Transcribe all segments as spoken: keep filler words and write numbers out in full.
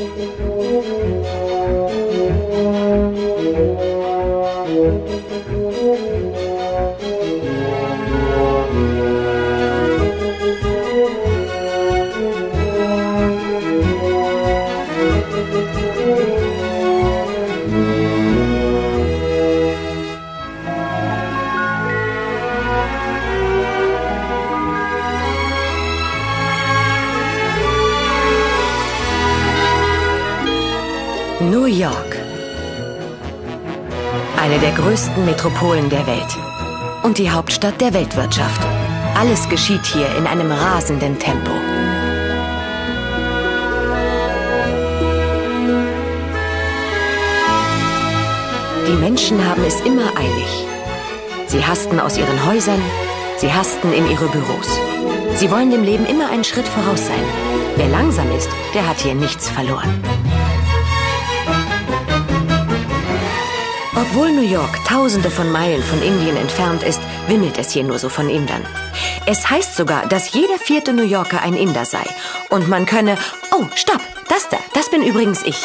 New York. Eine der größten Metropolen der Welt. Und die Hauptstadt der Weltwirtschaft. Alles geschieht hier in einem rasenden Tempo. Die Menschen haben es immer eilig. Sie hasten aus ihren Häusern, sie hasten in ihre Büros. Sie wollen dem Leben immer einen Schritt voraus sein. Wer langsam ist, der hat hier nichts verloren. Obwohl New York tausende von Meilen von Indien entfernt ist, wimmelt es hier nur so von Indern. Es heißt sogar, dass jeder vierte New Yorker ein Inder sei. Und man könne... Oh, stopp! Das da, das bin übrigens ich.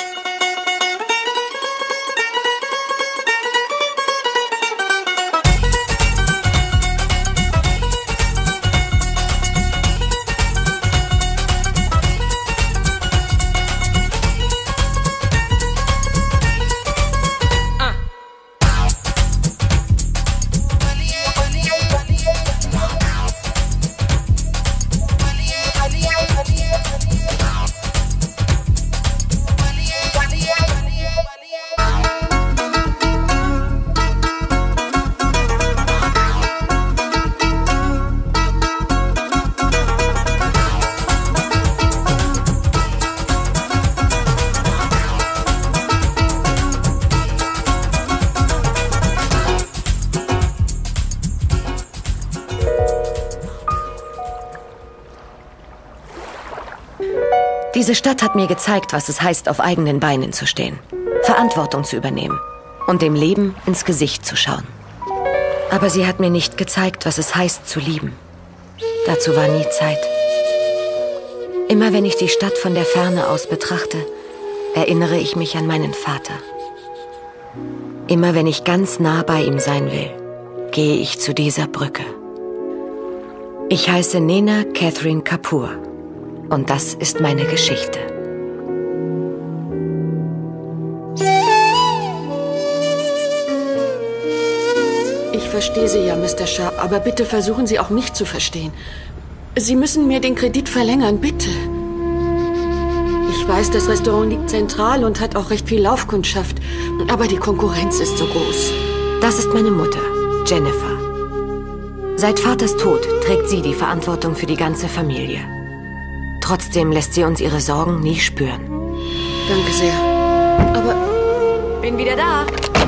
Diese Stadt hat mir gezeigt, was es heißt, auf eigenen Beinen zu stehen, Verantwortung zu übernehmen und dem Leben ins Gesicht zu schauen. Aber sie hat mir nicht gezeigt, was es heißt, zu lieben. Dazu war nie Zeit. Immer wenn ich die Stadt von der Ferne aus betrachte, erinnere ich mich an meinen Vater. Immer wenn ich ganz nah bei ihm sein will, gehe ich zu dieser Brücke. Ich heiße Nena Catherine Kapoor. Und das ist meine Geschichte. Ich verstehe Sie ja, Mister Sharp, aber bitte versuchen Sie auch mich zu verstehen. Sie müssen mir den Kredit verlängern, bitte. Ich weiß, das Restaurant liegt zentral und hat auch recht viel Laufkundschaft, aber die Konkurrenz ist so groß. Das ist meine Mutter, Jennifer. Seit Vaters Tod trägt sie die Verantwortung für die ganze Familie. Trotzdem lässt sie uns ihre Sorgen nie spüren. Danke sehr. Aber... Bin wieder da.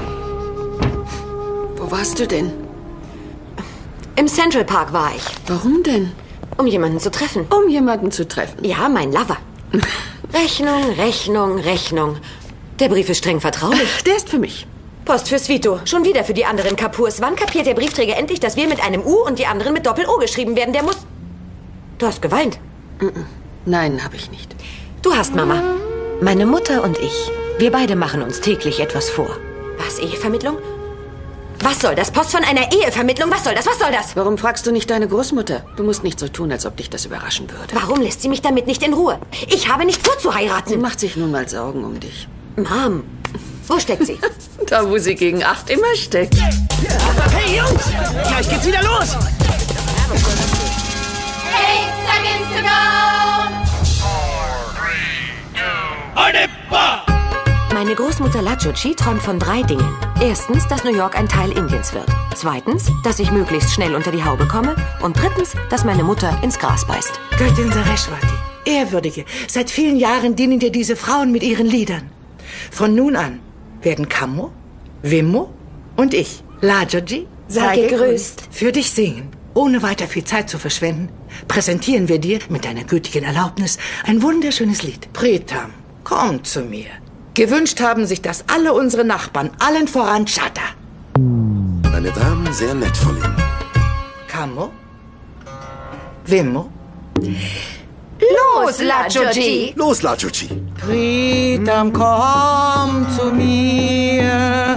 Wo warst du denn? Im Central Park war ich. Warum denn? Um jemanden zu treffen. Um jemanden zu treffen? Ja, mein Lover. Rechnung, Rechnung, Rechnung. Der Brief ist streng vertraulich. Ach, der ist für mich. Post fürs Vito. Schon wieder für die anderen Kapoors. Wann kapiert der Briefträger endlich, dass wir mit einem U und die anderen mit Doppel-O geschrieben werden? Der muss... Du hast geweint. Mm-mm. Nein, habe ich nicht. Du hast, Mama. Meine Mutter und ich. Wir beide machen uns täglich etwas vor. Was, Ehevermittlung? Was soll das? Post von einer Ehevermittlung? Was soll das? Was soll das? Warum fragst du nicht deine Großmutter? Du musst nicht so tun, als ob dich das überraschen würde. Warum lässt sie mich damit nicht in Ruhe? Ich habe nicht vor zu heiraten. Sie macht sich nun mal Sorgen um dich. Mom, wo steckt sie? Da, wo sie gegen acht immer steckt. Hey, Jungs! Gleich geht's wieder los! Eight seconds to go! Meine Großmutter Lajuchi träumt von drei Dingen. Erstens, dass New York ein Teil Indiens wird. Zweitens, dass ich möglichst schnell unter die Haube komme. Und drittens, dass meine Mutter ins Gras beißt. Göttin Saraswati, Ehrwürdige, seit vielen Jahren dienen dir diese Frauen mit ihren Liedern. Von nun an werden Kammo, Wimmo und ich, Lajuchi, sei gegrüßt, für dich singen. Ohne weiter viel Zeit zu verschwenden, präsentieren wir dir mit deiner gütigen Erlaubnis ein wunderschönes Lied. Pritam, komm zu mir. Gewünscht haben sich das alle unsere Nachbarn, allen voran Chata. Meine Damen, sehr nett von Ihnen. Kammo, Wimmo, Lo! Los, Lajoji! Los, Lajoji! Pritam, komm zu mir.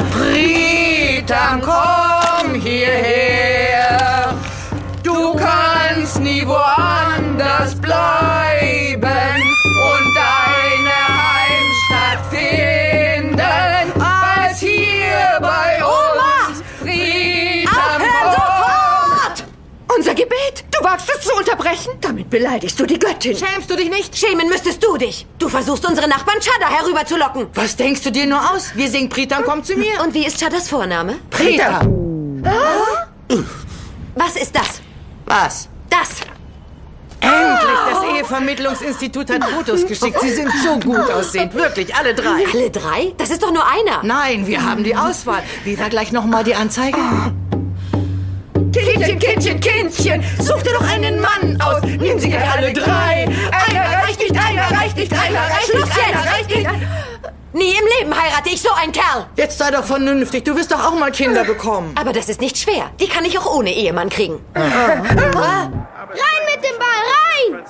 Pritam, komm hierher. Du kannst nie woanders bleiben und deine Heimstatt finden, als hier bei uns. Pritam, Sofort! Unser Gebet! Du wagst es zu unterbrechen? Damit beleidigst du die Göttin. schämst du dich nicht? Schämen müsstest du dich. Du versuchst, unsere Nachbarn Chada herüberzulocken. Was denkst du dir nur aus? Wir singen Pritam, komm zu mir. Und wie ist Chadas Vorname? Pritam. Was ist das? Was? Das! Endlich! Das Ehevermittlungsinstitut hat Fotos geschickt. Sie sind so gut aussehend. Wirklich, alle drei. Alle drei? Das ist doch nur einer. Nein, wir haben die Auswahl. Wie war gleich nochmal die Anzeige? Kindchen, Kindchen, Kindchen, such dir doch einen Mann aus. Nimm sie gleich alle drei. Einer reicht nicht, einer reicht nicht, einer reicht Schluss nicht, einer jetzt! reicht nicht. Nie im Leben heirate ich so einen Kerl. Jetzt sei doch vernünftig. Du wirst doch auch mal Kinder bekommen. Aber das ist nicht schwer. Die kann ich auch ohne Ehemann kriegen. Rein mit dem Ball, rein!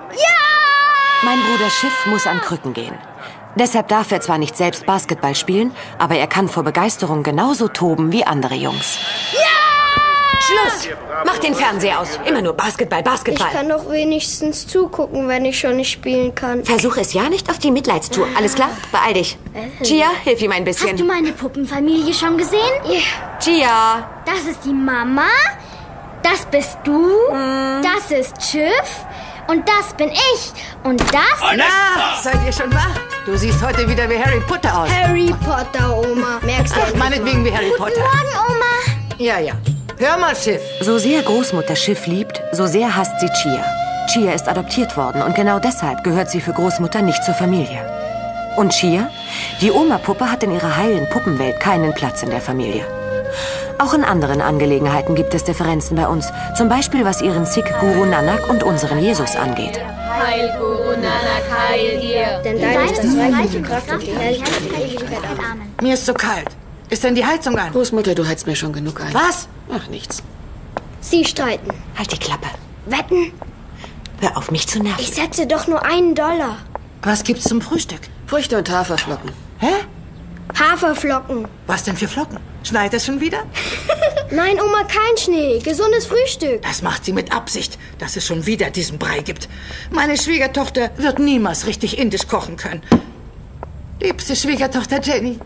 Ja! Mein Bruder Schiff muss an Krücken gehen. Deshalb darf er zwar nicht selbst Basketball spielen, aber er kann vor Begeisterung genauso toben wie andere Jungs. Ja! Schluss! Mach den Fernseher aus. Immer nur Basketball, Ich Basketball. kann doch wenigstens zugucken, wenn ich schon nicht spielen kann. Versuch es ja nicht auf die Mitleidstour. Alles klar? Beeil dich. Chia, hilf ihm ein Hast bisschen. du meine Puppenfamilie schon gesehen? Ja. Chia! Das ist die Mama, das bist du, Mm. das ist Schiff und das bin ich und das... Na, seid ihr schon wach? Du siehst heute wieder wie Harry Potter aus. Harry Potter, Oma. Merkst du Ach, endlich meinetwegen wie Harry Potter. Morgen, Oma. Ja, ja. Hör mal, Schiff. So sehr Großmutter Schiff liebt, so sehr hasst sie Chia. Chia ist adoptiert worden und genau deshalb gehört sie für Großmutter nicht zur Familie. Und Chia? Die Oma-Puppe hat in ihrer heilen Puppenwelt keinen Platz in der Familie. Auch in anderen Angelegenheiten gibt es Differenzen bei uns. Zum Beispiel was ihren Sikh-Guru Nanak und unseren Jesus angeht. Heil Guru Nanak, heil dir. Denn dein ist das Reich, die Kraft und die Herrlichkeit in Ewigkeit. Amen. Mir ist so kalt. Ist denn die Heizung an? Großmutter, du heizt mir schon genug ein. Was? Ach, nichts. Sie streiten. Halt die Klappe. Wetten? Hör auf, mich zu nerven. Ich setze doch nur einen Dollar. Was gibt's zum Frühstück? Früchte und Haferflocken. Hä? Haferflocken. Was denn für Flocken? Schneit es schon wieder? Nein, Oma, kein Schnee. Gesundes Frühstück. Das macht sie mit Absicht, dass es schon wieder diesen Brei gibt. Meine Schwiegertochter wird niemals richtig indisch kochen können. Liebste Schwiegertochter Jenny.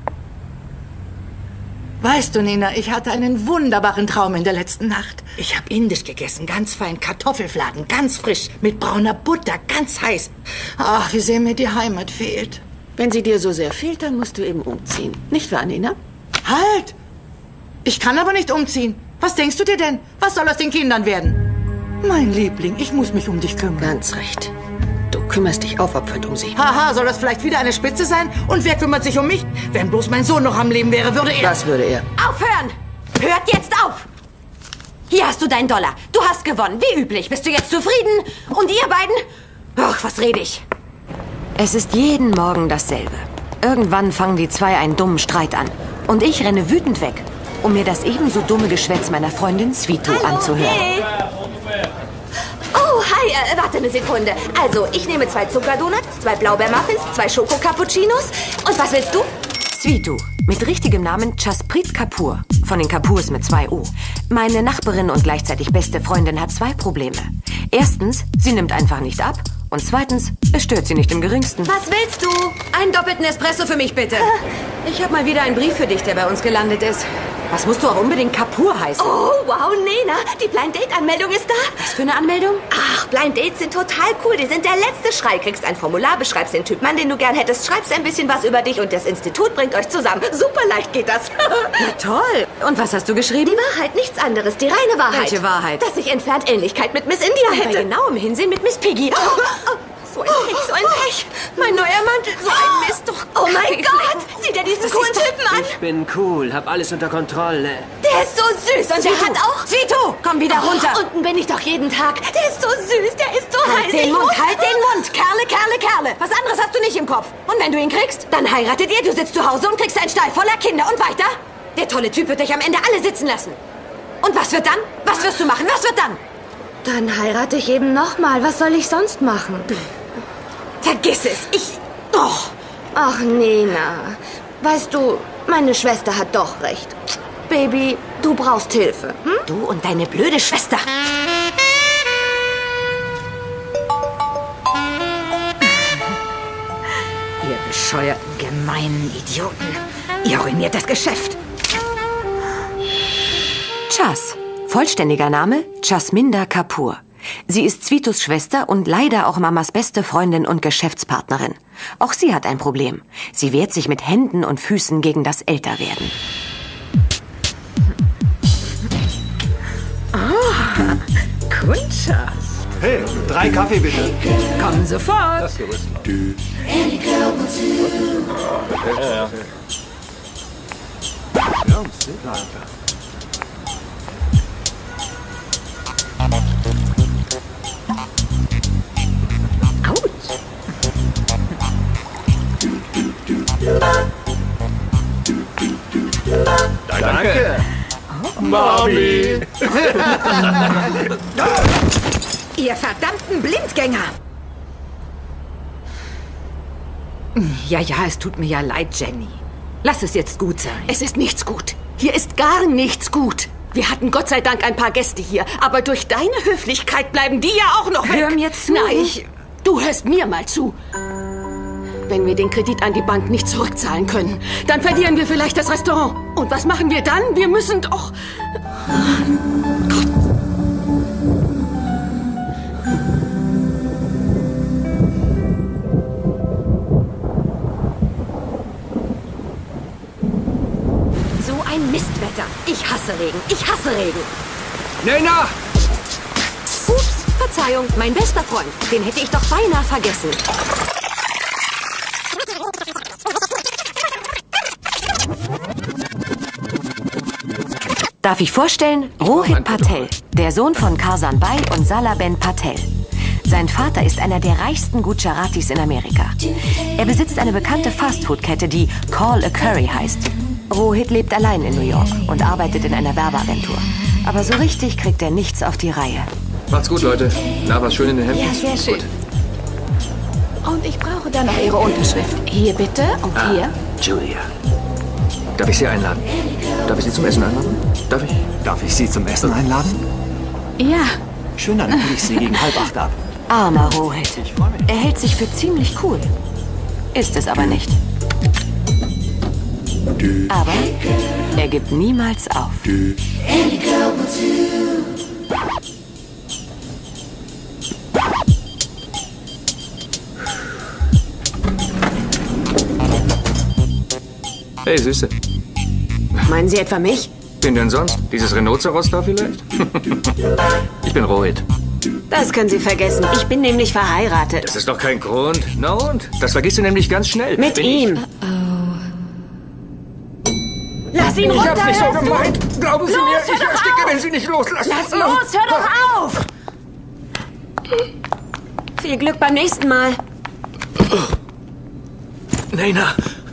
Weißt du, Nina, ich hatte einen wunderbaren Traum in der letzten Nacht. Ich habe indisch gegessen, ganz fein, Kartoffelfladen, ganz frisch, mit brauner Butter, ganz heiß. Ach, wie sehr mir die Heimat fehlt. Wenn sie dir so sehr fehlt, dann musst du eben umziehen. Nicht wahr, Nina? Halt! Ich kann aber nicht umziehen. Was denkst du dir denn? Was soll aus den Kindern werden? Mein Liebling, ich muss mich um dich kümmern. Ganz recht. Du kümmerst dich aufopfernd um sie. Haha, soll das vielleicht wieder eine Spitze sein? Und wer kümmert sich um mich? Wenn bloß mein Sohn noch am Leben wäre, würde er... Das würde er. Aufhören! Hört jetzt auf! Hier hast du deinen Dollar. Du hast gewonnen, wie üblich. Bist du jetzt zufrieden? Und ihr beiden? Ach, was rede ich? Es ist jeden Morgen dasselbe. Irgendwann fangen die zwei einen dummen Streit an. Und ich renne wütend weg, um mir das ebenso dumme Geschwätz meiner Freundin Svitu anzuhören. Hey. Oh, hi, äh, warte eine Sekunde. Also, ich nehme zwei Zuckerdonuts, zwei Blaubeermuffins, zwei Schoko-Cappuccinos. Und was willst du? Svitu, mit richtigem Namen Chasprit Kapoor, von den Kapoors mit zwei U. Meine Nachbarin und gleichzeitig beste Freundin hat zwei Probleme. Erstens, sie nimmt einfach nicht ab. Und zweitens, es stört sie nicht im Geringsten. Was willst du? Einen doppelten Espresso für mich, bitte. Ich habe mal wieder einen Brief für dich, der bei uns gelandet ist. Was musst du auch unbedingt Kapoor heißen? Oh, wow, Nena, die Blind Date-Anmeldung ist da. Was für eine Anmeldung? Ach, Blind Dates sind total cool. Die sind der letzte Schrei. Kriegst ein Formular, beschreibst den Typ Mann, den du gern hättest, schreibst ein bisschen was über dich und das Institut bringt euch zusammen. Super leicht geht das. Na toll. Und was hast du geschrieben? Die Wahrheit, nichts anderes. Die reine Wahrheit. Welche Wahrheit? Dass ich entfernt Ähnlichkeit mit Miss India hätte. Bei genauem Hinsehen mit Miss Piggy. Oh, oh, so ein Pech, so ein Pech. Mein neuer Mantel, so ein Mist. Doch. Oh mein Gott, sieh dir diesen coolen Typen an. Ich bin cool, hab alles unter Kontrolle. Der ist so süß und der hat auch... Svitu, komm wieder runter. Oh, unten bin ich doch jeden Tag. Der ist so süß, der ist so Halt heiß. den Ich Mund, muss- halt den Mund. Kerle, Kerle, Kerle. Was anderes hast du nicht im Kopf. Und wenn du ihn kriegst, dann heiratet ihr, du sitzt zu Hause und kriegst einen Stall voller Kinder. Und weiter? Der tolle Typ wird dich am Ende alle sitzen lassen. Und was wird dann? Was wirst du machen? Was wird dann? Dann heirate ich eben nochmal. Was soll ich sonst machen? Vergiss es. Ich... Oh. Ach, Nena. Weißt du, meine Schwester hat doch recht. Baby, du brauchst Hilfe. Hm? Du und deine blöde Schwester. Ihr bescheuerten, gemeinen Idioten. Ihr ruiniert das Geschäft. Chas. Vollständiger Name Jasminda Kapoor. Sie ist Svitus Schwester und leider auch Mamas beste Freundin und Geschäftspartnerin. Auch sie hat ein Problem. Sie wehrt sich mit Händen und Füßen gegen das Älterwerden. Ah, Kundschaft. Hey, drei Kaffee bitte. Kommen sofort. Das Gerüst noch. Ja, ja. Ja, Danke. Oh. Mami. Ihr verdammten Blindgänger. Ja, ja, es tut mir ja leid, Jenny. Lass es jetzt gut sein. Es ist nichts gut. Hier ist gar nichts gut. Wir hatten Gott sei Dank ein paar Gäste hier, aber durch deine Höflichkeit bleiben die ja auch noch weg. Hör mir zu. Nein, ich, du hörst mir mal zu. Wenn wir den Kredit an die Bank nicht zurückzahlen können, dann verlieren wir vielleicht das Restaurant. Und was machen wir dann? Wir müssen doch... Gott. So ein Mistwetter. Ich hasse Regen. Ich hasse Regen. Nena! Ups, Verzeihung, mein bester Freund. Den hätte ich doch beinahe vergessen. Darf ich vorstellen? Rohit Patel, der Sohn von Karsan Bai und Salaben Patel. Sein Vater ist einer der reichsten Gujaratis in Amerika. Er besitzt eine bekannte Fastfood-Kette, die Call a Curry heißt. Rohit lebt allein in New York und arbeitet in einer Werbeagentur. Aber so richtig kriegt er nichts auf die Reihe. Macht's gut, Leute. Na, was schön in den Händen? Ja, sehr schön. Gut. Und ich brauche dann noch Ihre Unterschrift. Hier bitte und Ah, hier. Julia. Darf ich Sie einladen? Darf ich Sie zum Essen einladen? Darf ich? Darf ich Sie zum Essen einladen? Ja. Schön, dann hole ich Sie gegen halb acht ab. Armer Rohit. Er hält sich für ziemlich cool. Ist es aber nicht. Aber er gibt niemals auf. Hey, Süße. Meinen Sie etwa mich? Wen denn sonst? Dieses Rhinoceros da vielleicht? Ich bin Rohit. Das können Sie vergessen. Ich bin nämlich verheiratet. Das ist doch kein Grund. Na und? Das vergisst du nämlich ganz schnell. Mit Bin ihm. Lass ihn Ich runter! hab's nicht so hörst du? gemeint. Glauben Sie Los, mir, hör ich doch ersticke, auf! wenn Sie nicht loslassen. Lass los, hör doch auf! Viel Glück beim nächsten Mal. Nena!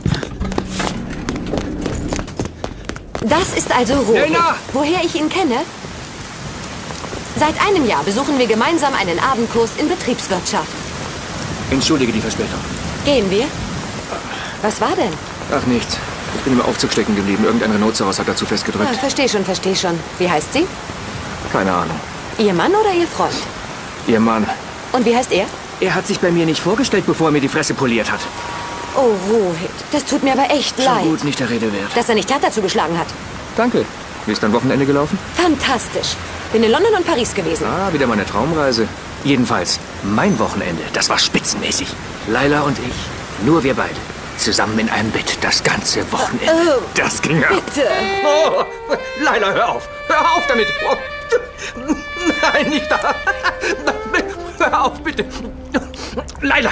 Das ist also Rohit. Nena! Woher ich ihn kenne? Seit einem Jahr besuchen wir gemeinsam einen Abendkurs in Betriebswirtschaft. Entschuldige die Verspätung. Gehen wir? Was war denn? Ach, nichts. Ich bin im Aufzug stecken geblieben. Irgendein Rhinoceros hat dazu festgedrückt. Ah, versteh schon, versteh schon. Wie heißt sie? Keine Ahnung. Ihr Mann oder Ihr Freund? Ihr Mann. Und wie heißt er? Er hat sich bei mir nicht vorgestellt, bevor er mir die Fresse poliert hat. Oh, Rohit, das tut mir aber echt Schon leid, gut, nicht der Rede wert. dass er nicht Tat dazu geschlagen hat. Danke. Wie ist dein Wochenende gelaufen? Fantastisch. Bin in London und Paris gewesen. Ah, wieder meine Traumreise. Jedenfalls, mein Wochenende, das war spitzenmäßig. Laila und ich, nur wir beide. Zusammen in einem Bett, das ganze Wochenende. Oh, das ging ab. bitte. Oh, Laila, hör auf. Hör auf damit. Oh. Nein, nicht da. Hör auf, bitte. Laila.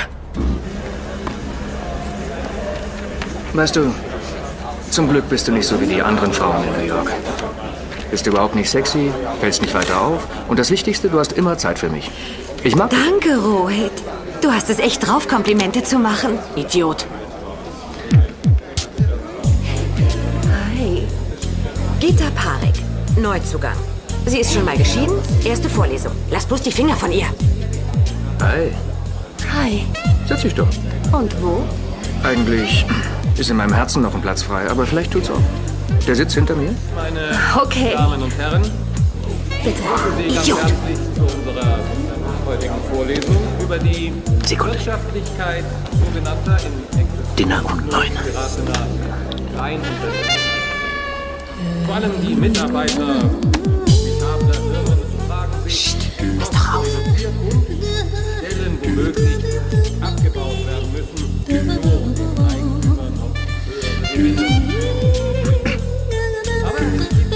Weißt du, zum Glück bist du nicht so wie die anderen Frauen in New York. Bist überhaupt nicht sexy, fällst nicht weiter auf. Und das Wichtigste, du hast immer Zeit für mich. Ich mag dich. Danke, Rohit. Du hast es echt drauf, Komplimente zu machen. Idiot. Hi. Gita Parekh, Neuzugang. Sie ist schon mal geschieden. Erste Vorlesung. Lass bloß die Finger von ihr. Hi. Hi. Setz dich doch. Und wo? Eigentlich ist in meinem Herzen noch ein Platz frei, aber vielleicht tut's auch. Der sitzt hinter mir. Meine okay. Damen und Herren, bitte. Sie ganz herzlich zu unserer heutigen Vorlesung über die Sekunde. Wirtschaftlichkeit sogenannter in Dinner um neun. geratener Kleinunternehmen. Vor allem die Mitarbeiter profitabler Firmen fragen sich, pass doch auf. Stellen womöglich abgebaut werden müssen, nur um den Eigentümer noch höhere Gewinne. Aber es gibt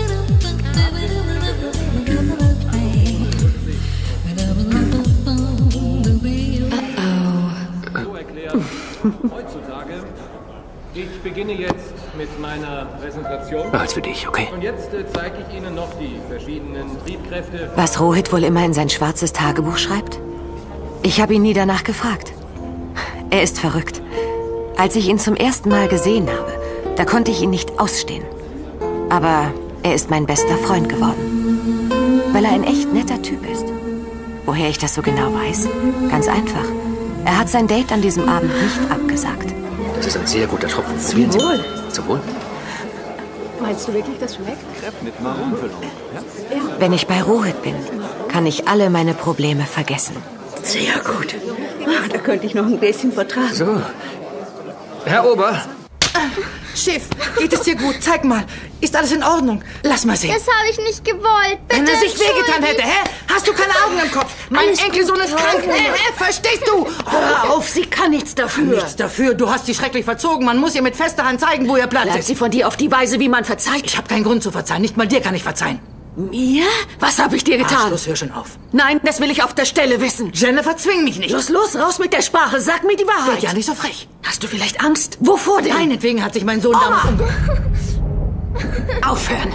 so erklärt heutzutage. Ich beginne jetzt mit meiner Präsentation. Als für dich, okay. Und jetzt äh, zeige ich Ihnen noch die verschiedenen Triebkräfte. Was Rohit wohl immer in sein schwarzes Tagebuch schreibt? Ich habe ihn nie danach gefragt. Er ist verrückt. Als ich ihn zum ersten Mal gesehen habe, da konnte ich ihn nicht ausstehen. Aber er ist mein bester Freund geworden. Weil er ein echt netter Typ ist. Woher ich das so genau weiß? Ganz einfach. Er hat sein Date an diesem Abend nicht abgesagt. Das ist ein sehr guter Tropfen. Zum Wohl. Zum Wohl. Meinst du wirklich, das schmeckt? Mit Maronenfüllung. Ja? Wenn ich bei Rohit bin, kann ich alle meine Probleme vergessen. Sehr gut. Da könnte ich noch ein bisschen vertragen. So. Herr Ober. Chef, geht es dir gut? Zeig mal. Ist alles in Ordnung? Lass mal sehen. Das habe ich nicht gewollt. Bitte Wenn er sich wehgetan hätte, hä? Hast du keine Augen im Kopf? Mein Alles Enkelsohn gut. ist krank. Hä, hä? Verstehst du? Hör auf, sie kann nichts dafür. Nichts dafür. Du hast sie schrecklich verzogen. Man muss ihr mit fester Hand zeigen, wo ihr Platz Bleibt ist. sie von dir auf die Weise, wie man verzeiht? Ich habe keinen Grund zu verzeihen. Nicht mal dir kann ich verzeihen. Mir? Was habe ich dir getan? Arschlos, hör schon auf. Nein, das will ich auf der Stelle wissen. Jennifer, zwing mich nicht. Los, los, raus mit der Sprache. Sag mir die Wahrheit. Ja, nicht so frech. Hast du vielleicht Angst? Wovor denn? Deinetwegen hat sich mein Sohn damals umge... Aufhören.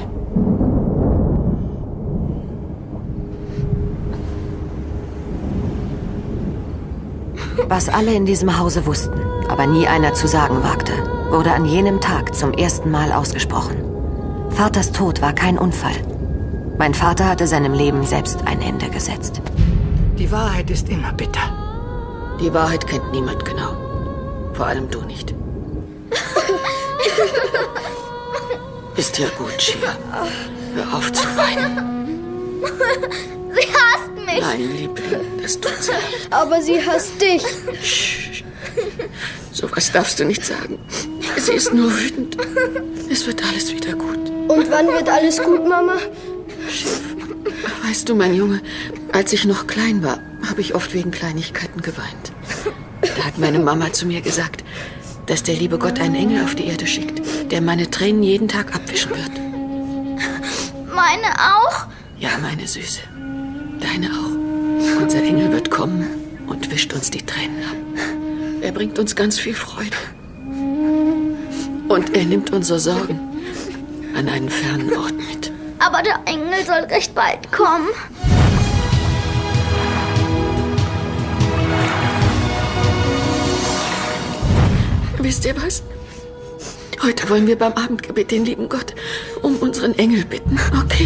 Was alle in diesem Hause wussten, aber nie einer zu sagen wagte, wurde an jenem Tag zum ersten Mal ausgesprochen. Vaters Tod war kein Unfall. Mein Vater hatte seinem Leben selbst ein Ende gesetzt. Die Wahrheit ist immer bitter. Die Wahrheit kennt niemand genau. Vor allem du nicht. Ist ja gut, Shia. Hör auf zu weinen. Sie hasst mich. Nein, Liebling, das tut sie nicht. Aber sie hasst dich. Sch. Sowas darfst du nicht sagen. Sie ist nur wütend. Es wird alles wieder gut. Und wann wird alles gut, Mama? Schiff. Weißt du, mein Junge, als ich noch klein war, habe ich oft wegen Kleinigkeiten geweint. Da hat meine Mama zu mir gesagt, dass der liebe Gott einen Engel auf die Erde schickt, der meine Tränen jeden Tag abwischen wird. Meine auch? Ja, meine Süße. Deine auch. Unser Engel wird kommen und wischt uns die Tränen ab. Er bringt uns ganz viel Freude. Und er nimmt unsere Sorgen an einen fernen Ort mit. Aber der Engel soll recht bald kommen. Wisst ihr was? Heute wollen wir beim Abendgebet den lieben Gott um unseren Engel bitten, okay?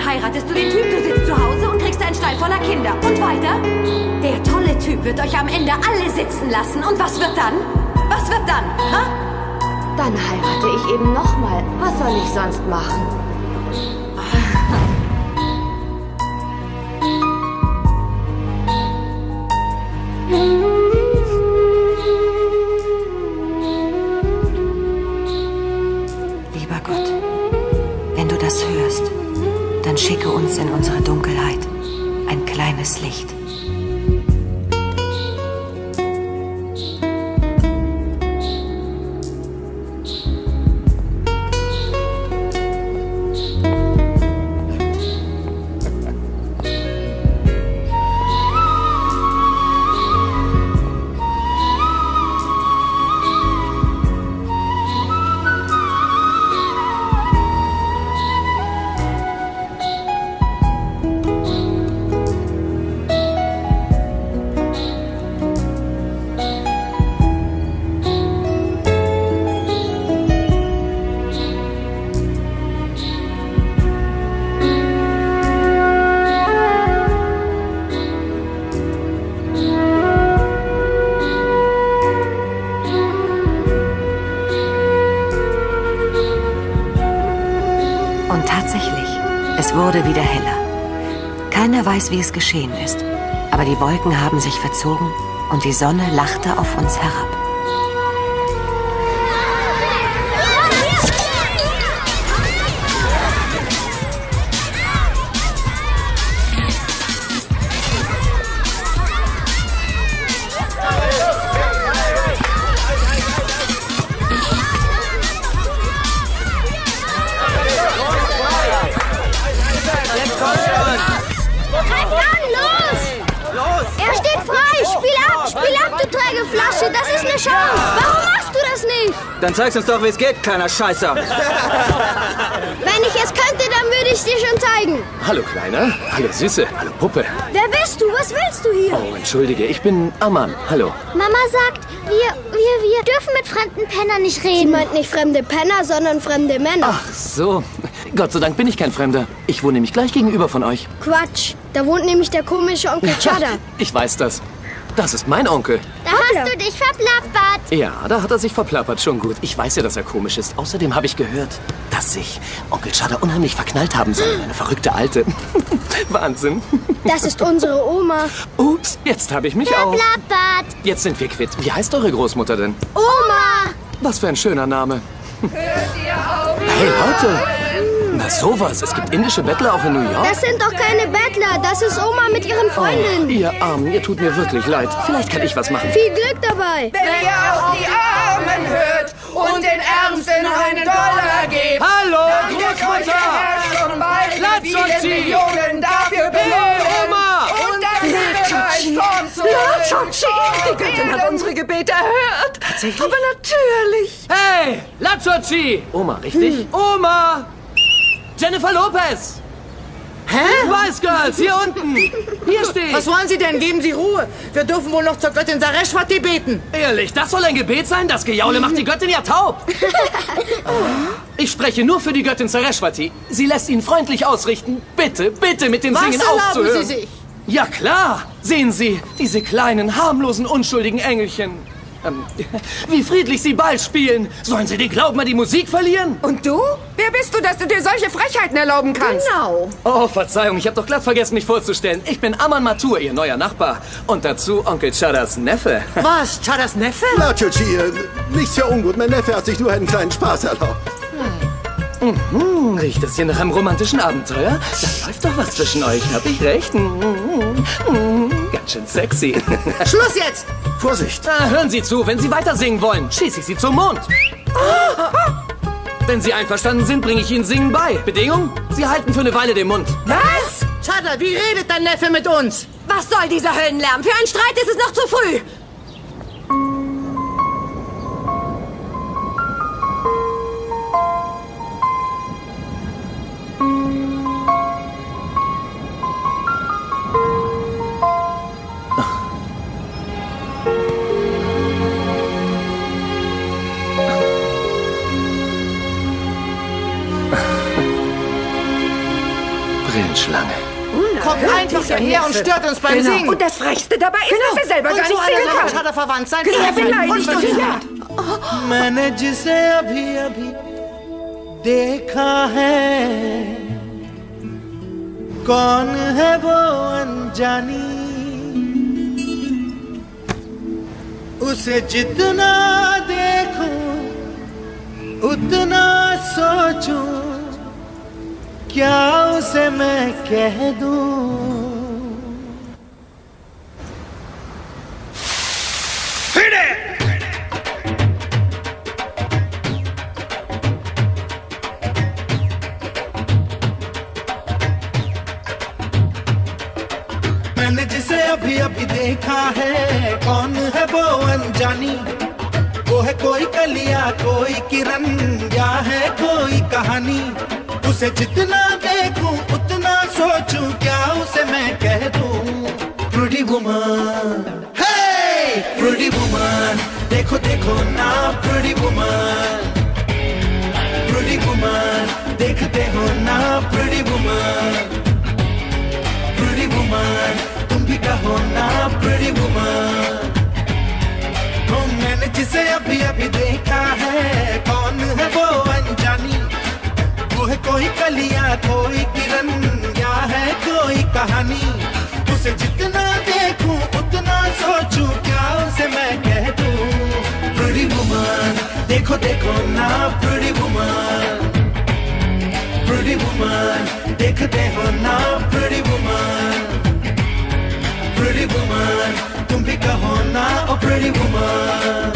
Dann heiratest du den Typ, du sitzt zu Hause und kriegst einen Stall voller Kinder. Und weiter? Der tolle Typ wird euch am Ende alle sitzen lassen. Und was wird dann? Was wird dann? Ha? Dann heirate ich eben nochmal. Was soll ich sonst machen? Lieber Gott, wenn du das hörst, dann schicke uns in unsere Dunkelheit ein kleines Licht. Und tatsächlich, es wurde wieder heller. Keiner weiß, wie es geschehen ist, aber die Wolken haben sich verzogen und die Sonne lachte auf uns herab. Er steht frei! Spiel ab! Spiel ab, du träge Flasche! Das ist eine Chance! Warum machst du das nicht? Dann zeig's uns doch, wie es geht, kleiner Scheißer. Wenn ich es könnte, dann würde ich es dir schon zeigen. Hallo, Kleiner. Hallo, Süße. Hallo, Puppe. Wer bist du? Was willst du hier? Oh, entschuldige, ich bin Ammann. Hallo. Mama sagt, wir, wir, wir dürfen mit fremden Pennern nicht reden. Sie meint nicht fremde Penner, sondern fremde Männer. Ach so. Gott sei Dank bin ich kein Fremder. Ich wohne nämlich gleich gegenüber von euch. Quatsch. Da wohnt nämlich der komische Onkel Chada. Ich weiß das. Das ist mein Onkel. Da hast du dich verplappert. Ja, da hat er sich verplappert. Schon gut. Ich weiß ja, dass er komisch ist. Außerdem habe ich gehört, dass sich Onkel Chada unheimlich verknallt haben soll. Eine verrückte Alte. Wahnsinn. Das ist unsere Oma. Ups, jetzt habe ich mich auch. Verplappert. Jetzt sind wir quitt. Wie heißt eure Großmutter denn? Oma. Was für ein schöner Name. Hey, Leute. Na sowas, es gibt indische Bettler auch in New York? Das sind doch keine Bettler, das ist Oma mit ihren Freundinnen. Oh, ihr Armen, ihr tut mir wirklich leid. Vielleicht kann ich was machen. Viel Glück dabei. Wenn ihr auf die Armen hört und den Ärmsten einen Dollar gebt. Hallo, dann wird euch der Herr schon bald Latsch viele und sie. Millionen dafür belohnen. Hey, Oma. Und dann sind wir kommt zurück. Latschi, die Göttin hat unsere Gebete erhört. Tatsächlich? Aber natürlich. Hey, Latschi. Oma, richtig? Hm. Oma. Jennifer Lopez. Hä? Spice Girls, hier unten. Hier steht. Was wollen Sie denn? Geben Sie Ruhe. Wir dürfen wohl noch zur Göttin Sareshwati beten. Ehrlich, das soll ein Gebet sein? Das Gejaule macht die Göttin ja taub. Ich spreche nur für die Göttin Sareshwati. Sie lässt ihn freundlich ausrichten. Bitte, bitte mit dem Was Singen erlauben aufzuhören. Sie sich? Ja klar. Sehen Sie, diese kleinen, harmlosen, unschuldigen Engelchen. Ähm, wie friedlich sie Ball spielen. Sollen sie den Glauben an die Musik verlieren? Und du? Wer bist du, dass du dir solche Frechheiten erlauben kannst? Genau. Oh, Verzeihung, ich habe doch glatt vergessen, mich vorzustellen. Ich bin Ammann Mathur, Ihr neuer Nachbar. Und dazu Onkel Chadas Neffe. Was? Chadas Neffe? Latschi, nichts für ungut. Mein Neffe hat sich nur einen kleinen Spaß erlaubt. Mhm, riecht das hier nach einem romantischen Abenteuer? Da läuft doch was zwischen euch, hab ich recht? Mhm, mhm, ganz schön sexy. Schluss jetzt! Vorsicht! Ah, hören Sie zu, wenn Sie weiter singen wollen, schieße ich Sie zum Mond. Wenn Sie einverstanden sind, bringe ich Ihnen Singen bei. Bedingung? Sie halten für eine Weile den Mund. Was? Chada, wie redet dein Neffe mit uns? Was soll dieser Höllenlärm? Für einen Streit ist es noch zu früh. Brillenschlange. Kommt einfach hierher und stört uns beim Genau. Singen. Und das Frechste dabei ist, Genau. dass er selber Und gar so nicht einer singen soll kann. mit Vater verwandt sein. Genau, Frechheit. beleidigt Und uns. ja. मैंने जिसे अभी अभी देखा है, कौन है वो अनजानी, उसे जितना देखूं उतना सोचूं, क्या उसे मैं कह दूं। मैंने जिसे अभी अभी देखा है, कौन है वो अनजानी, वो है कोई कलिया कोई किरण या है कोई कहानी, उसे जितना देखूं उतना सोचूं, क्या उसे मैं कह दूं। Pretty woman, hey pretty woman, देखो देखो ना प्रिटी वुमन, प्रिटी वुमन, देखते हो ना प्रिटी वुमन, प्रिटी वुमन, तुम भी कहो ना प्रिटी वुमन। तो मैंने जिसे अभी अभी देखा है, कौन है वो अनजानी, वो है कोई कलिया कोई किरण या है कोई कहानी, उसे जितना देखूं उतना सोचूं, क्या उसे मैं कह दूं। प्रिटी वुमन, देखो देखो ना प्रिटी वुमन, प्रिटी वुमन, देखते हो ना प्रिटी वुमन, प्रिटी वुमन, तुम भी कहो ना oh pretty woman.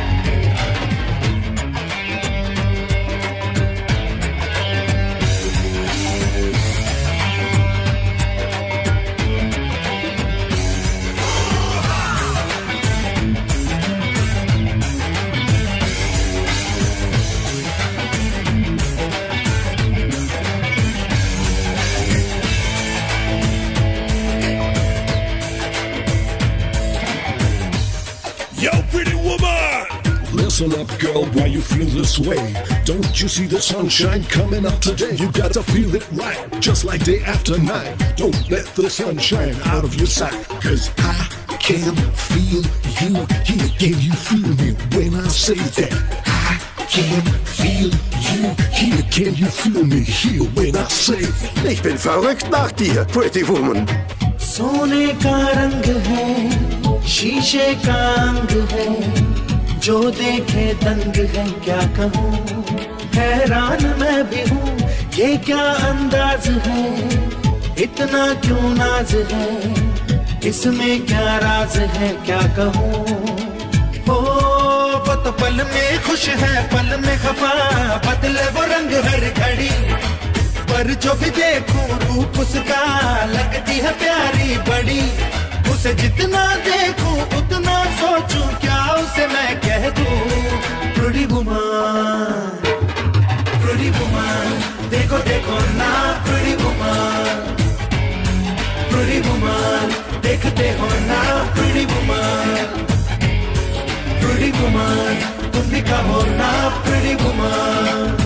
Yo, pretty woman! Listen up, girl, why you feel this way? Don't you see the sunshine coming up today? You gotta feel it right, just like day after night. Don't let the sun shine out of your sight, cause I can feel you here. Can you feel me when I say that? I can feel you here. Can you feel me here when I say? Ich bin verrückt nach dir, Pretty Woman. सोने का रंग है, शीशे का अंग है, जो देखे दंग है, क्या कहूँ हैरान मैं भी हूँ, ये क्या अंदाज है, इतना क्यों नाज है, इसमें क्या राज है, क्या कहूँ। हो वो तो पल में खुश है पल में खफा, बदले वो रंग हर घड़ी, पर जो भी देखूं रूप उसका लगती है प्यारी बड़ी, उसे जितना देखूं उतना सोचूं, क्या उसे मैं कह दूं। प्रिटी वुमन, प्रिटी वुमन, देखो देखो ना प्रिटी वुमन, प्रिटी वुमन, देखते हो ना प्रिटी वुमन, प्रिटी वुमन, तुम भी कहो ना प्रिटी वुमन।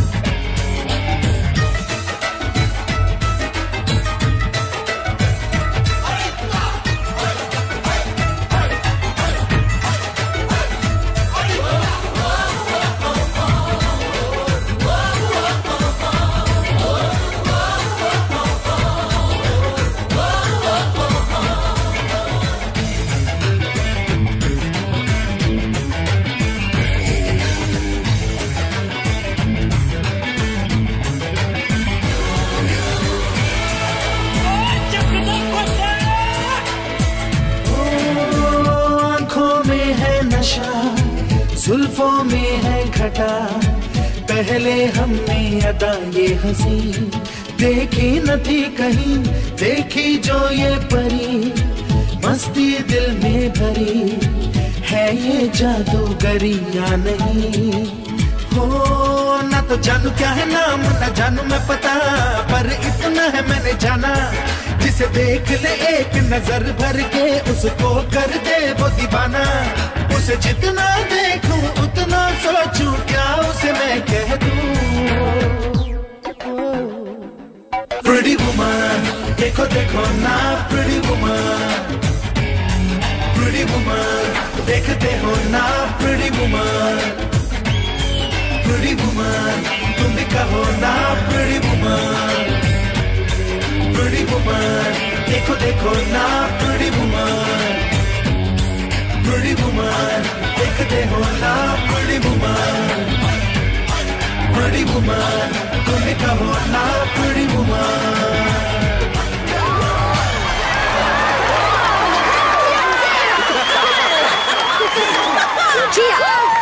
जुल्फों में है घटा, पहले हमने अदा ये हंसी देखी न थी कहीं, देखी जो ये परी, मस्ती दिल में भरी, है ये जादूगरी या नहीं। हो ना तो जानू क्या है नाम, ना जानू मैं पता, पर इतना है मैंने जाना, जिसे देख ले एक नजर भर के उसको कर दे वो दीवाना, उसे जितना देखूं उतना सोचूं, क्या उसे मैं कह दूं। Pretty pretty woman. देखो देखो ना pretty woman. Pretty woman. देखते हो ना pretty woman. Pretty woman. तुम भी कहो ना pretty woman. Pretty woman. देखो देखो ना pretty woman. Pretty woman. देखते हो ना pretty woman. Pretty woman. तुम भी कहो ना pretty woman. Gia!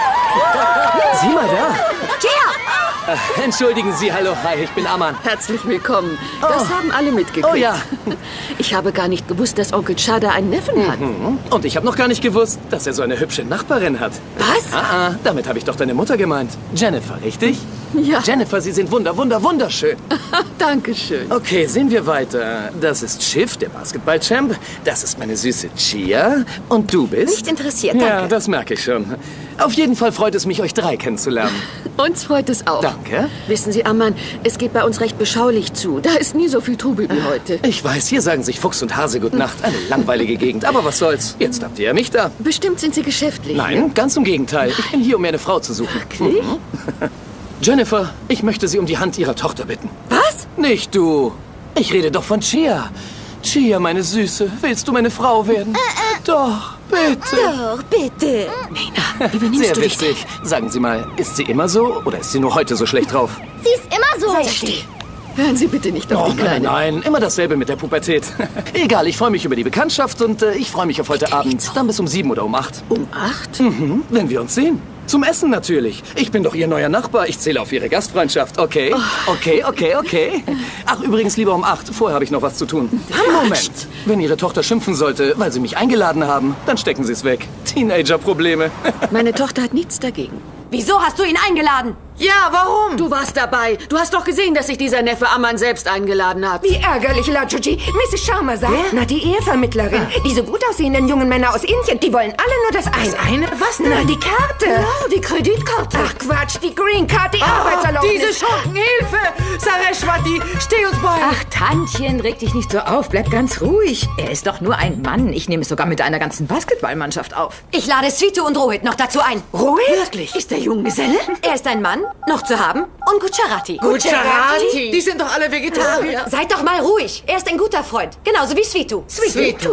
Sieh mal da! Gia! Äh, entschuldigen Sie, hallo, hi, ich bin Aman. Herzlich willkommen. Das Oh. haben alle mitgekriegt. Oh ja. Ich habe gar nicht gewusst, dass Onkel Chada einen Neffen hat. Mhm. Und ich habe noch gar nicht gewusst, dass er so eine hübsche Nachbarin hat. Was? Ah, ah, damit habe ich doch deine Mutter gemeint. Jennifer, richtig? Ja. Jennifer, Sie sind wunder, wunder, wunderschön. Dankeschön. Okay, sehen wir weiter. Das ist Schiff, der Basketball-Champ. Das ist meine süße Chia. Und du bist? Nicht interessiert, danke. Ja, das merke ich schon. Auf jeden Fall freut es mich, euch drei kennenzulernen. Uns freut es auch. Danke. Wissen Sie, Ammann, es geht bei uns recht beschaulich zu. Da ist nie so viel Trubel wie heute. Ich weiß, hier sagen sich Fuchs und Hase Gute Nacht. Eine langweilige Gegend. Aber was soll's? Jetzt habt ihr ja mich da. Bestimmt sind Sie geschäftlich. Nein, ganz im Gegenteil. Ich bin hier, um mir eine Frau zu suchen. Wirklich? Mhm. Jennifer, ich möchte Sie um die Hand Ihrer Tochter bitten. Was? Nicht du. Ich rede doch von Chia. Chia, meine Süße, willst du meine Frau werden? Äh, äh. Doch, bitte. Doch, bitte. Nena, übernimmst Sehr du dich? witzig. Sagen Sie mal, ist sie immer so oder ist sie nur heute so schlecht drauf? Sie ist immer so. Sei still. Hören Sie bitte nicht auf Oh, die nein, Kleine. nein, immer dasselbe mit der Pubertät. Egal, ich freue mich über die Bekanntschaft und äh, ich freue mich auf heute Abend. Dann bis um sieben oder um acht. Um acht? Mhm, wenn wir uns sehen. Zum Essen natürlich. Ich bin doch Ihr neuer Nachbar. Ich zähle auf Ihre Gastfreundschaft. Okay, okay, okay, okay. Ach, übrigens lieber um acht. Vorher habe ich noch was zu tun. Moment. Wenn Ihre Tochter schimpfen sollte, weil Sie mich eingeladen haben, dann stecken Sie es weg. Teenager-Probleme. Meine Tochter hat nichts dagegen. Wieso hast du ihn eingeladen? Ja, warum? Du warst dabei. Du hast doch gesehen, dass sich dieser Neffe Ammann selbst eingeladen hat. Wie ärgerlich, Lajuji. Misses Sharma sagt, na, die Ehevermittlerin. Ah. Diese gut aussehenden jungen Männer aus Indien, die wollen alle nur das eine. Das eine? Was denn? Na, die Karte. Ja, die Kreditkarte. Ach, Quatsch, die Green Card, die Oh, Arbeitserlaubnis. diese Schurken, Hilfe! Sareshwati, steh uns bei! Ach, Tantchen, reg dich nicht so auf. Bleib ganz ruhig. Er ist doch nur ein Mann. Ich nehme es sogar mit einer ganzen Basketballmannschaft auf. Ich lade Svitu und Rohit noch dazu ein. Rohit? Wirklich? Ist der Junggeselle? Er ist ein Mann, noch zu haben, und Gujarati. Gujarati? Die sind doch alle Vegetarier. Seid doch mal ruhig. Er ist ein guter Freund. Genauso wie Svitu. Svitu.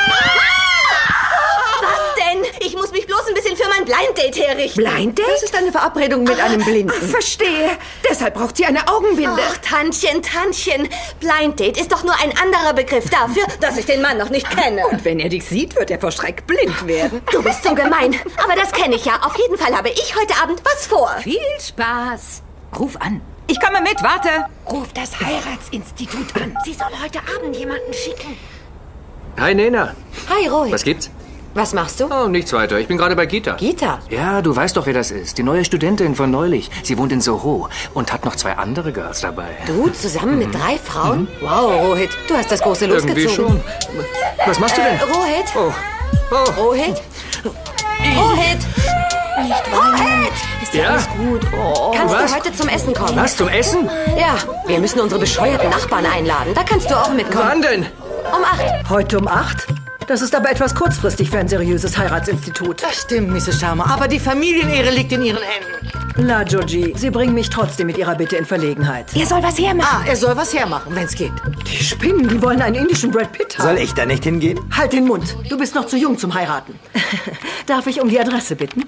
Was denn? Ich muss mich bloß ein bisschen für mein Blind Date herrichten. Blind Date? Das ist eine Verabredung mit einem Blinden. Ach, verstehe. Deshalb braucht sie eine Augenbinde. Ach, Tantchen, Tantchen. Blind Date ist doch nur ein anderer Begriff dafür, dass ich den Mann noch nicht kenne. Und wenn er dich sieht, wird er vor Schreck blind werden. Du bist so gemein. Aber das kenne ich ja. Auf jeden Fall habe ich heute Abend was vor. Viel Spaß. Ruf an. Ich komme mit, warte. Ruf das Heiratsinstitut an. Sie soll heute Abend jemanden schicken. Hi, Nena. Hi, Rohit. Was gibt's? Was machst du? Oh, nichts weiter. Ich bin gerade bei Gita. Gita? Ja, du weißt doch, wer das ist. Die neue Studentin von neulich. Sie wohnt in Soho und hat noch zwei andere Girls dabei. Du zusammen mit drei Frauen? Mhm. Wow, Rohit, du hast das große Los Irgendwie gezogen. schon. Was machst du denn? Äh, Rohit? Oh. Oh. Rohit? Rohit? Nicht Rohit! Ist ja alles gut? Oh. Kannst Was? du heute zum Essen kommen? Was, zum Essen? Ja, wir müssen unsere bescheuerten Nachbarn einladen. Da kannst du auch mitkommen. Wann denn? Um acht. Heute um acht? Das ist aber etwas kurzfristig für ein seriöses Heiratsinstitut. Das stimmt, Misses Sharma. Aber die Familienehre liegt in Ihren Händen. La Joji, Sie bringen mich trotzdem mit Ihrer Bitte in Verlegenheit. Er soll was hermachen. Ah, er soll was hermachen, wenn's geht. Die spinnen, die wollen einen indischen Brad Pitt haben. Soll ich da nicht hingehen? Halt den Mund. Du bist noch zu jung zum Heiraten. Darf ich um die Adresse bitten?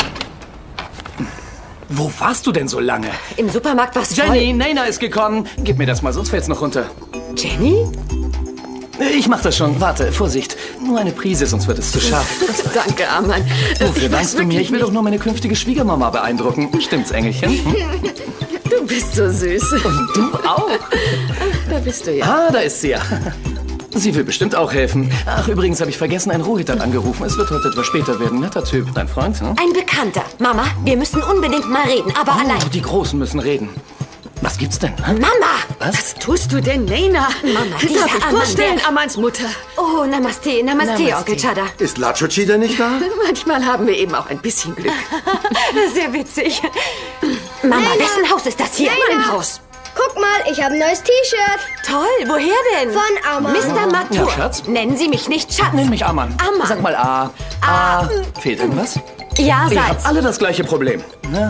Wo warst du denn so lange? Im Supermarkt war's voll. Jenny, Nena ist gekommen. Gib mir das mal, sonst fällt's noch runter. Jenny? Ich mach das schon. Warte, Vorsicht. Nur eine Prise, sonst wird es zu scharf. Danke, Ammann. Wofür dankst du mir? Ich will doch nur meine künftige Schwiegermama beeindrucken. Stimmt's, Engelchen? Hm? Du bist so süß. Und du auch. Ach, da bist du ja. Ah, da ist sie ja. Sie will bestimmt auch helfen. Ach, übrigens habe ich vergessen, ein Rohit hat angerufen. Es wird heute etwas später werden. Netter Typ. Dein Freund, ne? Ein Bekannter. Mama, wir müssen unbedingt mal reden, aber Oh, allein. die Großen müssen reden. Was gibt's denn? Hm? Mama! Was? Was tust du denn, Nena? Mama, Darf dieser ich Ammann, vorstellen, der- Ammanns Mutter? Oh, Namaste, Namaste, Namaste. Onkel Chada. Ist Lachochi denn nicht da? Manchmal haben wir eben auch ein bisschen Glück. Sehr witzig. Mama, wessen Haus ist das hier? Mein Haus. Guck mal, ich habe ein neues T-Shirt. Toll, woher denn? Von Ammann. Mister Matur. Ja, Schatz? Nennen Sie mich nicht Schatz. Nenn mich Ammann. Ammann. Sag mal A. A. Fehlt irgendwas? Ja, Ihr Salz. habt alle das gleiche Problem.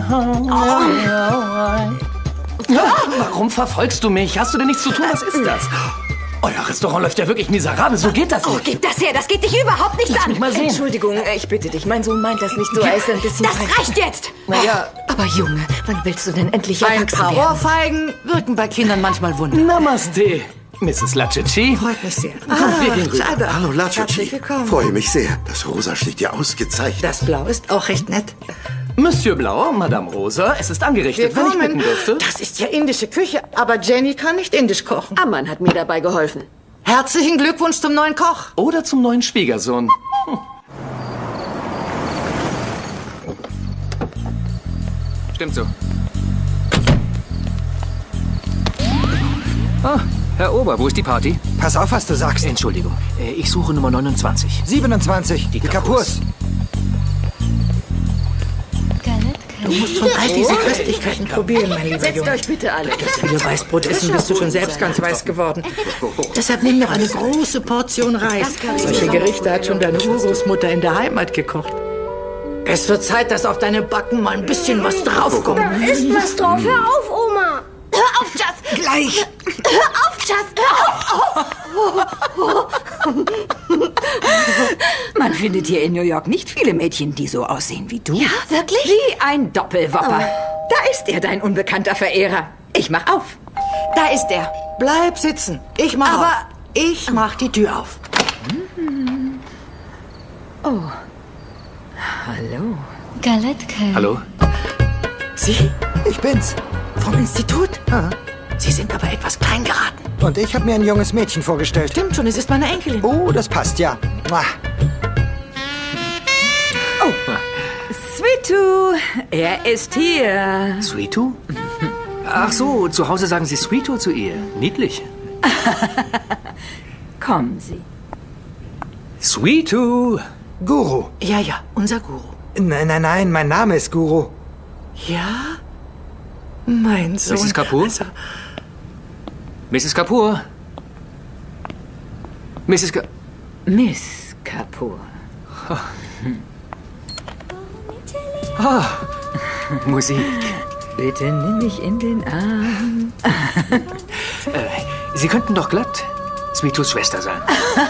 Warum verfolgst du mich? Hast du denn nichts zu tun? Was ist das? Euer Restaurant läuft ja wirklich miserabel. So geht das nicht. Oh, gib das her. Das geht dich überhaupt nicht Lass an. mich mal sehen. Entschuldigung, äh, ich bitte dich. Mein Sohn meint das nicht so. Er ist ein bisschen... Das reicht jetzt. Naja, Aber Junge, wann willst du denn endlich Ein erwachsen paar werden? Ohrfeigen wirken bei Kindern manchmal Wunder. Namaste, Misses Lachichi. Freut mich sehr. Kommt, wir gehen rüber. schade. Hallo, Lachichi. Herzlich willkommen. Freue mich sehr. Das Rosa steht dir ausgezeichnet. Das Blau ist auch recht nett. Monsieur Blau, Madame Rosa, es ist angerichtet, wenn ich bitten dürfte. Das ist ja indische Küche, aber Jenny kann nicht indisch kochen. Ammann hat mir dabei geholfen. Herzlichen Glückwunsch zum neuen Koch. Oder zum neuen Schwiegersohn. Hm. Stimmt so. Ah, Herr Ober, wo ist die Party? Pass auf, was du sagst. Entschuldigung, äh, ich suche Nummer neunundzwanzig. siebenundzwanzig, die Kapurs. Du musst von all diesen Köstlichkeiten probieren, mein lieber Setzt Junge. euch bitte alle. Das viele Weißbrot essen, bist du schon selbst ganz weiß geworden. Deshalb nimm noch eine große Portion Reis. Solche Gerichte hat schon deine Urgroßmutter in der Heimat gekocht. Es wird Zeit, dass auf deine Backen mal ein bisschen was draufkommt. Da ist was drauf. Hör auf, Oma. Hör auf, Schatz. Gleich. Hör auf, Schatz. Man findet hier in New York nicht viele Mädchen, die so aussehen wie du. Ja, wirklich? Wie ein Doppelwopper. Da ist er, dein unbekannter Verehrer. Ich mach auf. Da ist er. Bleib sitzen. Ich mach Aber- auf. Ich mach die Tür auf. Oh. Hallo. Galetke. Hallo? Sie? Ich bin's. Vom Institut? Ah. Sie sind aber etwas klein geraten. Und ich habe mir ein junges Mädchen vorgestellt. Stimmt schon, es ist meine Enkelin. Oh, das passt, ja. Mua. Sweetu, er ist hier. Sweetu? Ach so, zu Hause sagen Sie Sweetu zu ihr. Niedlich. Kommen Sie. Sweetu! Guru. Ja, ja, unser Guru. Nein, nein, nein, mein Name ist Guru. Ja? Mein Sohn. Misses Kapoor? Also, Misses Kapoor? Misses Ka... Miss Kapoor. Ah, Musik. Bitte nimm mich in den Arm. Äh, Sie könnten doch glatt Sweetus Schwester sein.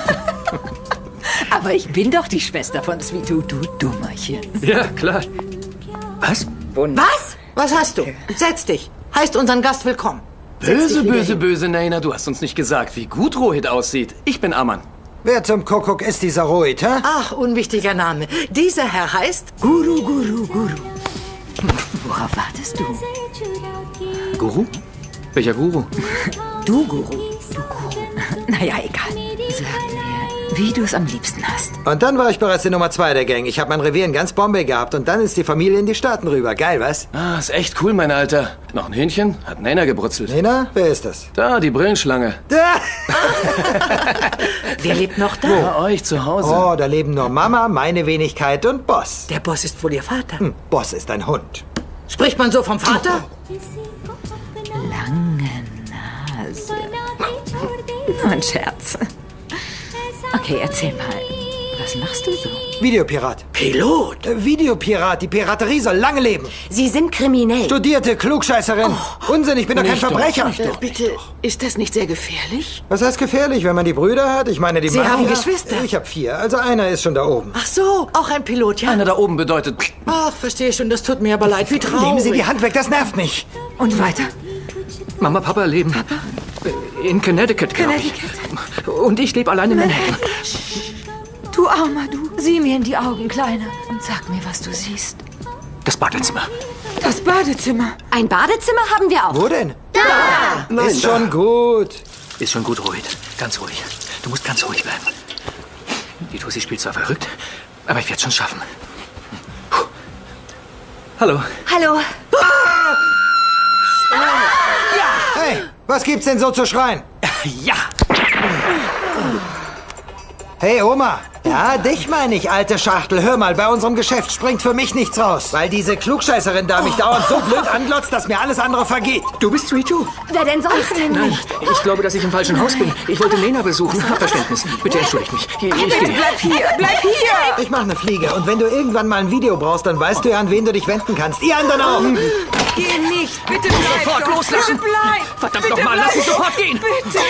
Aber ich bin doch die Schwester von Sweetu, du Dummerchen. Ja, klar. Was? was? Was hast du? Setz dich. Heißt unseren Gast willkommen. Setz Böse, dich wieder böse, hin. böse, Naina, du hast uns nicht gesagt, wie gut Rohit aussieht. Ich bin Ammann. Wer zum Kuckuck ist dieser Rohit, hä? Ach, unwichtiger Name. Dieser Herr heißt Guru, Guru, Guru. Worauf wartest du? Guru? Welcher Guru? Du Guru. Du Guru. Naja, egal. Sag mir, wie du es am liebsten hast. Und dann war ich bereits die Nummer zwei der Gang. Ich habe mein Revier in ganz Bombay gehabt und dann ist die Familie in die Staaten rüber. Geil, was? Ah, ist echt cool, mein Alter. Noch ein Hähnchen? Hat Naina gebrutzelt. Nena, wer ist das? Da, die Brillenschlange. Wer lebt noch da? Bei euch zu Hause. Oh, da leben nur Mama, meine Wenigkeit und Boss. Der Boss ist wohl Ihr Vater. Hm, Boss ist ein Hund. Spricht man so vom Vater? Lange Nase. Nur ein Scherz. Okay, erzähl mal. Was machst du so? Videopirat. Pilot? Äh, Videopirat. Die Piraterie soll lange leben. Sie sind kriminell. Studierte Klugscheißerin. Unsinn, ich bin doch kein Nicht doch, Verbrecher. nicht Äh, doch. bitte, ist das nicht sehr gefährlich? Was heißt gefährlich, wenn man die Brüder hat? Ich meine, die Sie Mafia. haben Geschwister? Ich habe vier. Also einer ist schon da oben. Ach so, auch ein Pilot, ja? Einer da oben bedeutet... Ach, verstehe schon, das tut mir aber leid. Wie traurig. Nehmen Sie die Hand weg, das nervt mich. Und weiter? Mama, Papa leben in Connecticut, glaube ich. Und ich lebe allein in Manhattan. Du Armer, du. Sieh mir in die Augen, Kleiner. Und sag mir, was du siehst. Das Badezimmer. Das Badezimmer. Ein Badezimmer haben wir auch. Wo denn? Nein, Ist da. schon gut. Ist schon gut, Rohit. Ganz ruhig. Du musst ganz ruhig bleiben. Die Tussi spielt zwar verrückt, aber ich werde es schon schaffen. Puh. Hallo. Hallo. Hey, was gibt's denn so zu schreien? Ja. Hey, Oma, Ja, dich meine ich, alte Schachtel. Hör mal, bei unserem Geschäft springt für mich nichts raus. Weil diese Klugscheißerin da mich dauernd so blöd anglotzt, dass mir alles andere vergeht. Du bist Sweeto? Wer denn sonst? Nein, ich glaube, dass ich im falschen Haus bin. Ich wollte Lena besuchen. Hab Verständnis. Bitte entschuldigt mich. Ich, ich Bitte gehe. bleib hier, bleib hier! Ich mache eine Fliege. Und wenn du irgendwann mal ein Video brauchst, dann weißt du ja, an wen du dich wenden kannst. Ihr anderen auch. Geh nicht, bitte bleib Sofort doch. loslassen. Bitte bleib. Verdammt Bitte nochmal, bleib. lass mich sofort gehen. Bitte.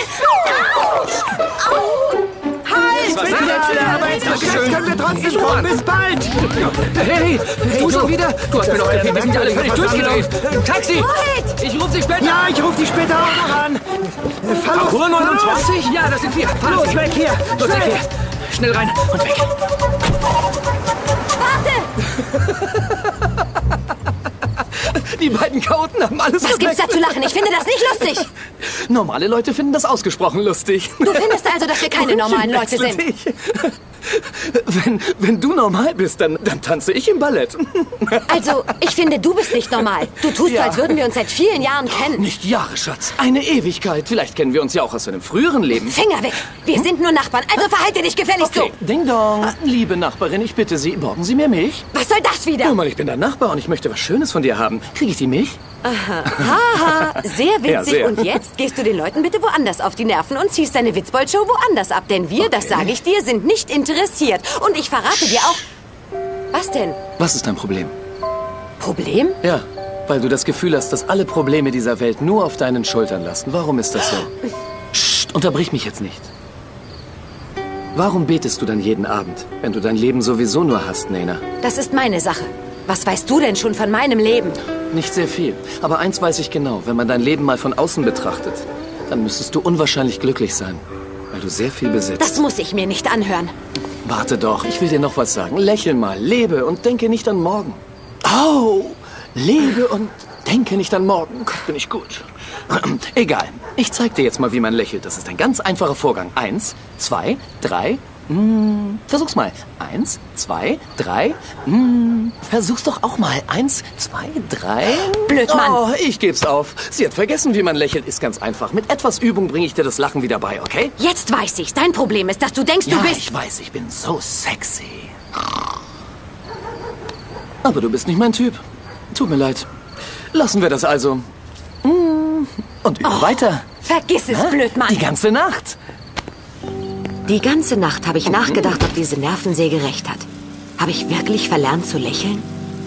Halt! Was Bitte, war bitte, das? bitte. Dankeschön. Können wir trotzdem kommen. Bis bald. Hey, du schon wieder? Du hast mir doch erzählt, wir sind alle völlig durchgedreht. Taxi! Ich rufe dich später. Ja, ich rufe dich später auch noch an. Parcours neunundzwanzig? Ja, das sind wir. Fahren Los, Sie. weg hier. Los, weg hier. Schnell rein und weg. Die beiden Chaoten haben alles Was gibt's da zu lachen? Ich finde das nicht lustig. Normale Leute finden das ausgesprochen lustig. Du findest also, dass wir keine normalen Leute sind? Dich. Wenn, wenn du normal bist, dann, dann tanze ich im Ballett. Also, ich finde, du bist nicht normal. Du tust Ja. so, als würden wir uns seit vielen Jahren kennen. Nicht Jahre, Schatz. Eine Ewigkeit. Vielleicht kennen wir uns ja auch aus einem früheren Leben. Finger weg. Wir sind nur Nachbarn, also verhalte dich gefälligst Okay, Ding Dong. Liebe Nachbarin, ich bitte Sie, borgen Sie mir Milch? so. Was soll das wieder? Guck mal, ich bin dein Nachbar und ich möchte was Schönes von dir haben. Kriege ich die Milch? Haha, sehr witzig. Ja, sehr. Und jetzt gehst du den Leuten bitte woanders auf die Nerven und ziehst deine Witzbold-Show woanders ab. Denn wir, das sage ich dir, sind nicht interessiert. Und ich verrate dir auch... Was denn? Was ist dein Problem? Problem? Ja, weil du das Gefühl hast, dass alle Probleme dieser Welt nur auf deinen Schultern lasten. Warum ist das so? Psst, unterbrich mich jetzt nicht. Warum betest du dann jeden Abend, wenn du dein Leben sowieso nur hast, Nena? Das ist meine Sache. Was weißt du denn schon von meinem Leben? Nicht sehr viel. Aber eins weiß ich genau. Wenn man dein Leben mal von außen betrachtet, dann müsstest du unwahrscheinlich glücklich sein, weil du sehr viel besitzt. Das muss ich mir nicht anhören. Warte doch, ich will dir noch was sagen. Lächel mal, lebe und denke nicht an morgen. Oh, lebe und denke nicht an morgen. Gott, bin ich gut. Egal, ich zeig dir jetzt mal, wie man lächelt. Das ist ein ganz einfacher Vorgang. Eins, zwei, drei. Mm, versuch's mal. Eins, zwei, drei. Mm, versuch's doch auch mal. Eins, zwei, drei. Blödmann. Oh, ich geb's auf. Sie hat vergessen, wie man lächelt. Ist ganz einfach. Mit etwas Übung bringe ich dir das Lachen wieder bei, okay? Jetzt weiß ich's. Dein Problem ist, dass du denkst, Ja, du bist... ich weiß, ich bin so sexy. Aber du bist nicht mein Typ. Tut mir leid. Lassen wir das also. Mm, Und üben Oh, weiter. Vergiss es, Hä? Blödmann. Die ganze Nacht. Die ganze Nacht habe ich nachgedacht, ob diese Nervensäge recht hat. Habe ich wirklich verlernt zu lächeln?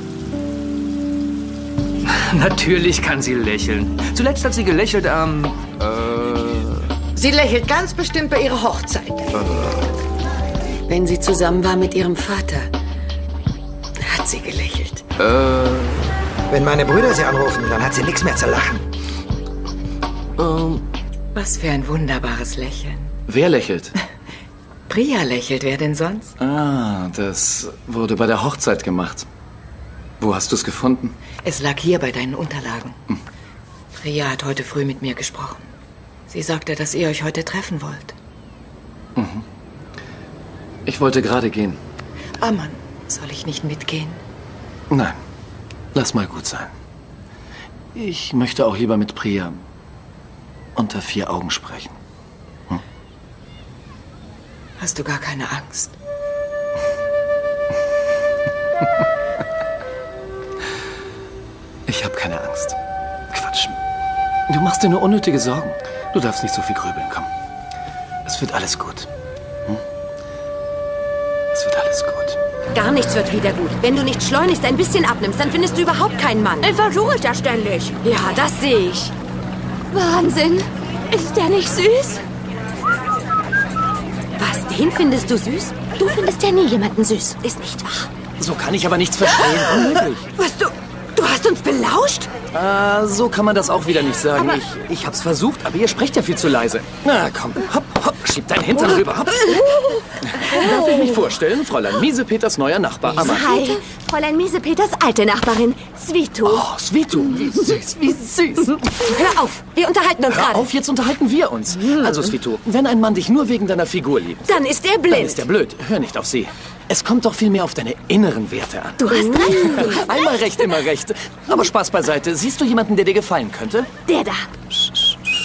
Natürlich kann sie lächeln. Zuletzt hat sie gelächelt am... Äh, Sie lächelt ganz bestimmt bei ihrer Hochzeit. Wenn sie zusammen war mit ihrem Vater, hat sie gelächelt. Äh. Wenn meine Brüder sie anrufen, dann hat sie nichts mehr zu lachen. Ähm, Was für ein wunderbares Lächeln. wer lächelt? Priya lächelt, wer denn sonst? Ah, das wurde bei der Hochzeit gemacht. Wo hast du es gefunden? Es lag hier bei deinen Unterlagen. Priya hat heute früh mit mir gesprochen. Sie sagte, dass ihr euch heute treffen wollt. Mhm. Ich wollte gerade gehen. Aman, soll ich nicht mitgehen? Nein, lass mal gut sein. Ich möchte auch lieber mit Priya unter vier Augen sprechen. Hm? Hast du gar keine Angst? Ich habe keine Angst. Quatsch. Du machst dir nur unnötige Sorgen. Du darfst nicht so viel grübeln, komm. Es wird alles gut. Hm? Es wird alles gut. Gar nichts wird wieder gut. Wenn du nicht schleunigst ein bisschen abnimmst, dann findest du überhaupt keinen Mann. Ich versuche es ja ständig. Ja, das sehe ich. Wahnsinn. Ist der nicht süß? Was, den findest du süß? Du findest ja nie jemanden süß. Ist nicht wahr. So kann ich aber nichts verstehen. Unmöglich. Was, du... Du hast uns belauscht? Ah, so kann man das auch wieder nicht sagen. Ich, ich hab's versucht, aber ihr sprecht ja viel zu leise. Na komm, hopp, hopp, schieb deinen Hintern rüber, hopp. Darf ich mich vorstellen? Fräulein Miesepeters neuer Nachbar, Aman. Hi, Fräulein Miesepeters alte Nachbarin, Sweeto. Oh, Sweeto, wie süß, wie süß. Hör auf, wir unterhalten uns Hör gerade. auf, jetzt unterhalten wir uns. Also, Sweeto, wenn ein Mann dich nur wegen deiner Figur liebt, Dann ist er blind. dann ist er blöd. Hör nicht auf sie. Es kommt doch viel mehr auf deine inneren Werte an. Du hast recht. Einmal recht, immer recht. Aber Spaß beiseite. Siehst du jemanden, der dir gefallen könnte? Der da.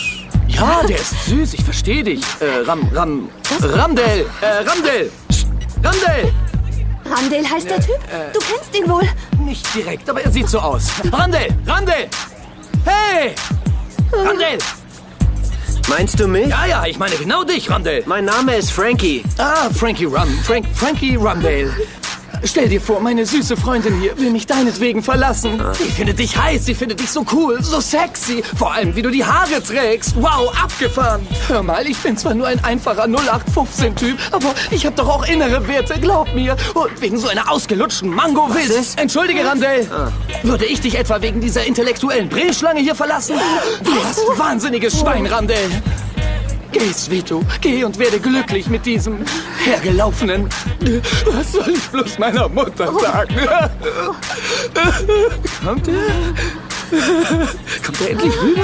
Ja, der ist süß. Ich verstehe dich. Äh, Ram, Ram, Ramdel. Äh, Ramdel. Randall! Randall heißt der Typ? Äh, Du kennst ihn wohl. Nicht direkt, aber er sieht so aus. Randall! Randall! Hey! Randall! Meinst du mich? Ja, ja, ich meine genau dich, Randall. Mein Name ist Frankie. Ah, Frankie Rum. Frank, Frankie Rundale. Stell dir vor, meine süße Freundin hier will mich deinetwegen verlassen. Ah. Sie findet dich heiß, sie findet dich so cool, so sexy. Vor allem, wie du die Haare trägst. Wow, abgefahren. Hör mal, ich bin zwar nur ein einfacher null acht fünfzehn-Typ, aber ich habe doch auch innere Werte, glaub mir. Und wegen so einer ausgelutschten Mango-Wiss. Entschuldige, Randall. Ah. Würde ich dich etwa wegen dieser intellektuellen Brillschlange hier verlassen? Du hast wahnsinniges Schwein, Randall. Geh, Sweeto, geh und werde glücklich mit diesem hergelaufenen. Was soll ich bloß meiner Mutter sagen? Kommt er? Kommt er endlich rüber?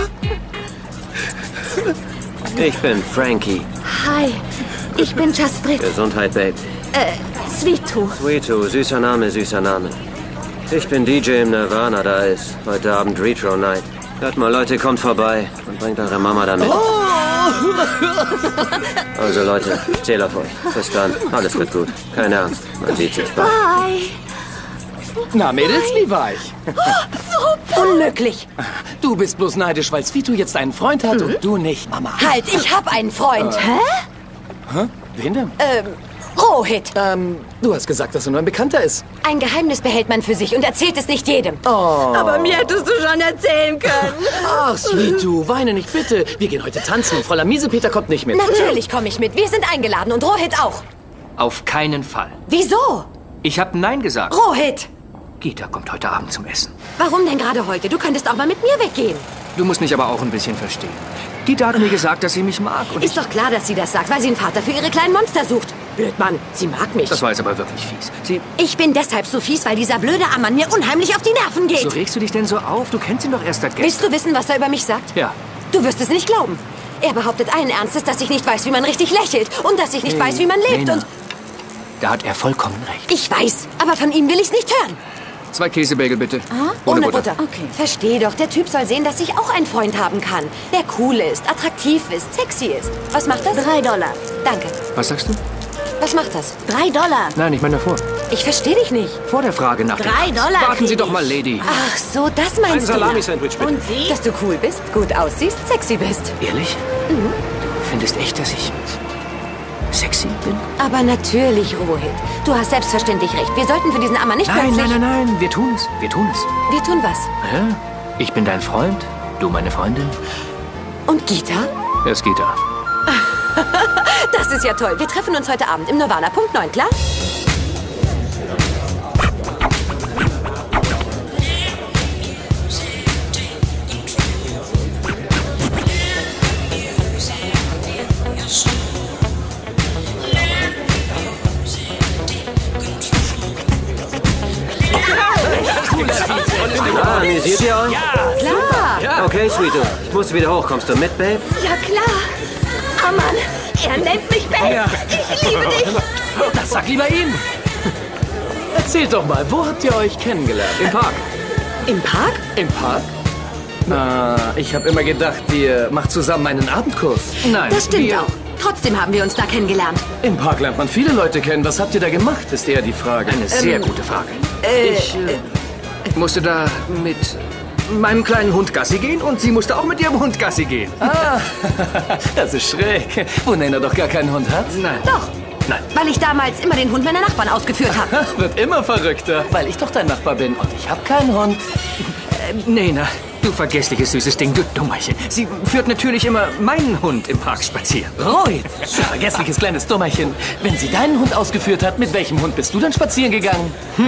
Ich bin Frankie. Hi, ich bin Jastrid. Gesundheit, Babe. Äh, Sweeto. Sweeto, süßer Name, süßer Name. Ich bin D J im Nirvana, da ist heute Abend Retro Night. Hört mal, Leute, kommt vorbei und bringt eure Mama damit. Oh! Also Leute, ich zähle auf euch. Bis dann. Alles wird gut. Kein Ernst. Man sieht sich bald. Bye. Na, Mädels, wie war ich? So unmöglich. Du bist bloß neidisch, weil Sweeto jetzt einen Freund hat und du nicht, Mama. Halt, ich hab einen Freund. Äh. Hä? Hä? Wen denn? Ähm, Rohit. Ähm, du hast gesagt, dass er nur ein Bekannter ist. Ein Geheimnis behält man für sich und erzählt es nicht jedem. Oh. Aber mir hättest du schon erzählen können. Ach, Sweeto, weine nicht bitte. Wir gehen heute tanzen und Fräulein Miesepeter kommt nicht mit. Natürlich komme ich mit. Wir sind eingeladen und Rohit auch. Auf keinen Fall. Wieso? Ich habe Nein gesagt. Rohit! Gita kommt heute Abend zum Essen. Warum denn gerade heute? Du könntest auch mal mit mir weggehen. Du musst mich aber auch ein bisschen verstehen. Gita hat mir gesagt, dass sie mich mag. Und Ist doch klar, dass sie das sagt, weil sie einen Vater für ihre kleinen Monster sucht. Blöd, Mann. Sie mag mich. Das war jetzt aber wirklich fies. Sie Ich bin deshalb so fies, weil dieser blöde Ammann mir unheimlich auf die Nerven geht. So regst du dich denn so auf? Du kennst ihn doch erst seit gestern. Willst du wissen, was er über mich sagt? Ja. Du wirst es nicht glauben. Er behauptet allen Ernstes, dass ich nicht weiß, wie man richtig lächelt. Und dass ich nicht Hey, weiß, wie man lebt. Lena. Und Da hat er vollkommen recht. ich weiß, aber von ihm will ich's nicht hören. Zwei Käsebagel bitte. Ah, ohne, Butter. Okay. Versteh doch, der Typ soll sehen, dass ich auch einen Freund haben kann. Der cool ist, attraktiv ist, sexy ist. Was macht das? Drei Dollar. Danke. Was sagst du? Was macht das? Drei Dollar. Nein, ich meine davor. Ich verstehe dich nicht. Vor der Frage nach dem Drei Preis. Dollar Warten Sie krieg doch mal, ich. Lady. Ach so, das meinst Ein du. Salami-Sandwich, bitte. Und Sie? Dass du cool bist, gut aussiehst, sexy bist. Ehrlich? Mhm. Du findest echt, dass ich sexy bin? Aber natürlich, Rohit. Du hast selbstverständlich recht. Wir sollten für diesen Ammer nicht Nein, plötzlich... nein, nein, nein. Wir tun es. Wir tun es. Wir tun was. Ja. Ich bin dein Freund. Du meine Freundin. Und Gita? Er ist Gita. Das ist ja toll. Wir treffen uns heute Abend im Nirvana. Punkt neun, klar? Ah, amüsiert ihr euch? Klar. Okay, Sweeto. Ich muss wieder hoch. Kommst du mit, Babe? Ja, klar. Oh Mann, er nennt mich Babe. Ja. Ich liebe dich. Das sag lieber ihm. Erzählt doch mal, wo habt ihr euch kennengelernt? Im Park. Im Park? Im Park? Ah, ich habe immer gedacht, ihr macht zusammen einen Abendkurs. Nein. Das stimmt wir- auch. Trotzdem haben wir uns da kennengelernt. Im Park lernt man viele Leute kennen. Was habt ihr da gemacht, ist eher die Frage. Eine sehr gute Frage. Äh, Ich äh, musste da mit meinem kleinen Hund Gassi gehen und sie musste auch mit ihrem Hund Gassi gehen. Ah, das ist schräg. Wo Nena doch gar keinen Hund hat? Nein. Doch. Nein. Weil ich damals immer den Hund meiner Nachbarn ausgeführt habe. Wird immer verrückter, weil ich doch dein Nachbar bin und ich habe keinen Hund. Äh, Nena, du vergessliches süßes Ding, du Dummerchen. Sie führt natürlich immer meinen Hund im Park spazieren. Roy, du vergessliches kleines Dummerchen. Wenn sie deinen Hund ausgeführt hat, mit welchem Hund bist du dann spazieren gegangen?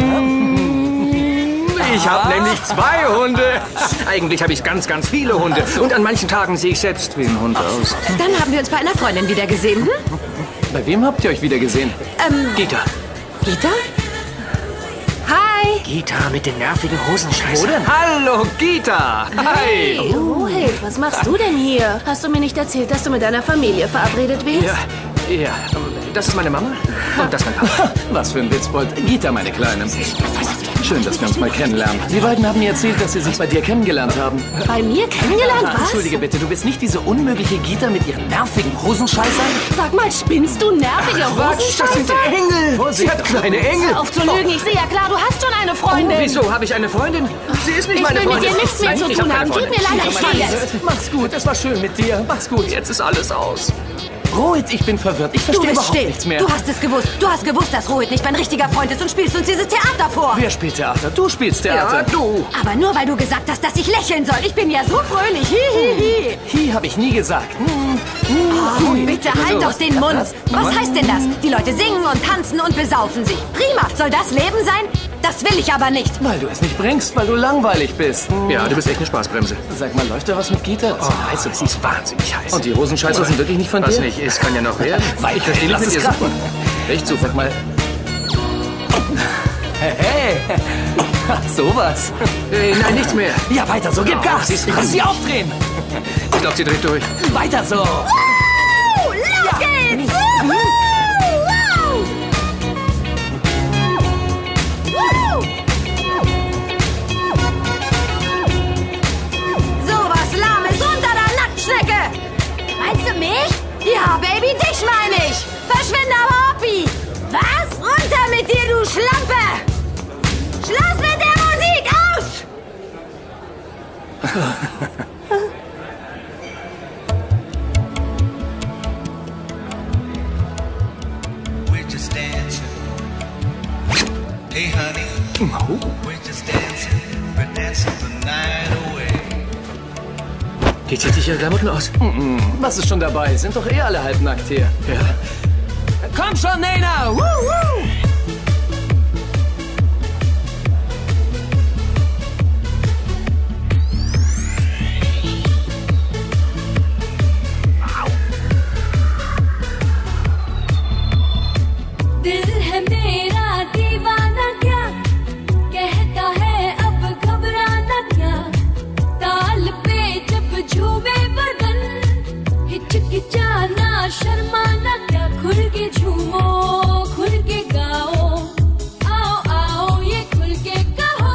Ich habe nämlich zwei Hunde. Eigentlich habe ich ganz, ganz viele Hunde. Und an manchen Tagen sehe ich selbst wie ein Hund aus. Dann haben wir uns bei einer Freundin wieder gesehen. Hm? Bei wem habt ihr euch wieder gesehen? Ähm, Gita. Gita? Hi. Gita mit den nervigen Hosenscheißern. Wo denn? Hallo, Gita. Hi. Rohit, was machst du denn hier? Hast du mir nicht erzählt, dass du mit deiner Familie verabredet bist? Ja, Ja, das ist meine Mama und das mein Papa. Was für ein Witzbold. Gita, meine Kleine. Schön, dass wir uns mal kennenlernen. Sie beiden haben mir erzählt, dass Sie sich bei dir kennengelernt haben. Bei mir kennengelernt? Ah, Was? Entschuldige bitte, du bist nicht diese unmögliche Gita mit ihren nervigen Hosenscheißern? Sag mal, spinnst du nervige Quatsch, das sind Hosenscheißer? Engel. Vorsicht, Sie hat kleine Engel. Hör auf zu lügen, ich sehe ja klar, du hast schon eine Freundin. Oh, wieso? Habe ich eine Freundin? Sie ist nicht Ich meine will mit Freundin. dir nichts mehr Nein, zu ich tun hab haben. keine Tut mir Freundin. leid, ich gehe jetzt. Mach's gut, es war schön mit dir. Mach's gut, jetzt ist alles aus. Rohit, ich bin verwirrt. Ich Du verstehe bist überhaupt still. nichts mehr. Du hast es gewusst. Du hast gewusst, dass Rohit nicht mein richtiger Freund ist und spielst uns dieses Theater vor. Wer spielt Theater? Du spielst Theater. Ja, du. Aber nur, weil du gesagt hast, dass ich lächeln soll. Ich bin ja so fröhlich. Hi, hi, hi. Hi habe ich nie gesagt. Hm. Oh, bitte halt doch den Mund. Was heißt denn das? Die Leute singen und tanzen und besaufen sich. Prima. Soll das Leben sein? Das will ich aber nicht. Weil du es nicht bringst, weil du langweilig bist. Hm. Ja, du bist echt eine Spaßbremse. Sag mal, läuft da was mit Gita? Oh, heiß, sie ist wahnsinnig heiß. Und die Hosenscheißer sind wirklich nicht von Was dir? nicht ist, kann ja noch werden. Weil Ich verstehe lass nicht mit es ihr krachen. Echt so, sag mal. Hey, hey. Sowas. Hey, nein, nichts mehr. Ja, weiter so. Gib Oh, Gas. sie ist Lass sie aufdrehen. Ich glaube, sie dreht durch. Weiter so. Uh, los geht's. Uh, wow. Sowas Lahmes unter der Nacktschnecke. Meinst du mich? Ja, Baby, dich meine ich. Verschwinde aber, Hoppi. Was? Runter mit dir, du Schlampe. Schluss mit der Musik, aus. We're just dancing. Hey, honey. We're just dancing. We're dancing the night away. Die zieht sich ihre Klamotten aus. Mm-mm. Was ist schon dabei? Sind doch eh alle halbnackt hier. Ja. Komm schon, Nena. Woo, woo. दिल है मेरा दीवाना क्या कहता है अब घबराना क्या ताल पे जब झूमे बदन हिचकिचाना शर्माना क्या खुल के झूमो खुल के गाओ आओ आओ ये खुल के कहो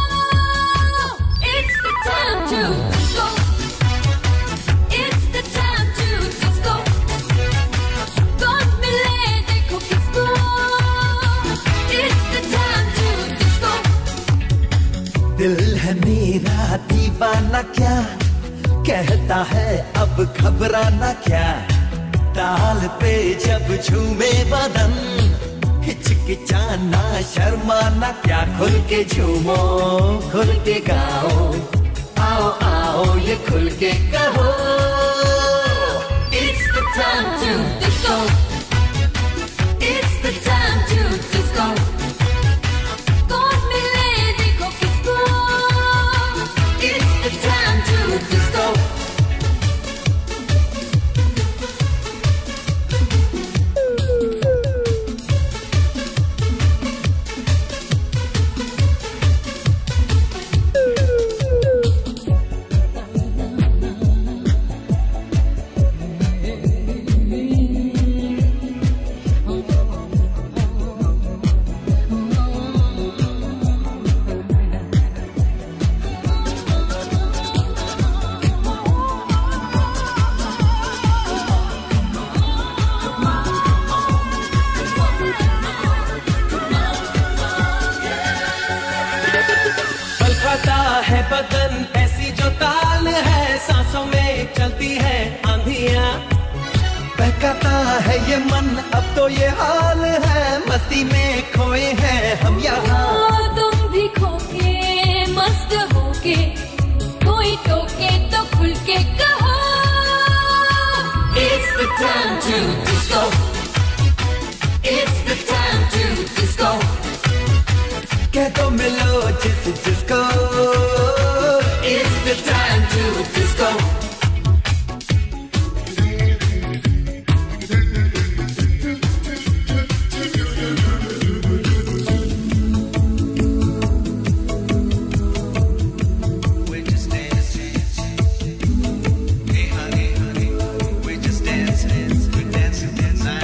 It's the time to disco It's the time to disco कौन मिले देखो किसको It's the time to disco दिल है मेरा दीवाना क्या कहता है अब घबराना क्या ताल पे जब झूमे बदन हिचकिचाना शर्माना क्या खुल के झूमो खुल के गाओ आओ आओ ये खुल के कहो It's the time to disco It's the time to disco कौन मिले देखो किसको It's the time to disco पल खाता है बदन ऐसी जो ताल है सांसों में चलती है आंधियां बहकाता है ये मन अब तो ये हाल है मस्ती में खोए हैं हम यहाँ ओ, तुम भी खोके मस्त होके कोई टोके तो खुल के कहो It's the time to disco It's the time to disco कह दो मिलो जिस जिसको It's the time to disco We're just dancing. Hey honey, honey, we're just dancing. We're dancing the night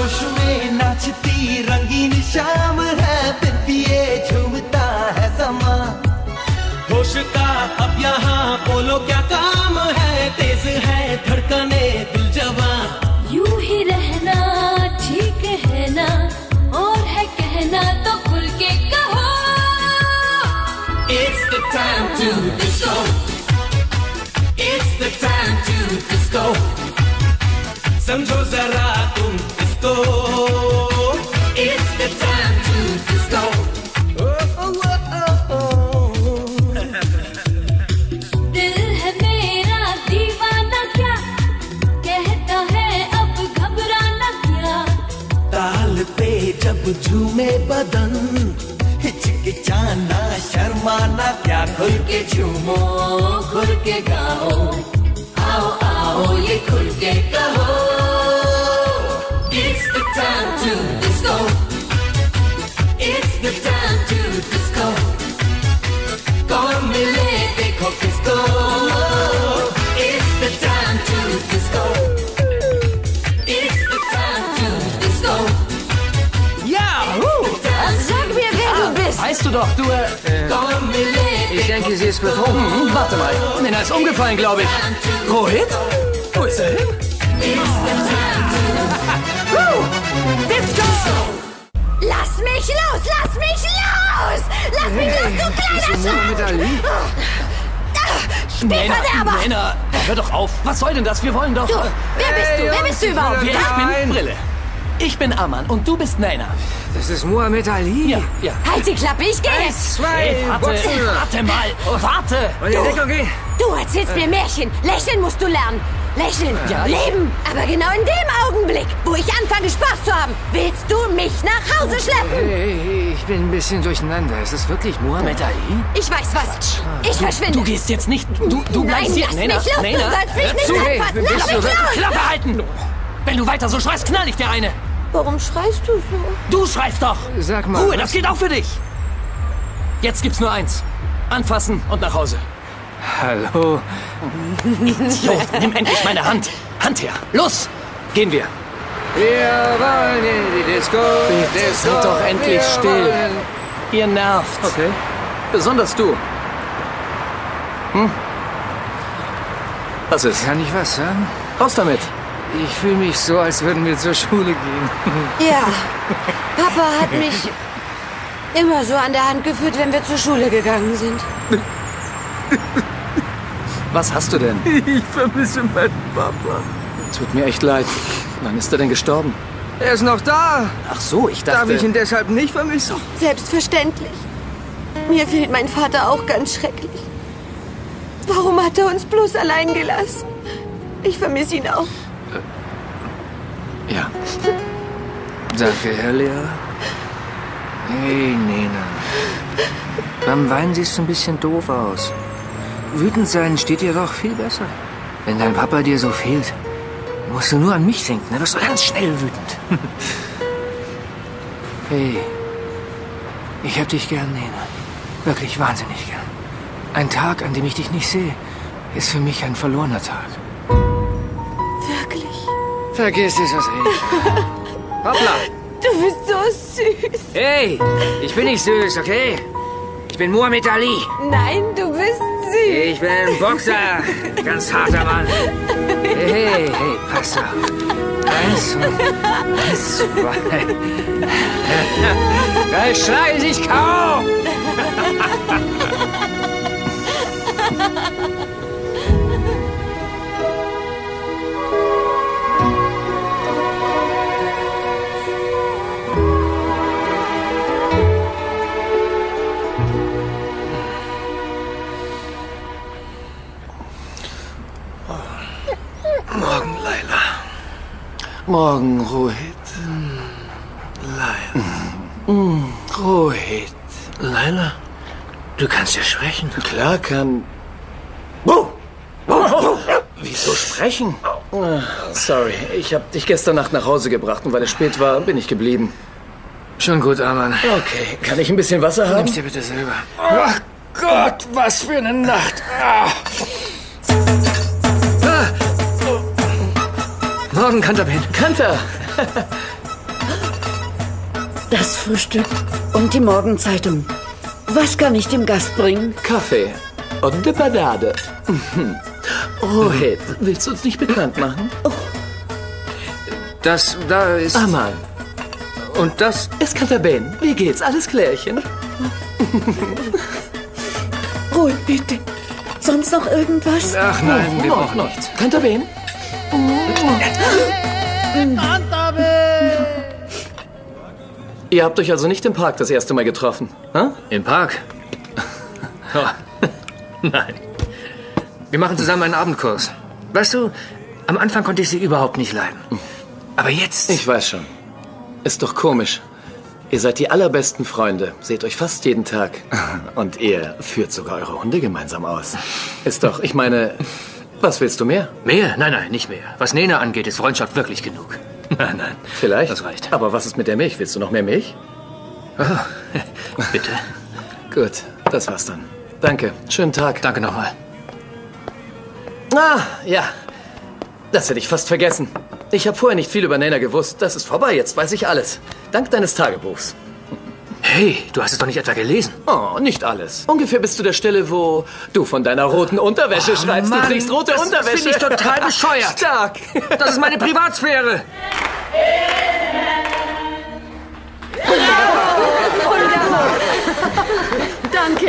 जोश में नाचती रंगीन शाम है फिर भी ये झूमता है समा होश का अब यहाँ बोलो क्या काम है तेज है धड़कने दिल जवां यूं ही रहना ठीक है ना और है कहना तो खुल के कहो It's the time to disco It's the time to disco समझो जरा तुम इसको It's the time to disco oh, oh, oh, oh. दिल है मेरा दीवाना क्या कहता है अब घबराना क्या ताल पे जब झूमे बदन हिचकिचाना शर्माना क्या खुल के झूमो खुल के गाओ आओ आओ ये खुल के कहो It's the time to disco It's the time to disco कौन मिले देखो किसको It's the time to disco It's the time to disco Yahoo! Sag mir, wer du bist. Weißt du doch, du, äh... Ich denke, sie ist betrunken. Hm, warte mal. Nena ist umgefallen, glaube ich. Rohit? Wo ist er hin? Lass mich los, lass mich los! Lass mich los, du kleiner Schaf! Spielverderber! Nena, hör doch auf. Was soll denn das? Wir wollen doch... Du, wer bist du? Wer bist du überhaupt? Wer ich bin? Brille. Ich bin Aman und du bist Nena. Das ist Muhammad Ali. Ja, ja. Halt die Klappe, ich gehe jetzt! Zwei, Hey, warte, Boxen. warte mal, warte. Und in Deckung gehen. Du erzählst mir Märchen. Lächeln musst du lernen. Lächeln, Ja, leben. Aber genau in dem Augenblick, wo ich anfange, Spaß zu haben, willst du mich nach Hause schleppen. Hey, ich bin ein bisschen durcheinander. Ist das wirklich Muhammad Ali? Ich weiß was. Ich Du, verschwinde. du gehst jetzt nicht... Du, du bleibst Nein, hier. lass Nena, mich los. Nena, Du sollst mich hör nicht zu. anfassen. Bist Lass du mich wirklich- los. Klappe halten! Wenn du weiter so schreist, knall ich dir eine. Warum schreist du so? Du schreist doch! Sag mal, Ruhe, was- das geht auch für dich! Jetzt gibt's nur eins. Anfassen und nach Hause. Hallo. Idiot, nimm endlich meine Hand. Hand her. Los! Gehen wir. Wir wollen in die Disco. Bitte, Disco. seid doch endlich Wir still. wollen- Ihr nervt. Okay. Besonders du. Hm? Was ist? Kann ich was sagen? Raus damit. Ich fühle mich so, als würden wir zur Schule gehen. Ja, Papa hat mich immer so an der Hand geführt, wenn wir zur Schule gegangen sind. Was hast du denn? Ich vermisse meinen Papa. Tut mir echt leid. Wann ist er denn gestorben? Er ist noch da. Ach so, ich dachte... Darf ich ihn deshalb nicht vermissen? Selbstverständlich. Mir fehlt mein Vater auch ganz schrecklich. Warum hat er uns bloß allein gelassen? Ich vermisse ihn auch. Ja. Danke, Herr Lehrer. Hey, Nena. Beim Weinen siehst du ein bisschen doof aus. Wütend sein steht dir doch viel besser. Wenn dein Papa dir so fehlt, musst du nur an mich denken. Dann wirst du ganz schnell wütend. Hey, ich hab dich gern, Nena. Wirklich wahnsinnig gern. Ein Tag, an dem ich dich nicht sehe, ist für mich ein verlorener Tag. Wirklich? Vergiss es, was ich. Hoppla. Du bist so süß. Hey, ich bin nicht süß, okay? Ich bin Muhammad Ali. Nein, du bist süß. Ich bin ein Boxer. Ganz harter Mann. Hey, hey, hey, pass auf. Eins, eins, zwei. Da schlage ich kaum. Morgen, Laila. Morgen, Rohit. Laila. Mm, Rohit. Laila, du kannst ja sprechen. Klar kann... Wieso sprechen? Ah, sorry, ich habe dich gestern Nacht nach Hause gebracht und weil es spät war, bin ich geblieben. Schon gut, Aman. Okay, kann ich ein bisschen Wasser haben? Nimm's dir bitte selber. Ach Gott, was für eine Nacht. Ah. Ah. Morgen, Kanterbein. Kanter! Das Frühstück und die Morgenzeitung. Was kann ich dem Gast bringen? Kaffee und eine Banane. Mhm. Rohit, willst du uns nicht bekannt machen? Das da ist... Aman. Und das... Eskantaben. Wie geht's? Alles klärchen? Ruhe, bitte. Sonst noch irgendwas? Ach nein, wir brauchen nichts. Kantaben? Ihr habt euch also nicht im Park das erste Mal getroffen? Hm? Im Park? Oh. Nein. Wir machen zusammen einen Abendkurs. Weißt du, am Anfang konnte ich sie überhaupt nicht leiden. Aber jetzt... Ich weiß schon. Ist doch komisch. Ihr seid die allerbesten Freunde, seht euch fast jeden Tag. Und ihr führt sogar eure Hunde gemeinsam aus. Ist doch, ich meine, was willst du mehr? Mehr? Nein, nein, nicht mehr. Was Nena angeht, ist Freundschaft wirklich genug. Nein, nein. Vielleicht. Das reicht. Aber was ist mit der Milch? Willst du noch mehr Milch? Oh, bitte. Gut, das war's dann. Danke. Schönen Tag. Danke nochmal. Ah, ja. Das hätte ich fast vergessen. Ich habe vorher nicht viel über Nena gewusst. Das ist vorbei, jetzt weiß ich alles. Dank deines Tagebuchs. Hey, du hast es doch nicht etwa gelesen? Oh, nicht alles. Ungefähr bis zu der Stelle, wo du von deiner roten Unterwäsche oh, schreibst. Mann, du trägst rote das Unterwäsche. Das finde ich total bescheuert. Stark. Das ist meine Privatsphäre. Danke.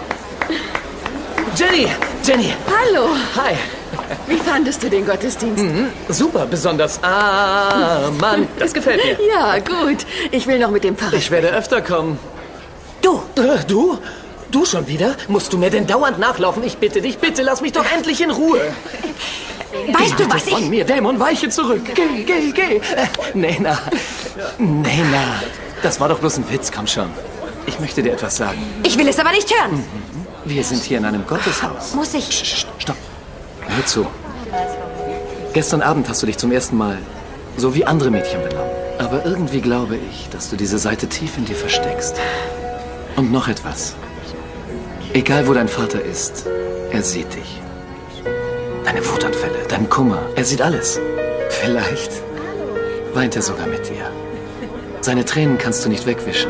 Jenny, Jenny. Hallo. Hi. Wie fandest du den Gottesdienst? Mhm, super, besonders. Ah, Mann, das gefällt mir. Ja, gut. Ich will noch mit dem Pfarrer. Ich werde öfter kommen. Du, äh, du? Du schon wieder? Musst du mir denn dauernd nachlaufen? Ich bitte dich, bitte, lass mich doch endlich in Ruhe. Weißt du, was ich... Von mir, Dämon, weiche zurück. Geh, geh, geh. Äh, Nena, Nena, das war doch bloß ein Witz, komm schon. Ich möchte dir etwas sagen. Ich will es aber nicht hören. Wir sind hier in einem Gotteshaus. Muss ich... Psst, stopp. Hör zu. Gestern Abend hast du dich zum ersten Mal so wie andere Mädchen benommen. Aber irgendwie glaube ich, dass du diese Seite tief in dir versteckst. Und noch etwas. Egal, wo dein Vater ist, er sieht dich. Deine Wutanfälle, deinen Kummer, er sieht alles. Vielleicht weint er sogar mit dir. Seine Tränen kannst du nicht wegwischen.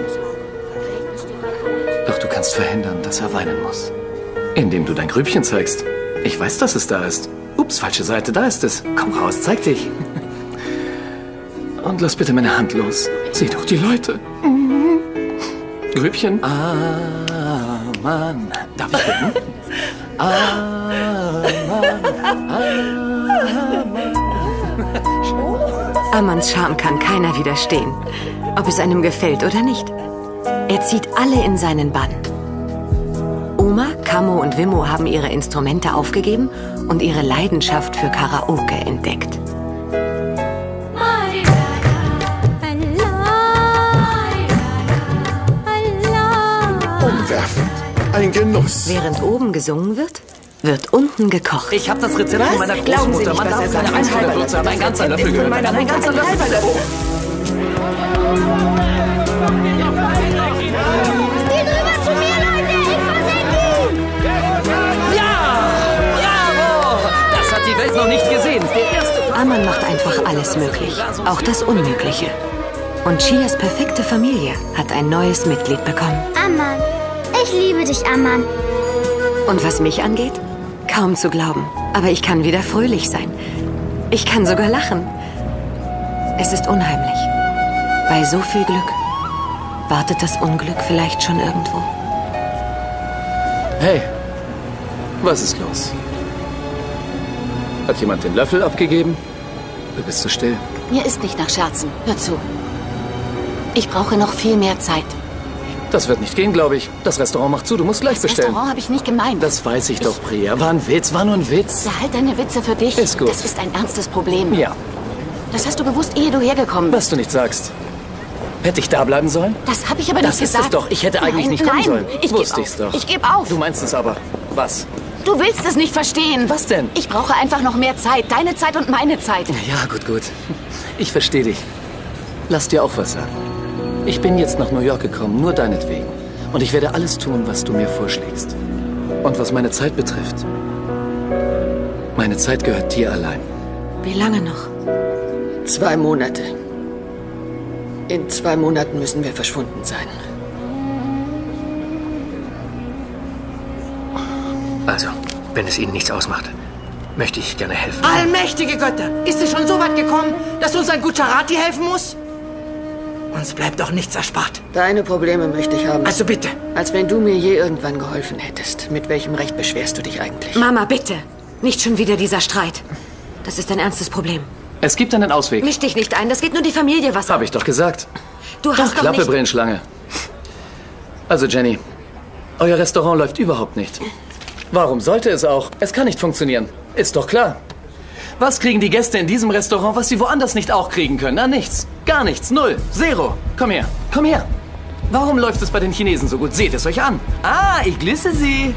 Doch du kannst verhindern, dass er weinen muss. Indem du dein Grübchen zeigst. Ich weiß, dass es da ist. Ups, falsche Seite, da ist es. Komm raus, zeig dich. Und lass bitte meine Hand los. Sieh doch die Leute. Mhm. Grübchen. Ah, Mann. Darf ich bitten? Ah, Mann. Ah, Mann. Amans Charme kann keiner widerstehen. Ob es einem gefällt oder nicht. Er zieht alle in seinen Bann. Oma, Camo und Wimmo haben ihre Instrumente aufgegeben und ihre Leidenschaft für Karaoke entdeckt. Umwerfend. Ein Genuss. Während oben gesungen wird, wird unten gekocht. Ich habe das Rezept Was? von meiner Glauben Sie Großmutter. nicht, Man was darf er sagt? keine einzelne Würze haben. Ein ganzer Löffel gehört. Ein ganzer Löffel. Geh rüber zu mir, Leute! Ich versenke ihn! Ja! Bravo! Das hat die Welt noch nicht gesehen. Der erste... Aman macht einfach alles möglich, auch das Unmögliche. Und Chias perfekte Familie hat ein neues Mitglied bekommen. Aman, ich liebe dich, Aman. Und was mich angeht, kaum zu glauben. Aber ich kann wieder fröhlich sein. Ich kann sogar lachen. Es ist unheimlich. Bei so viel Glück wartet das Unglück vielleicht schon irgendwo. Hey, was ist los? Hat jemand den Löffel abgegeben? Du bist so still. Mir ist nicht nach Scherzen. Hör zu. Ich brauche noch viel mehr Zeit. Das wird nicht gehen, glaube ich. Das Restaurant macht zu, du musst gleich Das bestellen. Restaurant habe ich nicht gemeint. Das weiß ich doch, Priya. War ein Witz, war nur ein Witz. Behalt deine Witze für dich. Ist gut. Das ist ein ernstes Problem. Ja. Das hast du gewusst, ehe du hergekommen bist. Was du nicht sagst. Hätte ich da bleiben sollen? Das habe ich aber Das nicht ist gesagt. es doch. Ich hätte eigentlich nein, nicht kommen nein. sollen. Ich Wusste geb ich's auf. doch. Ich gebe auf. Du meinst es aber. Was? Du willst es nicht verstehen. Was denn? Ich brauche einfach noch mehr Zeit. Deine Zeit und meine Zeit. Ja, gut, gut. Ich verstehe dich. Lass dir auch was sagen. Ich bin jetzt nach New York gekommen, nur deinetwegen. Und ich werde alles tun, was du mir vorschlägst. Und was meine Zeit betrifft. Meine Zeit gehört dir allein. Wie lange noch? Zwei Monate. In zwei Monaten müssen wir verschwunden sein. Also, wenn es Ihnen nichts ausmacht, möchte ich gerne helfen. Allmächtige Götter! Ist es schon so weit gekommen, dass uns ein Gujarati helfen muss? Uns bleibt doch nichts erspart. Deine Probleme möchte ich haben. Also bitte. Als wenn du mir je irgendwann geholfen hättest. Mit welchem Recht beschwerst du dich eigentlich? Mama, bitte. Nicht schon wieder dieser Streit. Das ist ein ernstes Problem. Es gibt einen Ausweg. Misch dich nicht ein, das geht nur die Familie was an. Habe ich doch gesagt. Du hast doch Klappe, nicht... Brillenschlange. Also Jenny, euer Restaurant läuft überhaupt nicht. Warum sollte es auch? Es kann nicht funktionieren. Ist doch klar. Was kriegen die Gäste in diesem Restaurant, was sie woanders nicht auch kriegen können? Na, nichts. Gar nichts. Null. Zero. Komm her. Komm her. Warum läuft es bei den Chinesen so gut? Seht es euch an. Ah, ich glisse sie.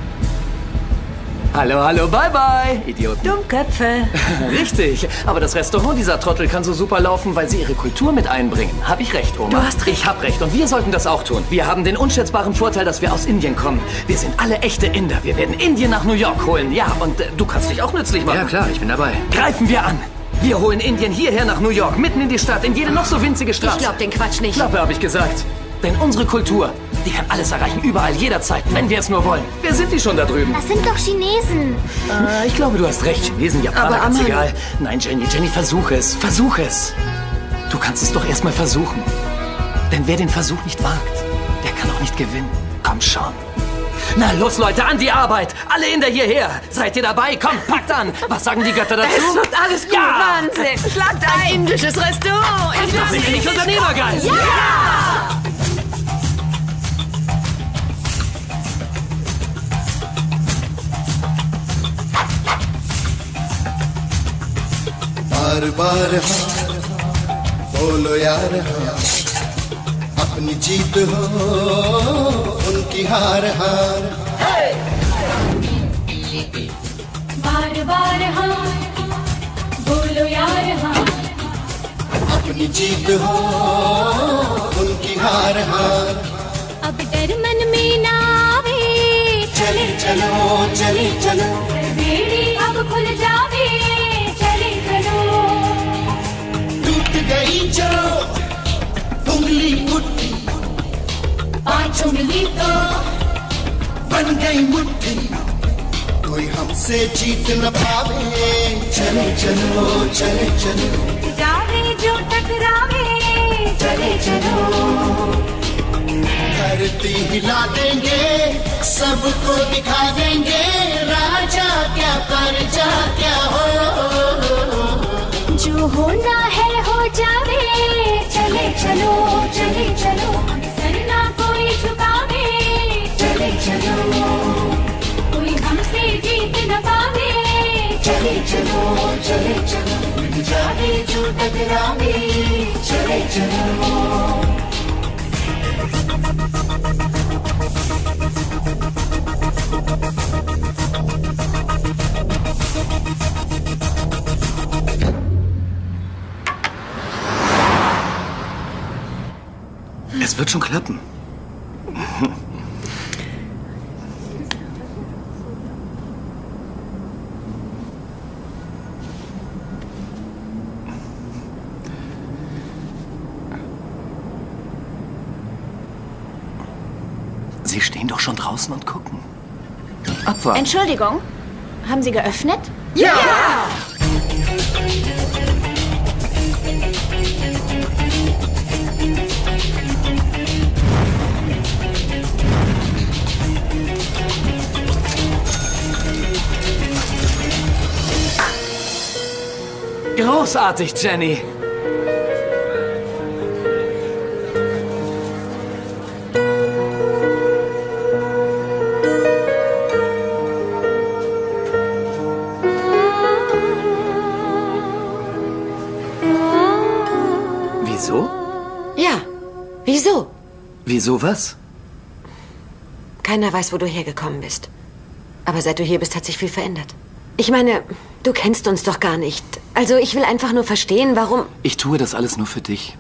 Hallo, hallo, bye, bye, Idioten. Dummköpfe. Richtig. Aber das Restaurant dieser Trottel kann so super laufen, weil sie ihre Kultur mit einbringen. Hab ich recht, Oma? Du hast recht. Ich hab recht. Und wir sollten das auch tun. Wir haben den unschätzbaren Vorteil, dass wir aus Indien kommen. Wir sind alle echte Inder. Wir werden Indien nach New York holen. Ja, und äh, du kannst dich auch nützlich machen. Ja, klar, ich bin dabei. Greifen wir an. Wir holen Indien hierher nach New York, mitten in die Stadt, in jede noch so winzige Straße. Ich glaub den Quatsch nicht. Klappe, hab ich gesagt. Denn unsere Kultur, die kann alles erreichen, überall, jederzeit, wenn wir es nur wollen. Wer sind die schon da drüben? Das sind doch Chinesen. Äh, ich glaube, du hast recht. Chinesen, Japaner, Aber ganz Aman- egal. Nein, Jenny, Jenny, versuch es. Versuch es. Du kannst es doch erstmal versuchen. Denn wer den Versuch nicht wagt, der kann auch nicht gewinnen. Komm schon. Na los, Leute, an die Arbeit. Alle Inder hierher. Seid ihr dabei? Kommt, packt an. Was sagen die Götter dazu? Es wird alles gut. Ja! Wahnsinn. Schlagt ein indisches Restaurant. Ich Das bin ich Unternehmergeist. Ja! बार बार हाँ बोलो यार हाँ अपनी जीत हो उनकी हार हार बार बार हाँ बोलो यार हाँ अपनी जीत हो उनकी हार हार अब डर मन में ना आवे चले चलो चले चलो बेड़ी अब खुल जावे चले चलो टूट गई चलो उंगली मुट्ठी पांच उंगली तो बन गई मुट्ठी कोई हमसे जीत न पावे चले चलो चले चलो जावे जो टकरावे चले चलो धरती हिला देंगे सबको दिखा देंगे राजा क्या प्रजा क्या हो जो होना है हो जावे चले चलो चले चलो सर ना कोई झुकावे चले चलो कोई हमसे जीत न पावे चले चलो चले चलो जावे जो टकरावे चले चलो Es wird schon klappen. Sie stehen doch schon draußen und gucken. Abwarten. Entschuldigung, haben Sie geöffnet? Ja! Großartig, Jenny. Wieso? Ja. Wieso? Wieso was? Keiner weiß, wo du hergekommen bist. Aber seit du hier bist, hat sich viel verändert. Ich meine, du kennst uns doch gar nicht. Also ich will einfach nur verstehen, warum... Ich tue das alles nur für dich.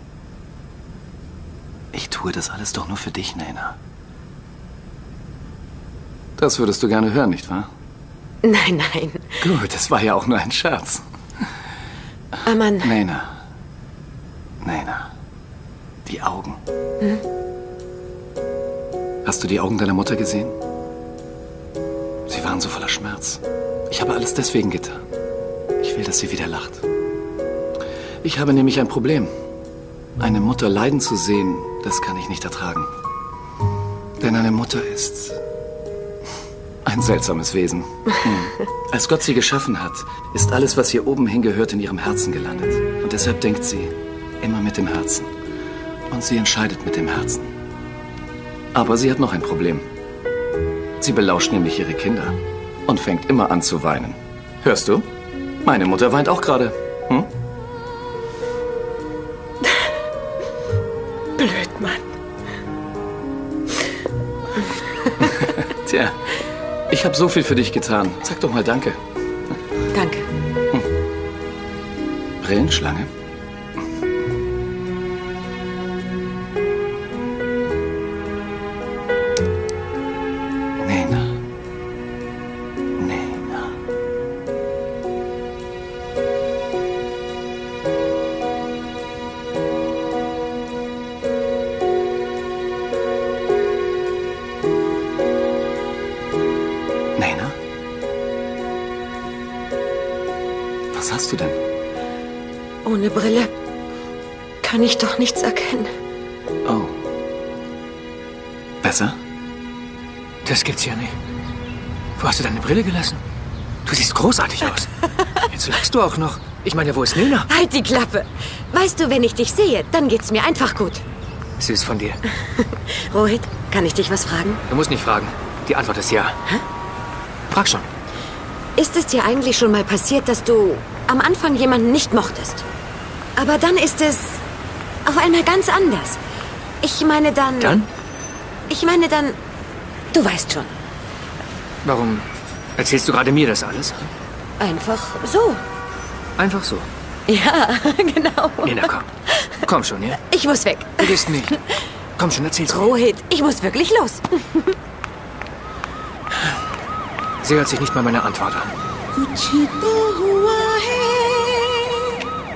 Ich tue das alles doch nur für dich, Naina. Das würdest du gerne hören, nicht wahr? Nein, nein. Gut, das war ja auch nur ein Scherz. Aman, Naina. Naina. Die Augen. Hm? Hast du die Augen deiner Mutter gesehen? Sie waren so voller Schmerz. Ich habe alles deswegen getan. Ich will, dass sie wieder lacht. Ich habe nämlich ein Problem. Eine Mutter leiden zu sehen, das kann ich nicht ertragen. Denn eine Mutter ist ein seltsames Wesen. Hm. Als Gott sie geschaffen hat, ist alles, was hier oben hingehört, in ihrem Herzen gelandet. Und deshalb denkt sie immer mit dem Herzen. Und sie entscheidet mit dem Herzen. Aber sie hat noch ein Problem. Sie belauscht nämlich ihre Kinder und fängt immer an zu weinen. Hörst du? Meine Mutter weint auch gerade. Hm? Blöd, Mann. Tja, ich habe so viel für dich getan. Sag doch mal Danke. Danke. Hm. Brillenschlange? Nena. Nena. Nena? Was hast du denn? Ohne Brille kann ich doch nichts erkennen. Oh. Besser? Das gibt's ja nicht. Wo hast du deine Brille gelassen? Du siehst großartig aus. Jetzt lachst du auch noch. Ich meine, wo ist Nena? Halt die Klappe. Weißt du, wenn ich dich sehe, dann geht's mir einfach gut. Süß von dir. Rohit, kann ich dich was fragen? Du musst nicht fragen. Die Antwort ist ja. Hä? Frag schon. Ist es dir eigentlich schon mal passiert, dass du am Anfang jemanden nicht mochtest? Aber dann ist es auf einmal ganz anders. Ich meine dann... Dann? Ich meine dann... Du weißt schon. Warum erzählst du gerade mir das alles? Einfach so. Einfach so. Ja, genau. Nena, komm. Komm schon, ja? Ich muss weg. Du gehst nicht. Komm schon, erzähl's mir. Rohit, ich muss wirklich los. Sie hört sich nicht mal meine Antwort an. कुछ तो हुआ है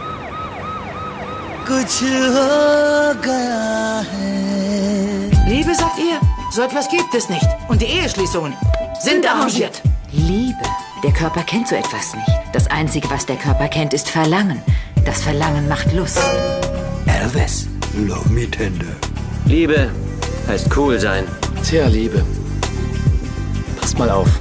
कुछ हो गया है Liebe, sagt ihr? So etwas gibt es nicht. Und die Eheschließungen sind arrangiert. Liebe. Der Körper kennt so etwas nicht. Das Einzige, was der Körper kennt, ist Verlangen. Das Verlangen macht Lust. Elvis, love me tender. Liebe heißt cool sein. Tja, Liebe. Passt mal auf.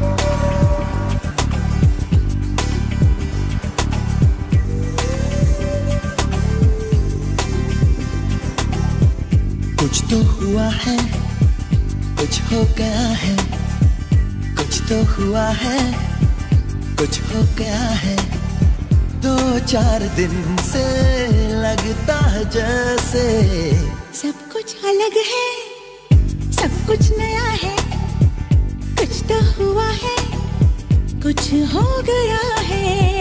कुछ तो हुआ है कुछ हो गया है कुछ तो हुआ है कुछ हो गया है दो चार दिन से लगता है जैसे सब कुछ अलग है सब कुछ नया है कुछ तो हुआ है कुछ हो गया है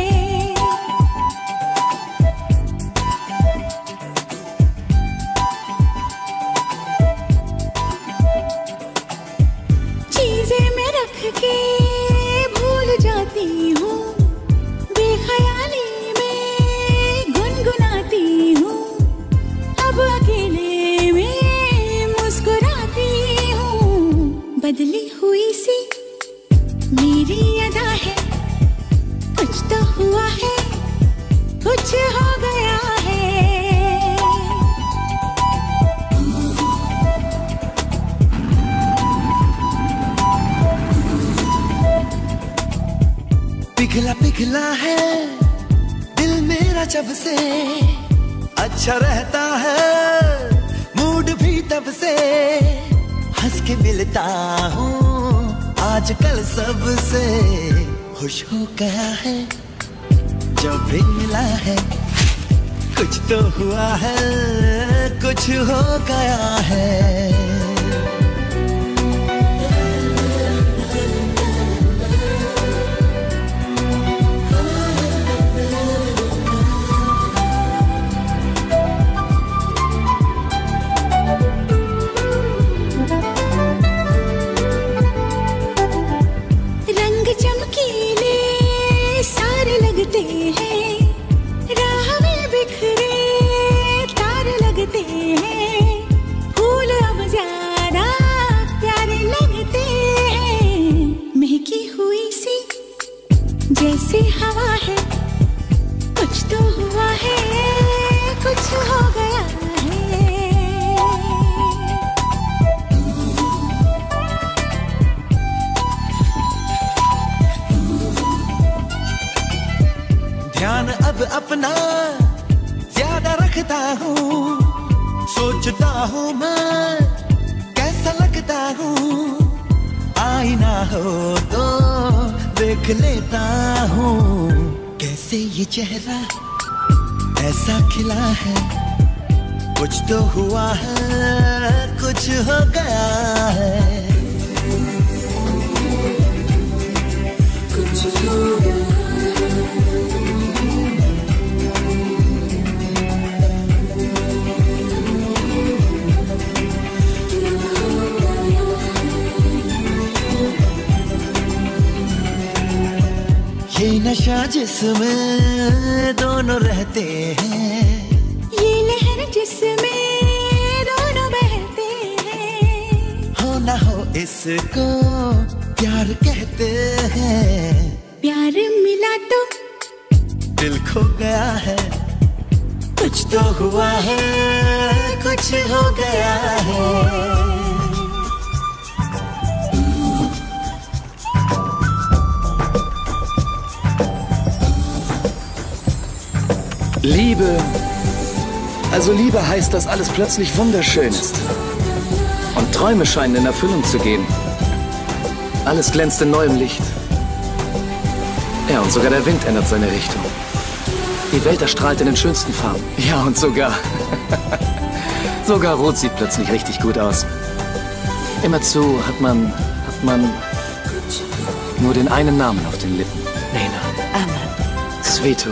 चीजें मैं रख के भूल जाती हूँ बेख्याली में गुनगुनाती हूँ अब अकेले में मुस्कुराती हूँ बदली हुई सी मेरी अदा है कुछ तो हुआ है कुछ हो गया है पिघला पिघला है दिल मेरा जब से अच्छा रहता है मूड भी तब से हंस के मिलता हूँ आजकल सबसे खुश हो गया है जो भी मिला है कुछ तो हुआ है कुछ हो गया है चमकीले सारे लगते हैं राह में बिखरे तार लगते हैं लगता हूँ सोचता हूँ मैं कैसा लगता हूँ आईना हो तो देख लेता हूँ कैसे ये चेहरा ऐसा खिला है कुछ तो हुआ है कुछ हो गया है कुछ हो गया ये नशा जिसमें दोनों रहते हैं ये लहर जिसमें दोनों बहते हैं हो ना हो इसको प्यार कहते हैं प्यार मिला तो दिल खो गया है कुछ तो हुआ है कुछ हो गया है Liebe. Also Liebe heißt, dass alles plötzlich wunderschön ist. Und Träume scheinen in Erfüllung zu gehen. Alles glänzt in neuem Licht. Ja, und sogar der Wind ändert seine Richtung. Die Welt erstrahlt in den schönsten Farben. Ja, und sogar... sogar Rot sieht plötzlich richtig gut aus. Immerzu hat man... hat man... nur den einen Namen auf den Lippen. Nena. Aman. Sveto.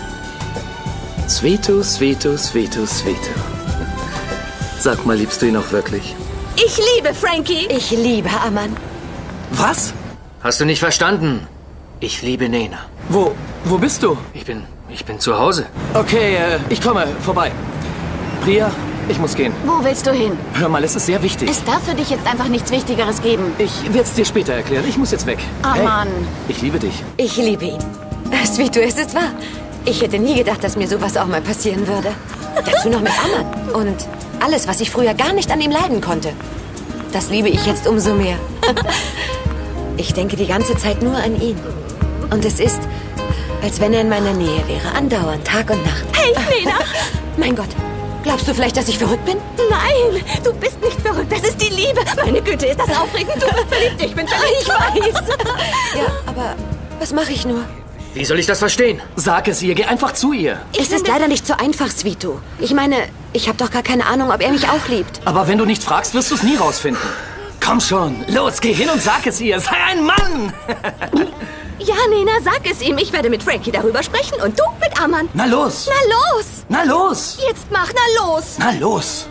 Sveto, Sveto, Sveto, Sveto. Sag mal, liebst du ihn auch wirklich? Ich liebe Frankie. Ich liebe Aman. Was? Hast du nicht verstanden? Ich liebe Nena. Wo, wo bist du? Ich bin, ich bin zu Hause. Okay, äh, ich komme vorbei. Priya, ich muss gehen. Wo willst du hin? Hör mal, es ist sehr wichtig. Es darf für dich jetzt einfach nichts Wichtigeres geben. Ich werde es dir später erklären. Ich muss jetzt weg. Ah, hey, Mann. Ich liebe dich. Ich liebe ihn. Svito, es ist wahr. Ich hätte nie gedacht, dass mir sowas auch mal passieren würde. Dazu noch mit Aman. Und alles, was ich früher gar nicht an ihm leiden konnte. Das liebe ich jetzt umso mehr. Ich denke die ganze Zeit nur an ihn. Und es ist, als wenn er in meiner Nähe wäre. Andauernd, Tag und Nacht. Hey, Nena! Mein Gott, glaubst du vielleicht, dass ich verrückt bin? Nein, du bist nicht verrückt. Das ist die Liebe. Meine Güte, ist das aufregend. Du bist verliebt, ich bin verliebt. Ich weiß. Ja, aber was mache ich nur? Wie soll ich das verstehen? Sag es ihr, geh einfach zu ihr. Es ist leider nicht so einfach, Svito. Ich meine, ich habe doch gar keine Ahnung, ob er mich auch liebt. Aber wenn du nicht fragst, wirst du es nie rausfinden. Komm schon, los, geh hin und sag es ihr. Sei ein Mann! Ja, Nena, sag es ihm. Ich werde mit Frankie darüber sprechen und du mit Aman. Na los! Na los! Na los! Jetzt mach, na los! Na los!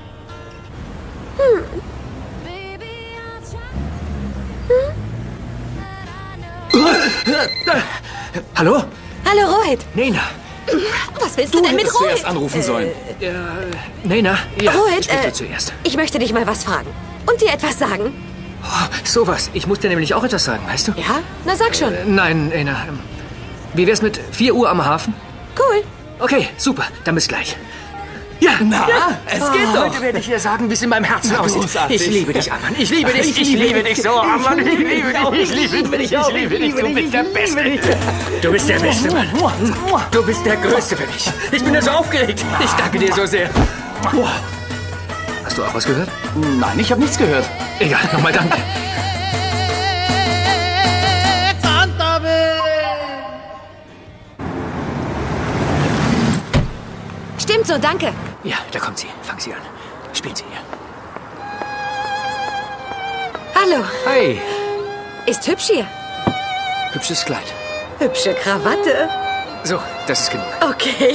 Hm. Hallo? Hallo, Rohit. Nena. Was willst Du, du denn mit hättest Rohit? zuerst anrufen sollen. Äh, äh, Nena, ja, Rohit, sprich du äh, zuerst. ich möchte dich mal was fragen. Und dir etwas sagen. Oh, sowas. Ich muss dir nämlich auch etwas sagen, weißt du? Ja? Na, sag schon. Äh, nein, Nena. ähm, Wie wär's mit vier Uhr am Hafen? Cool. Okay, super. Dann bis gleich. Ja, Na, ja. es oh, geht doch. Heute werde ich dir sagen, wie es in meinem Herzen aussieht. Großartig. Ich liebe dich, Aman. Ich liebe dich. Ich liebe dich so, Aman. Ich liebe dich. Ich liebe dich. Ich liebe dich. Du bist der Beste. Du bist der Beste, Mann. Du bist der Größte für mich. Ich bin ja so aufgeregt. Ich danke dir so sehr. Hast du auch was gehört? Nein, ich habe nichts gehört. Egal, nochmal danke. Stimmt so, danke. Ja, da kommt sie. Fang sie an. Spielen Sie ihr. Hallo. Hi. Ist hübsch hier. Hübsches Kleid. Hübsche Krawatte. So, das ist genug. Okay.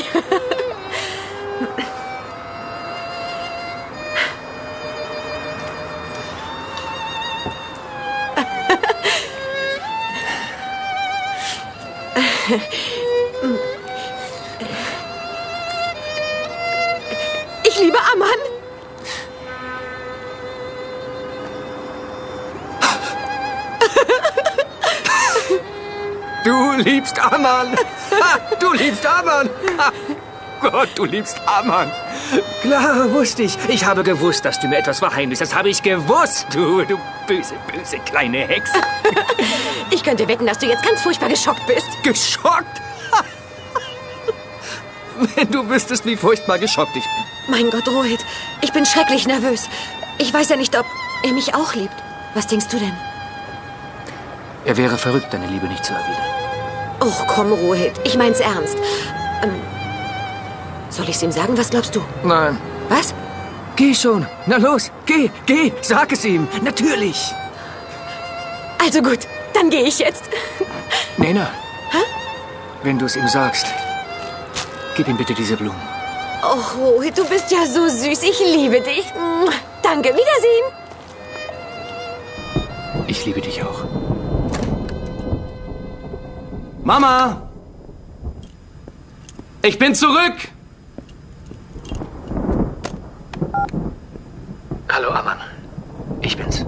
Ich liebe Aman. Du liebst Aman. Du liebst Aman. Gott, du liebst Aman. Klar, wusste ich. Ich habe gewusst, dass du mir etwas verheimlichst. Das habe ich gewusst. Du, du böse, böse kleine Hexe. Ich könnte wetten, dass du jetzt ganz furchtbar geschockt bist. Geschockt? Wenn du wüsstest, wie furchtbar geschockt ich bin. Mein Gott, Rohit, ich bin schrecklich nervös. Ich weiß ja nicht, ob er mich auch liebt. Was denkst du denn? Er wäre verrückt, deine Liebe nicht zu erwidern. Och, komm, Rohit, ich mein's ernst. Ähm, soll ich's ihm sagen? Was glaubst du? Nein. Was? Geh schon. Na los, geh, geh. Sag es ihm. Natürlich. Also gut, dann gehe ich jetzt. Nena. Hä? Wenn du es ihm sagst, gib ihm bitte diese Blumen. Och, Rohit, du bist ja so süß. Ich liebe dich. Danke, Wiedersehen. Ich liebe dich auch. Mama! Ich bin zurück! Hallo, Aman. Ich bin's.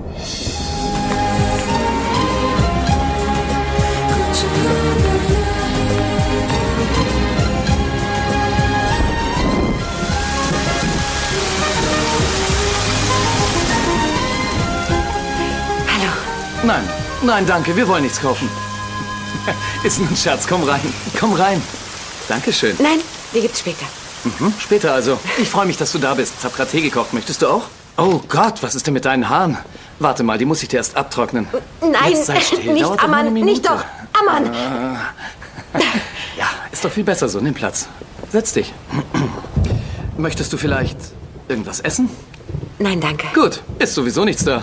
Hallo. Nein, nein, danke, wir wollen nichts kaufen. Ist nur ein Scherz, komm rein, komm rein. Dankeschön. Nein, die gibt's später. Mhm, später also. Ich freue mich, dass du da bist. Ich hab grad Tee gekocht. Möchtest du auch? Oh Gott, was ist denn mit deinen Haaren? Warte mal, die muss ich dir erst abtrocknen. Nein, Jetzt sei still. nicht Dauert doch nur eine Aman, Minute. nicht doch. Aman! Ah. Ja, ist doch viel besser so. Nimm Platz. Setz dich. Möchtest du vielleicht irgendwas essen? Nein, danke. Gut, ist sowieso nichts da.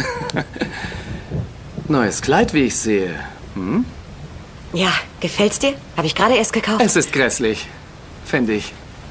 Neues Kleid, wie ich sehe. Hm? Ja, gefällt's dir? Habe ich gerade erst gekauft. Es ist grässlich, finde ich.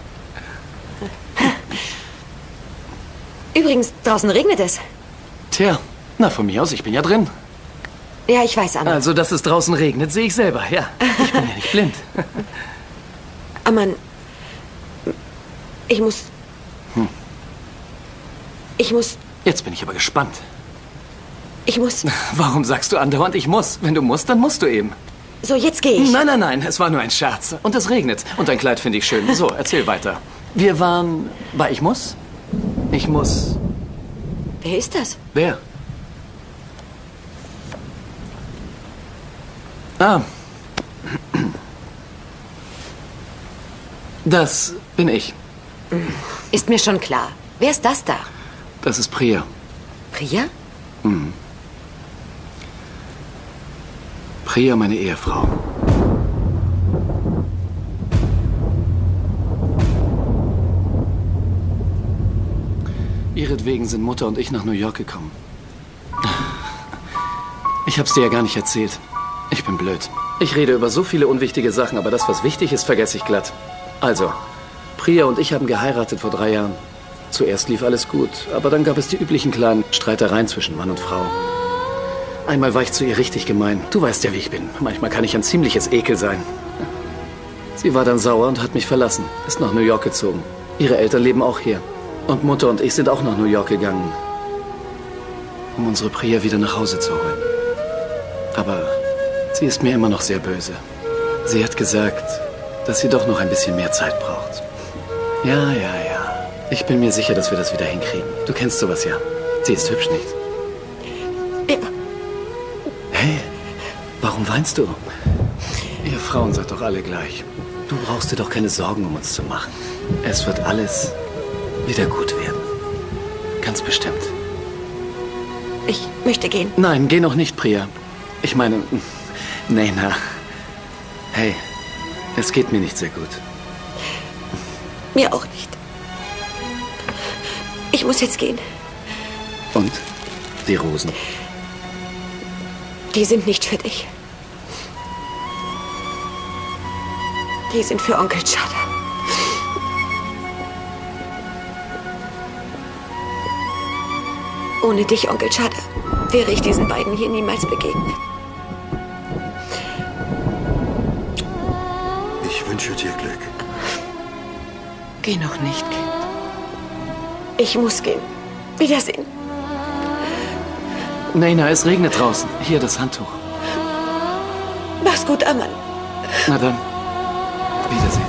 Übrigens, draußen regnet es. Tja, na von mir aus, ich bin ja drin. Ja, ich weiß, Aman. Also, dass es draußen regnet, sehe ich selber, ja. Ich bin ja nicht blind. Aman, ich muss... Hm. Ich muss... Jetzt bin ich aber gespannt. Ich muss... Warum sagst du andauernd, ich muss? Wenn du musst, dann musst du eben. So, jetzt gehe ich. Nein, nein, nein, es war nur ein Scherz. Und es regnet. Und dein Kleid finde ich schön. So, erzähl weiter. Wir waren bei Ich muss? Ich muss... Wer ist das? Wer? Ah. Das bin ich. Ist mir schon klar. Wer ist das da? Das ist Priya. Priya? Mhm. Priya, meine Ehefrau. Ihretwegen sind Mutter und ich nach New York gekommen. Ich hab's dir ja gar nicht erzählt. Ich bin blöd. Ich rede über so viele unwichtige Sachen, aber das, was wichtig ist, vergesse ich glatt. Also, Priya und ich haben geheiratet vor drei Jahren. Zuerst lief alles gut, aber dann gab es die üblichen kleinen Streitereien zwischen Mann und Frau. Einmal war ich zu ihr richtig gemein. Du weißt ja, wie ich bin. Manchmal kann ich ein ziemliches Ekel sein. Sie war dann sauer und hat mich verlassen, ist nach New York gezogen. Ihre Eltern leben auch hier. Und Mutter und ich sind auch nach New York gegangen, um unsere Priya wieder nach Hause zu holen. Aber sie ist mir immer noch sehr böse. Sie hat gesagt, dass sie doch noch ein bisschen mehr Zeit braucht. Ja, ja, ja. Ich bin mir sicher, dass wir das wieder hinkriegen. Du kennst sowas ja. Sie ist hübsch, nicht? Ja. Hey, warum weinst du? Ihr Frauen seid doch alle gleich. Du brauchst dir doch keine Sorgen um uns zu machen. Es wird alles wieder gut werden. Ganz bestimmt. Ich möchte gehen. Nein, geh noch nicht, Priya. Ich meine, Nena. Hey, es geht mir nicht sehr gut. Mir auch nicht. Ich muss jetzt gehen. Und? Die Rosen? Die sind nicht für dich. Die sind für Onkel Chada. Ohne dich, Onkel Chada, wäre ich diesen beiden hier niemals begegnet. Ich wünsche dir Glück. Geh noch nicht, Kind. Ich muss gehen. Wiedersehen. Nena, es regnet draußen. Hier das Handtuch. Mach's gut, Aman. Na dann. Wiedersehen.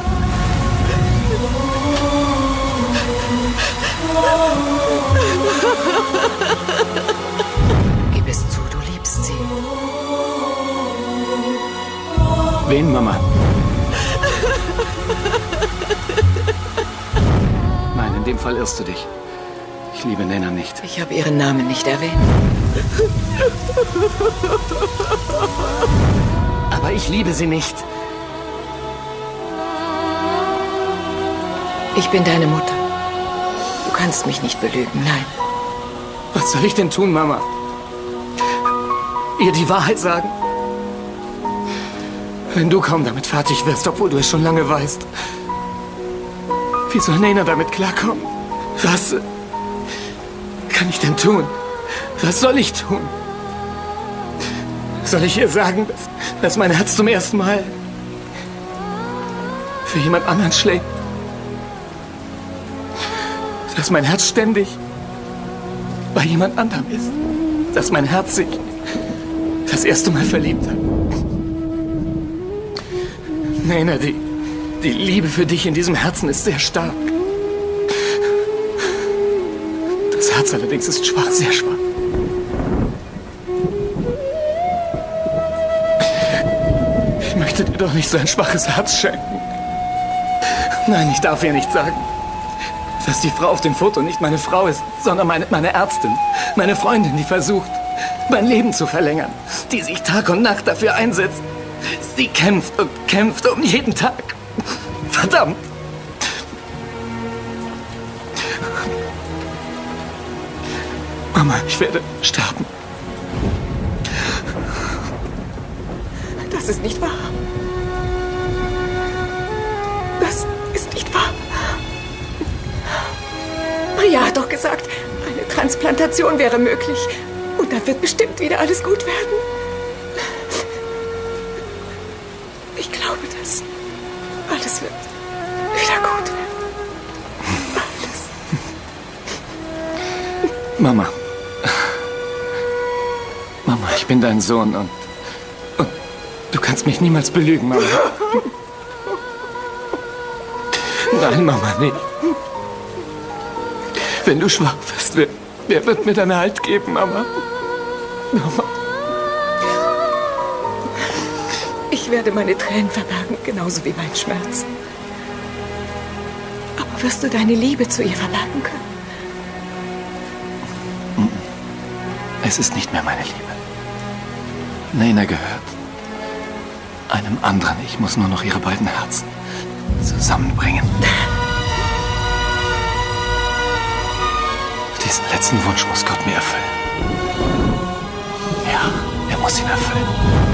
Gib es zu, du liebst sie. Wen, Mama? dem Fall irrst du dich. Ich liebe Nena nicht. Ich habe ihren Namen nicht erwähnt. Aber ich liebe sie nicht. Ich bin deine Mutter. Du kannst mich nicht belügen, nein. Was soll ich denn tun, Mama? Ihr die Wahrheit sagen? Wenn du kaum damit fertig wirst, obwohl du es schon lange weißt. Wie soll Nena damit klarkommen? Was kann ich denn tun? Was soll ich tun? Soll ich ihr sagen, dass, dass mein Herz zum ersten Mal für jemand anderen schlägt? Dass mein Herz ständig bei jemand anderem ist? Dass mein Herz sich das erste Mal verliebt hat? Nena, die, die Liebe für dich in diesem Herzen ist sehr stark. Das Herz allerdings ist schwach, sehr schwach. Ich möchte dir doch nicht so ein schwaches Herz schenken. Nein, ich darf ihr nicht sagen, dass die Frau auf dem Foto nicht meine Frau ist, sondern meine, meine Ärztin, meine Freundin, die versucht, mein Leben zu verlängern, die sich Tag und Nacht dafür einsetzt. Sie kämpft und kämpft um jeden Tag. Verdammt! Mama, ich werde sterben. Das ist nicht wahr. Das ist nicht wahr. Maria hat doch gesagt, eine Transplantation wäre möglich. Und dann wird bestimmt wieder alles gut werden. Ich glaube das. Alles wird wieder gut werden. Alles. Mama. Mama, ich bin dein Sohn und, und du kannst mich niemals belügen, Mama. Nein, Mama, nicht. Wenn du schwach wirst, wer, wer wird mir deine Halt geben, Mama? Mama. Ich werde meine Tränen verbergen, genauso wie mein Schmerz. Aber wirst du deine Liebe zu ihr verbergen können? Es ist nicht mehr meine Liebe. Nena gehört einem anderen. Ich muss nur noch ihre beiden Herzen zusammenbringen. Diesen letzten Wunsch muss Gott mir erfüllen. Ja, er muss ihn erfüllen.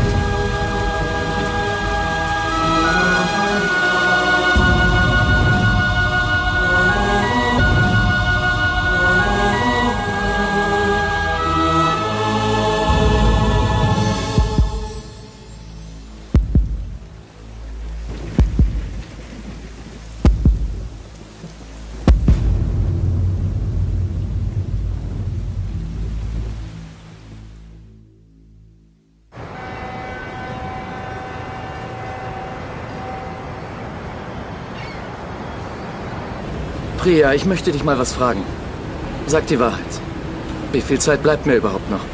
Priya, ich möchte dich mal was fragen. Sag die Wahrheit. Wie viel Zeit bleibt mir überhaupt noch?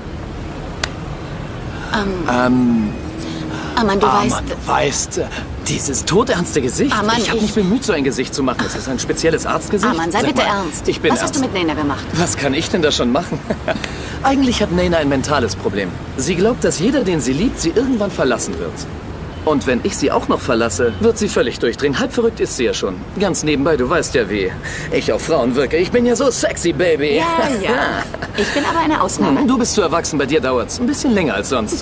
Ähm, Ähm... Aman, du Aman, weißt... du weißt, äh, dieses todernste Gesicht. Aman, ich habe ich- mich bemüht, so ein Gesicht zu machen. Ist das ein spezielles Arztgesicht? Aman, sei Sag bitte mal, ernst. Ich bin Was hast du ernst. mit Nena gemacht? Was kann ich denn da schon machen? Eigentlich hat Nena ein mentales Problem. Sie glaubt, dass jeder, den sie liebt, sie irgendwann verlassen wird. Und wenn ich sie auch noch verlasse, wird sie völlig durchdrehen. Halb verrückt ist sie ja schon. Ganz nebenbei, du weißt ja, wie ich auf Frauen wirke. Ich bin ja so sexy, Baby. Ja, ja. Ich bin aber eine Ausnahme. Du bist zu erwachsen, bei dir dauert's ein bisschen länger als sonst.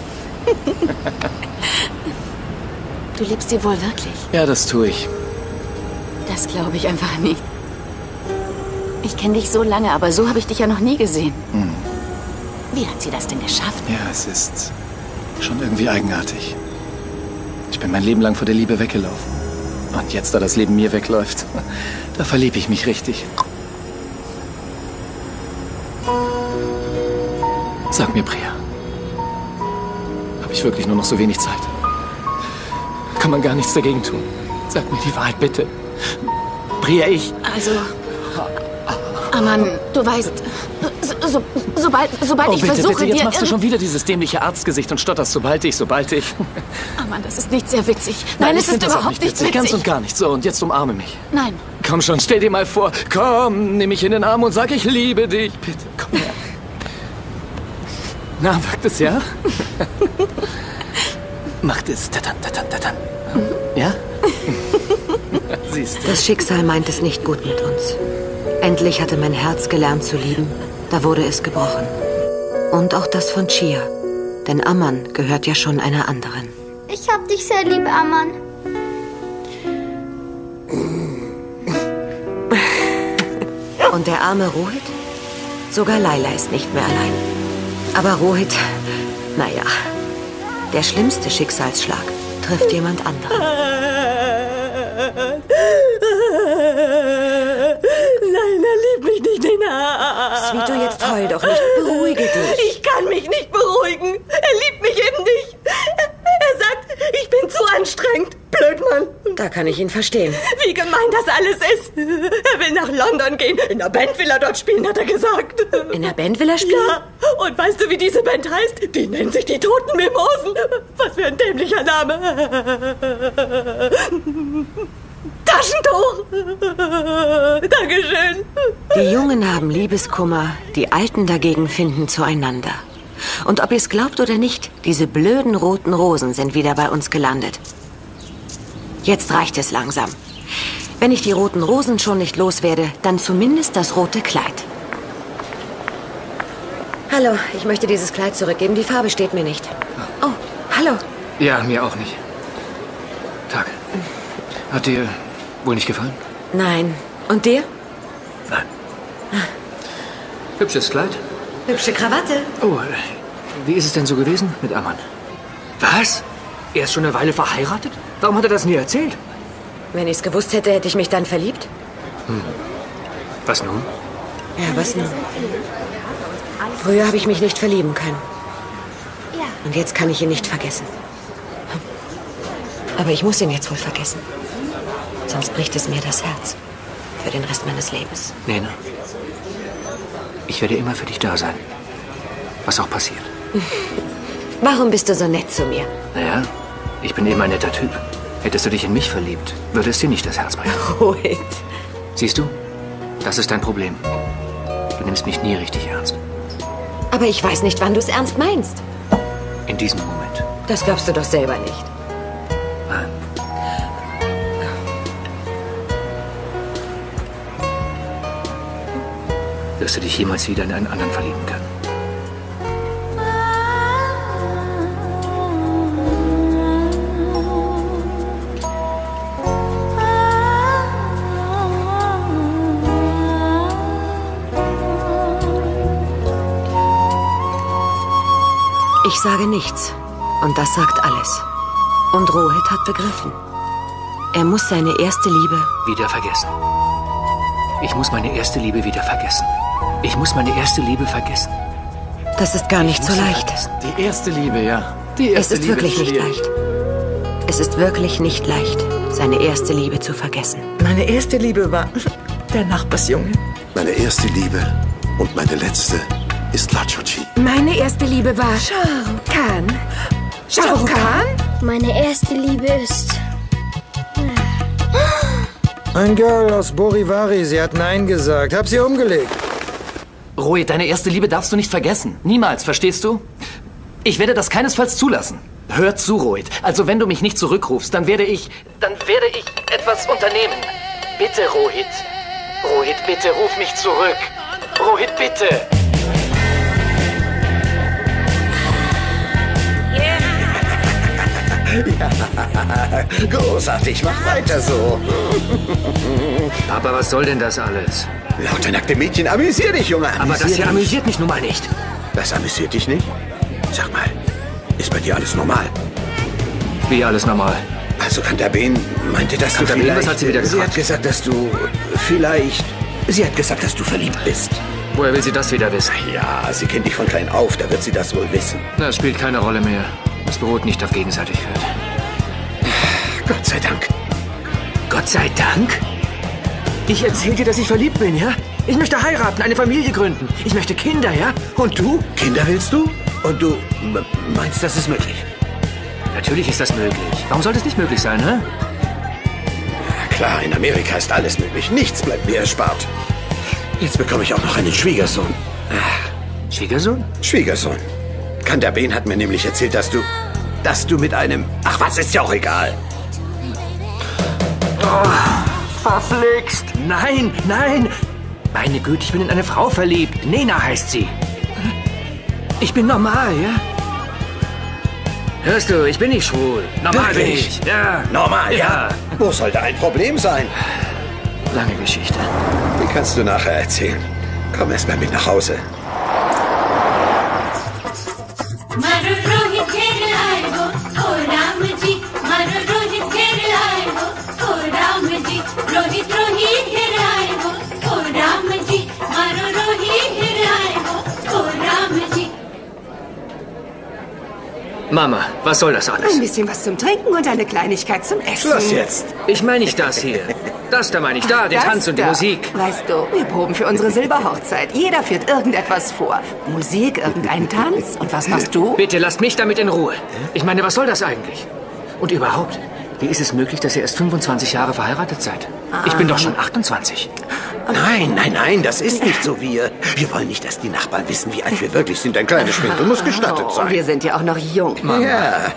Du liebst sie wohl wirklich? Ja, das tue ich. Das glaube ich einfach nicht. Ich kenne dich so lange, aber so habe ich dich ja noch nie gesehen. Hm. Wie hat sie das denn geschafft? Ja, es ist schon irgendwie eigenartig. Ich bin mein Leben lang vor der Liebe weggelaufen. Und jetzt, da das Leben mir wegläuft, da verliebe ich mich richtig. Sag mir, Priya, habe ich wirklich nur noch so wenig Zeit? Kann man gar nichts dagegen tun? Sag mir die Wahrheit, bitte. Priya, ich... Also... Aman, du weißt, so, so, sobald, sobald Oh, ich bitte, versuche, bitte, jetzt dir... machst du irgend- schon wieder dieses dämliche Arztgesicht und stotterst, sobald ich, sobald ich... Aman, das ist nicht sehr witzig. Nein, ich es ist find das auch überhaupt nicht witzig. Ganz und gar nicht. So, und jetzt umarme mich. Nein. Komm schon, stell dir mal vor. Komm, nimm mich in den Arm und sag, ich liebe dich. Bitte, komm her. Na, wirkt es, ja? Macht es. Tatan, tatan, tatan. Ja? Siehst du. Das Schicksal meint es nicht gut mit uns. Endlich hatte mein Herz gelernt zu lieben. Da wurde es gebrochen. Und auch das von Chia. Denn Amman gehört ja schon einer anderen. Ich hab dich sehr lieb, Amman. Und der arme Rohit? Sogar Laila ist nicht mehr allein. Aber Rohit, naja, der schlimmste Schicksalsschlag trifft jemand anderen. Nein, er liebt mich nicht, Nina. Sweeto, jetzt heul doch nicht. Beruhige dich. Ich kann mich nicht beruhigen. Er liebt mich eben nicht. Er sagt, ich bin zu anstrengend. Blödmann. Da kann ich ihn verstehen. Wie gemein das alles ist. Er will nach London gehen. In der Band will er dort spielen, hat er gesagt. In der Band will er spielen? Ja. Und weißt du, wie diese Band heißt? Die nennt sich die Toten Mimosen. Was für ein dämlicher Name. Taschentuch. Dankeschön. Die Jungen haben Liebeskummer, die Alten dagegen finden zueinander. Und ob ihr es glaubt oder nicht, diese blöden roten Rosen sind wieder bei uns gelandet. Jetzt reicht es langsam. Wenn ich die roten Rosen schon nicht loswerde, dann zumindest das rote Kleid. Hallo, ich möchte dieses Kleid zurückgeben. Die Farbe steht mir nicht. Oh, hallo. Ja, mir auch nicht. Tag. Hat dir wohl nicht gefallen? Nein. Und dir? Nein. Hübsches Kleid. Hübsche Krawatte. Oh, wie ist es denn so gewesen mit Amman? Was? Er ist schon eine Weile verheiratet? Warum hat er das nie erzählt? Wenn ich es gewusst hätte, hätte ich mich dann verliebt. Hm. Was nun? Ja, was nun? Früher habe ich mich nicht verlieben können. Und jetzt kann ich ihn nicht vergessen. Aber ich muss ihn jetzt wohl vergessen. Sonst bricht es mir das Herz. Für den Rest meines Lebens. Nena, ich werde immer für dich da sein. Was auch passiert. Warum bist du so nett zu mir? Naja, ich bin eben ein netter Typ. Hättest du dich in mich verliebt, würde es dir nicht das Herz brechen. Rohit. Siehst du? Das ist dein Problem. Du nimmst mich nie richtig ernst. Aber ich weiß nicht, wann du es ernst meinst. In diesem Moment. Das glaubst du doch selber nicht. Nein. Wirst du dich jemals wieder in einen anderen verlieben können? Ich sage nichts. Und das sagt alles. Und Rohit hat begriffen. Er muss seine erste Liebe wieder vergessen. Ich muss meine erste Liebe wieder vergessen. Ich muss meine erste Liebe vergessen. Das ist gar nicht so leicht. Die erste Liebe, ja. Die erste es ist Liebe wirklich nicht schwierig. leicht. Es ist wirklich nicht leicht, seine erste Liebe zu vergessen. Meine erste Liebe war der Nachbarsjunge. Meine erste Liebe und meine letzte ist Lachochi. Meine erste Liebe war Shah Rukh Khan. Shah Rukh Khan? Meine erste Liebe ist... Ein Girl aus Borivari, sie hat Nein gesagt. Hab sie umgelegt. Rohit, deine erste Liebe darfst du nicht vergessen. Niemals, verstehst du? Ich werde das keinesfalls zulassen. Hör zu, Rohit. Also wenn du mich nicht zurückrufst, dann werde ich... Dann werde ich etwas unternehmen. Bitte, Rohit. Rohit, bitte, ruf mich zurück. Rohit, bitte. Ja, großartig, mach weiter so. Papa, was soll denn das alles? Lauter nackte Mädchen, amüsier dich, Junge. Aber das hier amüsiert mich nun mal nicht. Das amüsiert dich nicht? Sag mal, ist bei dir alles normal? Wie alles normal? Also Kantabin meinte, dass Kantabin, du vielleicht... was hat sie wieder Sie hat gefragt? gesagt, dass du vielleicht... Sie hat gesagt, dass du verliebt bist. Woher will sie das wieder wissen? Ja, sie kennt dich von klein auf, da wird sie das wohl wissen. Das spielt keine Rolle mehr. Es beruht nicht auf Gegenseitigkeit. Gott sei Dank. Gott sei Dank? Ich erzähl dir, dass ich verliebt bin, ja? Ich möchte heiraten, eine Familie gründen. Ich möchte Kinder, ja? Und du? Kinder willst du? Und du m- meinst, das ist möglich? Natürlich ist das möglich. Warum sollte es nicht möglich sein, hä? klar, in Amerika ist alles möglich. Nichts bleibt mir erspart. Jetzt bekomme ich auch noch einen Schwiegersohn. Schwiegersohn? Schwiegersohn. Kandaben hat mir nämlich erzählt, dass du... dass du mit einem... Ach was, ist ja auch egal. Oh, verflixt. Nein, nein. Meine Güte, ich bin in eine Frau verliebt. Nena heißt sie. Ich bin normal, ja? Hörst du, ich bin nicht schwul. Normal bin Wirklich? ich. Ja. Normal, ja. Ja. Wo soll da ein Problem sein? Lange Geschichte. Die kannst du nachher erzählen. Komm erst mal mit nach Hause. मारो रोहित घेर आएगो ओ राम जी मारो रोहित घेर आएगो ओ राम जी रोहित रोहित घेर आएगो ओ राम जी मारो रोहित घेर आएगो ओ राम ji Mama, was soll das alles? Ein bisschen was zum Trinken und eine Kleinigkeit zum Essen. Schluss jetzt. Ich meine nicht das hier. Das da meine ich, da, den Das Tanz und die da. Musik. Weißt du, wir proben für unsere Silberhochzeit. Jeder führt irgendetwas vor. Musik, irgendein Tanz. Und was machst du? Bitte lasst mich damit in Ruhe. Ich meine, was soll das eigentlich? Und überhaupt, wie ist es möglich, dass ihr erst fünfundzwanzig Jahre verheiratet seid? Ich bin doch schon achtundzwanzig. Nein, nein, nein, das ist nicht so wir. Wir wollen nicht, dass die Nachbarn wissen, wie alt wir wirklich sind. Ein kleiner Schwindel muss gestattet Oh, sein. wir sind ja auch noch jung. Ja.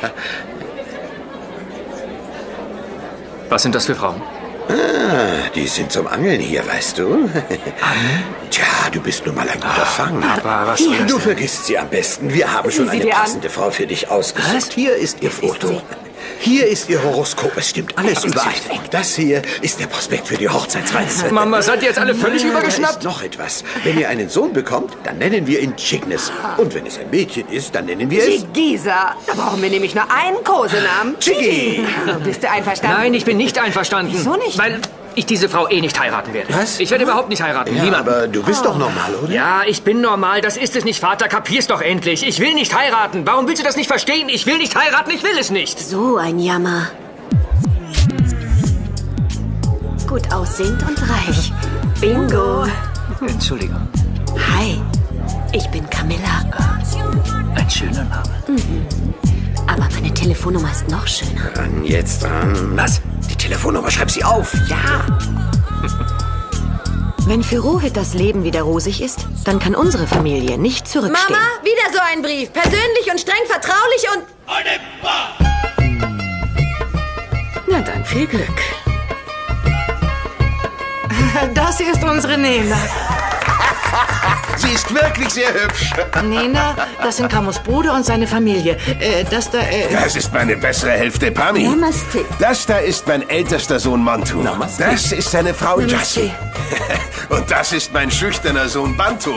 Was sind das für Frauen? Ah, die sind zum Angeln hier, weißt du? Tja, du bist nun mal ein guter Fang. Aber was soll das Du denn? vergisst sie am besten. Wir haben schon Sieh sie eine dir an. passende Frau für dich ausgesucht. Hier ist ihr Foto. Hier ist ihr Horoskop. Es stimmt alles überein. Und das hier ist der Prospekt für die Hochzeitsreise. Mama, seid ihr jetzt alle völlig Da übergeschnappt? ist noch etwas. Wenn ihr einen Sohn bekommt, dann nennen wir ihn Chignis. Und wenn es ein Mädchen ist, dann nennen wir es... Chigisa. Da brauchen wir nämlich nur einen Kosenamen. Chiggi. Bist du einverstanden? Nein, ich bin nicht einverstanden. Wieso nicht? Weil ich diese Frau eh nicht heiraten werde. Was? Ich werde überhaupt nicht heiraten. Ja, Niemand. aber du bist doch normal, oder? Ja, ich bin normal. Das ist es nicht, Vater. Kapier's doch endlich. Ich will nicht heiraten. Warum willst du das nicht verstehen? Ich will nicht heiraten. Ich will es nicht. So ein Jammer. Gut aussehend und reich. Bingo. Entschuldigung. Hi, ich bin Camilla. Ein schöner Name. Mhm. Aber meine Telefonnummer ist noch schöner. Dann jetzt dran. Was? Die Telefonnummer, schreib sie auf. Ja. Wenn für Rohit das Leben wieder rosig ist, dann kann unsere Familie nicht zurückstehen. Mama, wieder so ein Brief. Persönlich und streng vertraulich und... Na dann, viel Glück. Das hier ist unsere Nena. Sie ist wirklich sehr hübsch. Nena, das sind Kamus Bruder und seine Familie. Äh, das da, äh... Das ist meine bessere Hälfte, Pami. Namaste. Das da ist mein ältester Sohn Mantu. Namaste. Das ist seine Frau Namaste. Jassi. Und das ist mein schüchterner Sohn Bantu.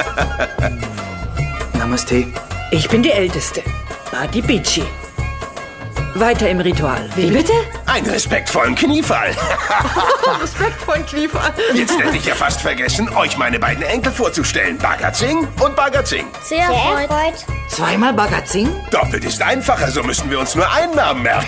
Namaste. Ich bin die Älteste. Badi Bici. Weiter im Ritual. Wie bitte? Einen respektvollen Kniefall. Respektvollen Kniefall. Jetzt hätte ich ja fast vergessen, euch meine beiden Enkel vorzustellen. Bhagat Singh und Bhagat Singh. Sehr erfreut. Zweimal Bhagat Singh? Doppelt ist einfacher, so müssen wir uns nur einen Namen merken.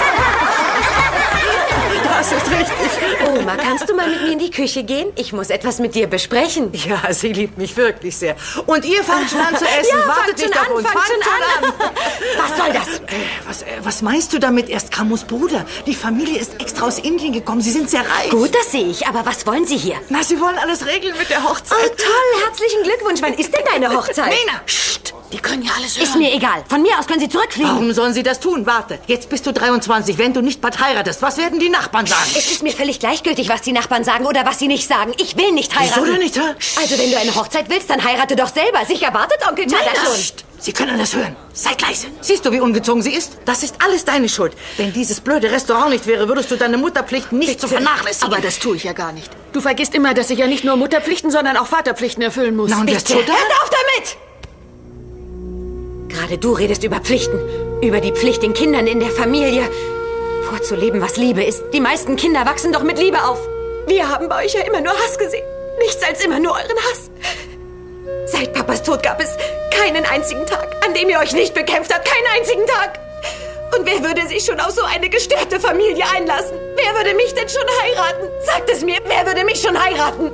Das ist richtig. Oma, kannst du mal mit mir in die Küche gehen? Ich muss etwas mit dir besprechen. Ja, sie liebt mich wirklich sehr. Und ihr fangt schon an zu essen. Ja, Wartet fangt schon nicht auf an, uns. fangt schon an. Was soll das? Äh, was, äh, was meinst du damit? Erst Kamus Bruder. Die Familie ist extra aus Indien gekommen. Sie sind sehr reich. Gut, das sehe ich. Aber was wollen Sie hier? Na, sie wollen alles regeln mit der Hochzeit. Oh, toll. Herzlichen Glückwunsch. Wann ist denn deine Hochzeit? Nena! Psst, die können ja alles hören. Ist mir egal. Von mir aus können Sie zurückfliegen. Warum sollen sie das tun? Warte, jetzt bist du dreiundzwanzig. Wenn du nicht bald heiratest, was werden die Nachbarn sagen? Es ist mir völlig gleichgültig, was die Nachbarn sagen oder was sie nicht sagen. Ich will nicht heiraten. Wieso denn nicht, hä? Also, wenn du eine Hochzeit willst, dann heirate doch selber. Sicher wartet Onkel Chada Nein, schon. Psst. Sie können das hören. Seid leise. Siehst du, wie ungezogen sie ist? Das ist alles deine Schuld. Wenn dieses blöde Restaurant nicht wäre, würdest du deine Mutterpflichten nicht zu vernachlässigen. Aber das tue ich ja gar nicht. Du vergisst immer, dass ich ja nicht nur Mutterpflichten, sondern auch Vaterpflichten erfüllen muss. Na, und jetzt Bitte, so hört auf damit! Gerade du redest über Pflichten. Über die Pflicht den Kindern in der Familie. Vorzuleben, was Liebe ist. Die meisten Kinder wachsen doch mit Liebe auf. Wir haben bei euch ja immer nur Hass gesehen. Nichts als immer nur euren Hass. Seit Papas Tod gab es keinen einzigen Tag, an dem ihr euch nicht bekämpft habt. Keinen einzigen Tag. Und wer würde sich schon auf so eine gestörte Familie einlassen? Wer würde mich denn schon heiraten? Sagt es mir, wer würde mich schon heiraten?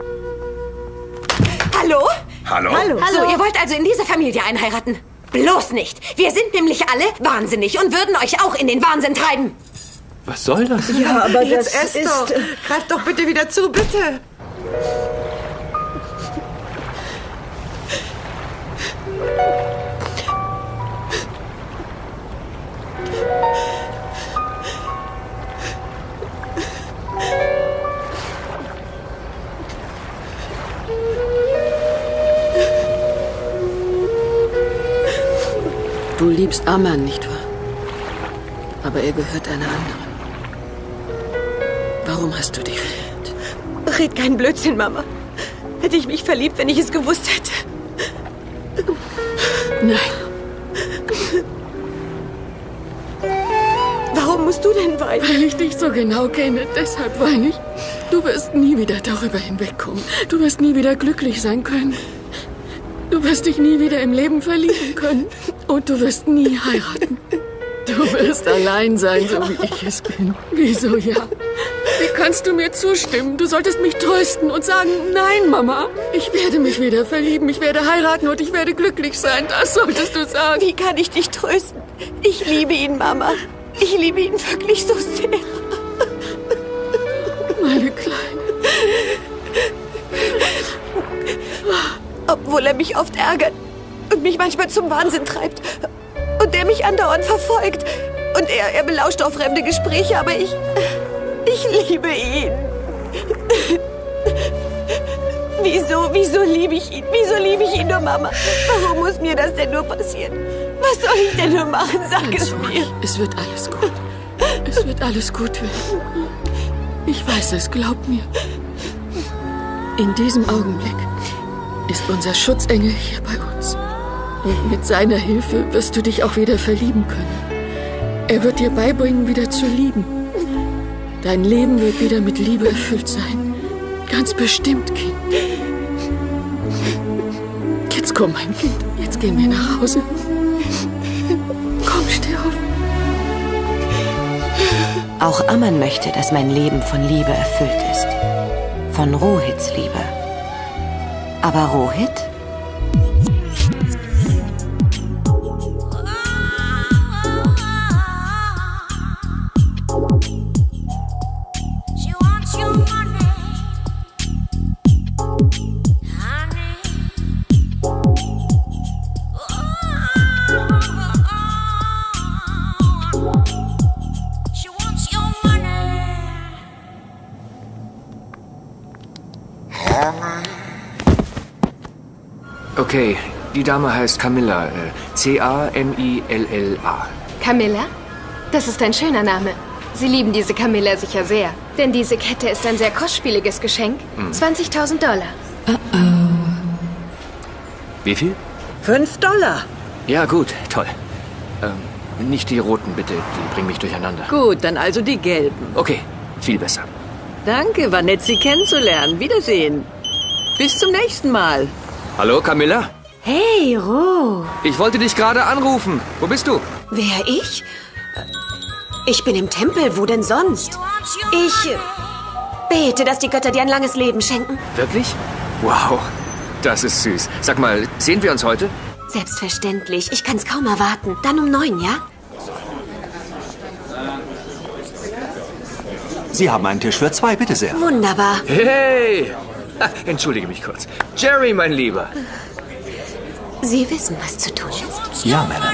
Hallo? Hallo? Hallo. So, ihr wollt also in diese Familie einheiraten? Bloß nicht. Wir sind nämlich alle wahnsinnig und würden euch auch in den Wahnsinn treiben. Was soll das? Ja, aber Jetzt das esst ist... doch. Greif doch bitte wieder zu, bitte. Du liebst Aman, nicht wahr? Aber er gehört einer anderen. Warum hast du dich verliebt? Red keinen Blödsinn, Mama. Hätte ich mich verliebt, wenn ich es gewusst hätte. Nein. Warum musst du denn weinen? Weil ich dich so genau kenne, deshalb weine ich. Du wirst nie wieder darüber hinwegkommen. Du wirst nie wieder glücklich sein können. Du wirst dich nie wieder im Leben verlieben können. Und du wirst nie heiraten. Du wirst allein sein, so wie ich es bin. Wieso ja? Wie kannst du mir zustimmen? Du solltest mich trösten und sagen, nein, Mama, ich werde mich wieder verlieben, ich werde heiraten und ich werde glücklich sein. Das solltest du sagen. Wie kann ich dich trösten? Ich liebe ihn, Mama. Ich liebe ihn wirklich so sehr. Meine Kleine. Obwohl er mich oft ärgert und mich manchmal zum Wahnsinn treibt. Und der mich andauernd verfolgt. Und er, er belauscht auch fremde Gespräche, aber ich... Ich liebe ihn. Wieso, wieso liebe ich ihn? Wieso liebe ich ihn nur, Mama? Warum muss mir das denn nur passieren? Was soll ich denn nur machen? Sag Ganz es ruhig. mir. Es wird alles gut. Es wird alles gut werden. Ich weiß es, glaub mir. In diesem Augenblick ist unser Schutzengel hier bei uns. Und mit seiner Hilfe wirst du dich auch wieder verlieben können. Er wird dir beibringen, wieder zu lieben. Dein Leben wird wieder mit Liebe erfüllt sein. Ganz bestimmt, Kind. Jetzt komm, mein Kind. Jetzt gehen wir nach Hause. Komm, steh auf. Auch Aman möchte, dass mein Leben von Liebe erfüllt ist. Von Rohits Liebe. Aber Rohit? Okay, die Dame heißt Camilla. Äh, C A M I L L A. Camilla? Das ist ein schöner Name. Sie lieben diese Camilla sicher sehr. Denn diese Kette ist ein sehr kostspieliges Geschenk. Hm. zwanzigtausend Dollar. Wie viel? Fünf Dollar. Ja, gut, toll. Ähm, nicht die roten, bitte. Die bringen mich durcheinander. Gut, dann also die gelben. Okay, viel besser. Danke, war nett, Sie kennenzulernen. Wiedersehen. Bis zum nächsten Mal. Hallo, Camilla? Hey, Ro. Ich wollte dich gerade anrufen. Wo bist du? Wer, ich? Ich bin im Tempel, wo denn sonst? Ich bete, dass die Götter dir ein langes Leben schenken. Wirklich? Wow, das ist süß. Sag mal, sehen wir uns heute? Selbstverständlich. Ich kann's kaum erwarten. Dann um neun, ja? Sie haben einen Tisch für zwei, bitte sehr. Wunderbar. Hey! Ach, entschuldige mich kurz. Jerry, mein Lieber. Sie wissen, was zu tun ist. Ja, Madame.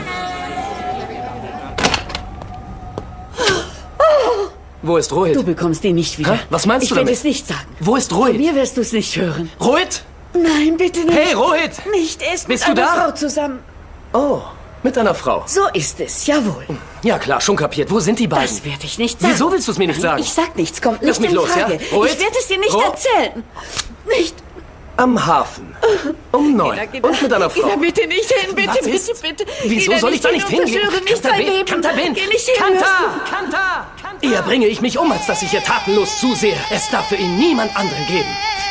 Wo ist Rohit? Du bekommst ihn nicht wieder. Hä? Was meinst ich du Ich werde damit? es nicht sagen. Wo ist Rohit? Von mir wirst du es nicht hören. Rohit? Nein, bitte nicht. Hey, Rohit! Nicht, er ist Bist mit du einer da? Frau zusammen. Oh, mit einer Frau. So ist es, jawohl. Ja klar, schon kapiert. Wo sind die beiden? Das werde ich nicht sagen. Wieso willst du es mir nicht Nein, sagen? Ich sag nichts, kommt Lass nicht mich in los, Frage. ja? Rohit? Ich werde es dir nicht Ro- erzählen. Nicht. Am Hafen. Um neun. Geh da, Und mit einer Geh Frau. da bitte nicht hin, bitte, Was bitte, ist? bitte. Wieso Geh soll ich da nicht hin und hingehen? zerstöre nicht sein Kantabin, Leben. Kantabin, Geh nicht hin, Kanta, hörst du? Kanta, Kanta. Eher bringe ich mich um, als dass ich hier tatenlos zusehe. Es darf für ihn niemand anderen geben.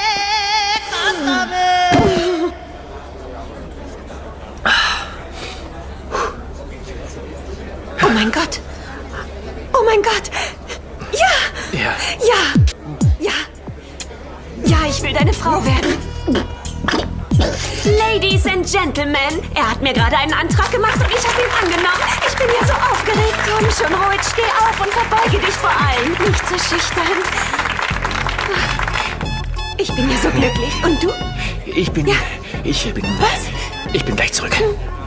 Oh mein Gott. Oh mein Gott. Ja. Ja. Ja. Ja. Ja, ich will deine Frau werden. Ladies and Gentlemen, er hat mir gerade einen Antrag gemacht und ich habe ihn angenommen. Ich bin ja so aufgeregt. Komm schon, Rohit, steh auf und verbeuge dich vor allen. Nicht so schüchtern. Ich bin ja so glücklich. Und du? Ich bin... Ja. Ich bin... Was? Ich bin gleich zurück.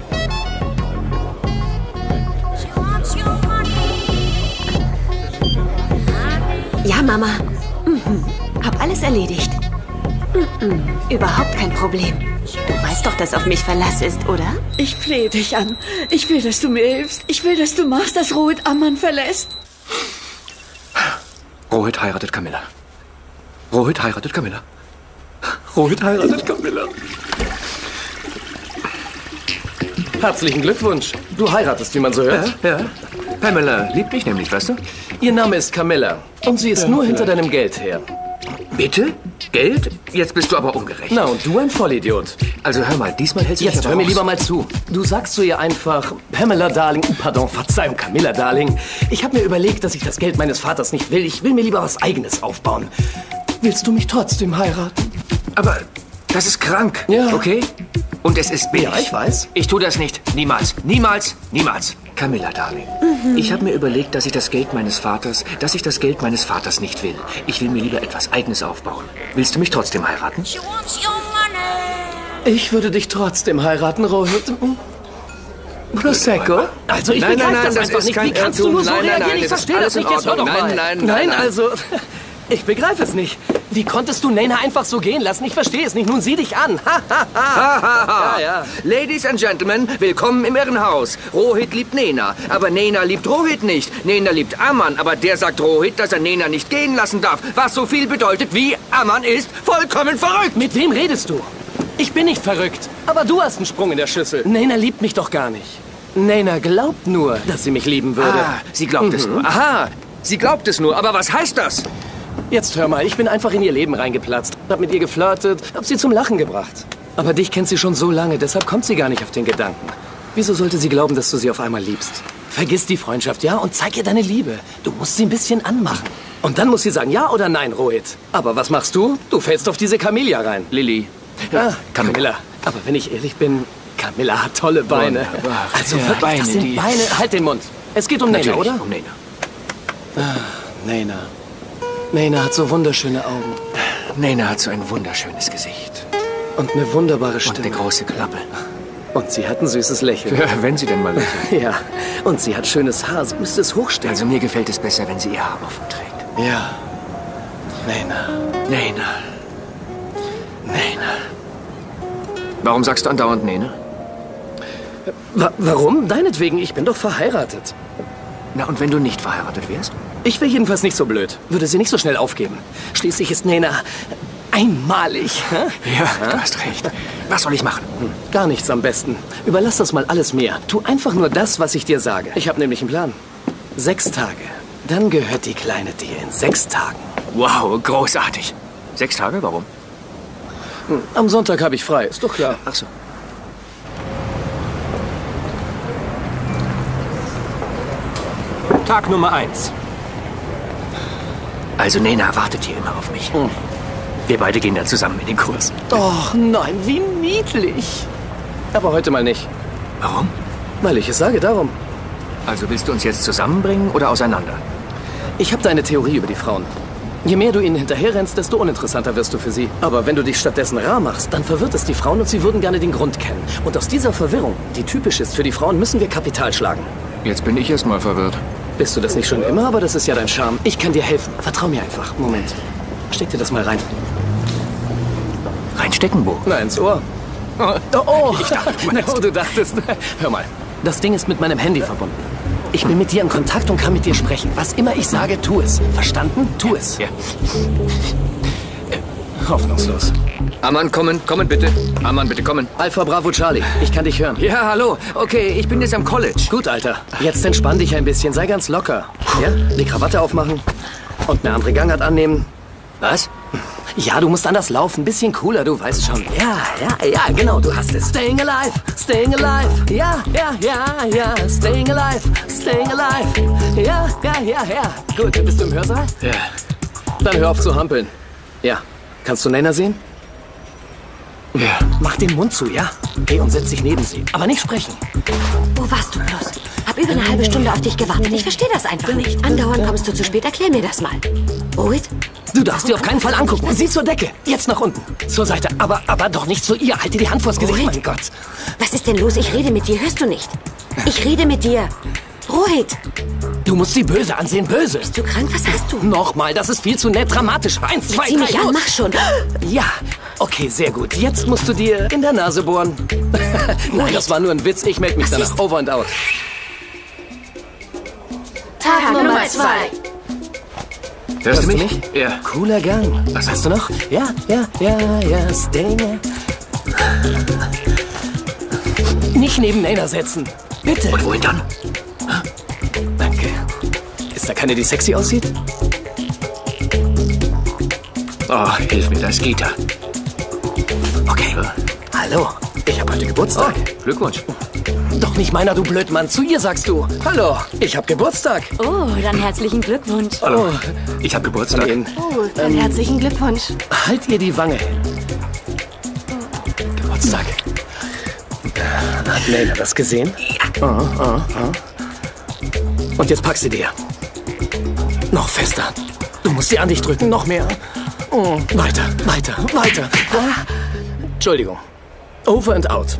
Ja, Mama. Mhm. Hab alles erledigt. Mhm. Überhaupt kein Problem. Du weißt doch, dass auf mich Verlass ist, oder? Ich flehe dich an. Ich will, dass du mir hilfst. Ich will, dass du machst, dass Rohit Ammann verlässt. Rohit heiratet Camilla. Rohit heiratet Camilla. Rohit heiratet Camilla. Herzlichen Glückwunsch. Du heiratest, wie man so hört. Ja, ja. Pamela liebt mich nämlich, weißt du? Ihr Name ist Camilla. Und sie ist Ja, nur vielleicht. hinter deinem Geld her. Bitte? Geld? Jetzt bist du aber ungerecht. Na, und du ein Vollidiot. Also hör mal, diesmal hält sie Jetzt dich aber hör mir raus. lieber mal zu. Du sagst zu ihr einfach, Pamela Darling, pardon, Verzeihung, Camilla Darling. Ich habe mir überlegt, dass ich das Geld meines Vaters nicht will. Ich will mir lieber was Eigenes aufbauen. Willst du mich trotzdem heiraten? Aber das ist krank, Ja. okay? Und es ist billig. Ja, ich weiß. Ich tue das nicht. Niemals. Niemals. Niemals. Camilla, Darling. Mhm. Ich habe mir überlegt, dass ich das Geld meines Vaters, dass ich das Geld meines Vaters nicht will. Ich will mir lieber etwas Eigenes aufbauen. Willst du mich trotzdem heiraten? Ich würde dich trotzdem heiraten, Rohit. Prosecco? Also ich Nein, begreife nein, nein, das das einfach ist nicht. kein Wie kannst du Irrtum. nur so Nein, nein, reagieren? nein, Ich das ist verstehe das alles in nicht. Jetzt hör doch Ordnung. mal. Nein, nein, nein, Nein, nein. also... Ich begreife es nicht. Wie konntest du Nena einfach so gehen lassen? Ich verstehe es nicht. Nun sieh dich an. Ha, ha, ha. Ja, ja. Ladies and Gentlemen, willkommen im Irrenhaus. Rohit liebt Nena, aber Nena liebt Rohit nicht. Nena liebt Ammann, aber der sagt Rohit, dass er Nena nicht gehen lassen darf. Was so viel bedeutet wie Ammann ist vollkommen verrückt. Mit wem redest du? Ich bin nicht verrückt. Aber du hast einen Sprung in der Schüssel. Nena liebt mich doch gar nicht. Nena glaubt nur, dass sie mich lieben würde. Ah, sie glaubt es nur. Aha, sie glaubt es nur. Aber was heißt das? Jetzt hör mal, ich bin einfach in ihr Leben reingeplatzt. Hab mit ihr geflirtet, hab sie zum Lachen gebracht. Aber dich kennt sie schon so lange, deshalb kommt sie gar nicht auf den Gedanken. Wieso sollte sie glauben, dass du sie auf einmal liebst? Vergiss die Freundschaft, ja? Und zeig ihr deine Liebe. Du musst sie ein bisschen anmachen. Und dann muss sie sagen, ja oder nein, Rohit. Aber was machst du? Du fällst auf diese Camilla rein. Lilly. Ja, Camilla. Aber wenn ich ehrlich bin, Camilla hat tolle Beine. Wunderbar. Also Ja, wirklich, Beine, das sind die- Beine. Halt den Mund. Es geht um Nena, Natürlich, oder? um Nena. Ah, Nena. Nena hat so wunderschöne Augen. Nena hat so ein wunderschönes Gesicht. Und eine wunderbare Stimme. Und eine große Klappe. Und sie hat ein süßes Lächeln. Ja, wenn sie denn mal lächelt. Ja. Und sie hat schönes Haar. Sie müsste es hochstellen. Also mir gefällt es besser, wenn sie ihr Haar offen trägt. Ja. Nena. Nena. Nena. Warum sagst du andauernd Nena? Wa warum? Deinetwegen. Ich bin doch verheiratet. Na, und wenn du nicht verheiratet wärst? Ich wäre jedenfalls nicht so blöd. Würde sie nicht so schnell aufgeben. Schließlich ist Nena einmalig. hä? Ja, du hast recht. Was soll ich machen? Hm, gar nichts am besten. Überlass das mal alles mir. Tu einfach nur das, was ich dir sage. Ich habe nämlich einen Plan. Sechs Tage. Dann gehört die Kleine dir in sechs Tagen. Wow, großartig. Sechs Tage? Warum? Hm, am Sonntag habe ich frei. Ist doch klar. Ach so. Tag Nummer eins. Also Nena wartet hier immer auf mich. Hm. Wir beide gehen dann zusammen in den Kurs. Och nein, wie niedlich. Aber heute mal nicht. Warum? Weil ich es sage, darum. Also willst du uns jetzt zusammenbringen oder auseinander? Ich habe da eine Theorie über die Frauen. Je mehr du ihnen hinterherrennst, desto uninteressanter wirst du für sie. Aber wenn du dich stattdessen rar machst, dann verwirrt es die Frauen und sie würden gerne den Grund kennen. Und aus dieser Verwirrung, die typisch ist für die Frauen, müssen wir Kapital schlagen. Jetzt bin ich erst mal verwirrt. Bist du das nicht schon immer? Aber das ist ja dein Charme. Ich kann dir helfen. Vertrau mir einfach. Moment. Steck dir das mal rein. Reinstecken, wo? Na, ins Ohr. Oh, oh. Ich dachte, du, oh, du dachtest. Hör mal. Das Ding ist mit meinem Handy verbunden. Ich bin mit dir in Kontakt und kann mit dir sprechen. Was immer ich sage, tu es. Verstanden? Tu es. Ja. Hoffnungslos. Ammann, kommen, kommen bitte. Ammann, bitte kommen. Alpha Bravo Charlie, ich kann dich hören. Ja, hallo. Okay, ich bin jetzt am College. Gut, Alter. Jetzt entspann dich ein bisschen, sei ganz locker. Ja? Die Krawatte aufmachen und eine andere Gangart annehmen. Was? Ja, du musst anders laufen, bisschen cooler, du weißt schon. Ja, ja, ja, genau, du hast es. Staying alive, staying alive. Ja, ja, ja, ja. Staying alive, staying alive. Ja, ja, ja, ja. Gut, bist du im Hörsaal? Ja. Dann hör auf zu hampeln. Ja. Kannst du Nena sehen? Ja. Mach den Mund zu, ja? Geh und setz dich neben sie. Aber nicht sprechen. Wo warst du bloß? Hab über eine halbe Stunde auf dich gewartet. Ich verstehe das einfach nicht. Andauernd kommst du zu spät. Erklär mir das mal. Rohit? Du darfst dir auf keinen Fall angucken. Sieh zur Decke. Jetzt nach unten. Zur Seite. Aber, aber doch nicht zu ihr. Halt dir die Hand vors Gesicht, Rohit? mein Gott. Was ist denn los? Ich rede mit dir. Hörst du nicht? Ich rede mit dir. Rohit! Du musst sie böse ansehen. Böse. Bist du krank? Was hast du? Nochmal. Das ist viel zu nett dramatisch. Eins, zwei, Zieh drei. mich an. los. Mach schon. Ja. Okay, sehr gut. Jetzt musst du dir in der Nase bohren. Nein, das war nur ein Witz. Ich melde mich Was danach. ist? Over and out. Tag Nummer zwei. Hörst du mich? Ja. Cooler Gang. Was hast du noch? Ja, ja, ja, ja, stay. Nicht neben Nena setzen. Bitte. Und wohin dann? Danke. Ist da keine, die sexy aussieht? Oh, hilf mir, das geht da. Okay. Hallo. Ich habe heute Geburtstag. Oh, Glückwunsch. Doch nicht meiner, du Blödmann. Zu ihr sagst du. Hallo, ich habe Geburtstag. Oh, dann herzlichen Glückwunsch. Hallo, ich habe Geburtstag. Oh, dann Ähm, herzlichen Glückwunsch. Halt ihr die Wange hin. Geburtstag. Hat Nena das gesehen? Ja. Oh, oh, oh. Und jetzt pack sie dir. Noch fester. Du musst sie an dich drücken, noch mehr. Oh. Weiter, weiter, weiter. Ah. Entschuldigung. Over and out.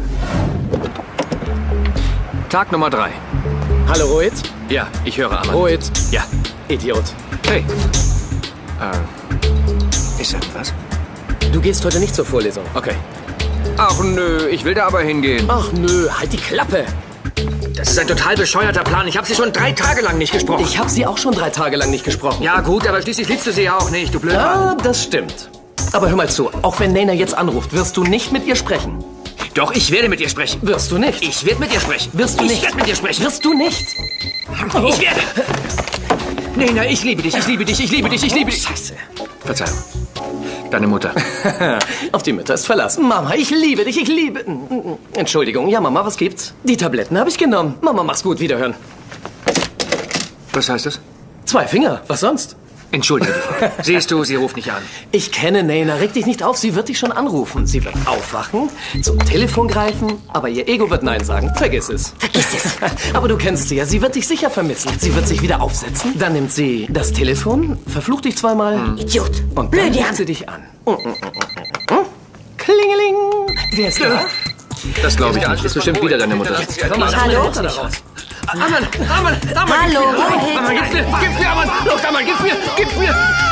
Tag Nummer drei. Hallo, Rohit? Ja, ich höre Aman. Rohit? Ja. Idiot. Hey. Äh, ist irgendwas? Du gehst heute nicht zur Vorlesung. Okay. Ach nö, ich will da aber hingehen. Ach nö, halt die Klappe. Das ist ein total bescheuerter Plan. Ich habe sie schon drei Tage lang nicht gesprochen. Ich habe sie auch schon drei Tage lang nicht gesprochen. Ja gut, aber schließlich liebst du sie ja auch nicht, du Blödmann. Ja, das stimmt. Aber hör mal zu, auch wenn Nena jetzt anruft, wirst du nicht mit ihr sprechen. Doch, ich werde mit ihr sprechen. Wirst du nicht? Ich werde mit ihr sprechen. Wirst du ich nicht? Ich werde mit ihr sprechen. Wirst du nicht? Ich werde. Nena, ich liebe dich, ich liebe dich, ich liebe dich, ich liebe dich. Scheiße. Verzeihung. Deine Mutter. Auf die Mutter ist verlassen. Mama, ich liebe dich, ich liebe... Entschuldigung, ja Mama, was gibt's? Die Tabletten habe ich genommen. Mama, mach's gut, wiederhören. Was heißt das? Zwei Finger, was sonst? Entschuldige, Frau. Siehst du, sie ruft nicht an. Ich kenne Nena, reg dich nicht auf, sie wird dich schon anrufen. Sie wird aufwachen, zum Telefon greifen, aber ihr Ego wird Nein sagen. Vergiss es. Vergiss es. Aber du kennst sie ja, sie wird dich sicher vermissen. Sie wird sich wieder aufsetzen, dann nimmt sie das Telefon, verflucht dich zweimal. Hm. Idiot. Und Blöde dann ruft Hand. sie dich an. Klingeling. Wer ist da? Das glaube ich nicht. Das ist bestimmt wieder deine Mutter. Jetzt hör mal, Hallo? Mutter daraus. Aman, Aman, Aman. Hallo, Rohit. Aman, gib's mir, gib's mir, Aman. Los, Aman, gib's mir, gib's mir.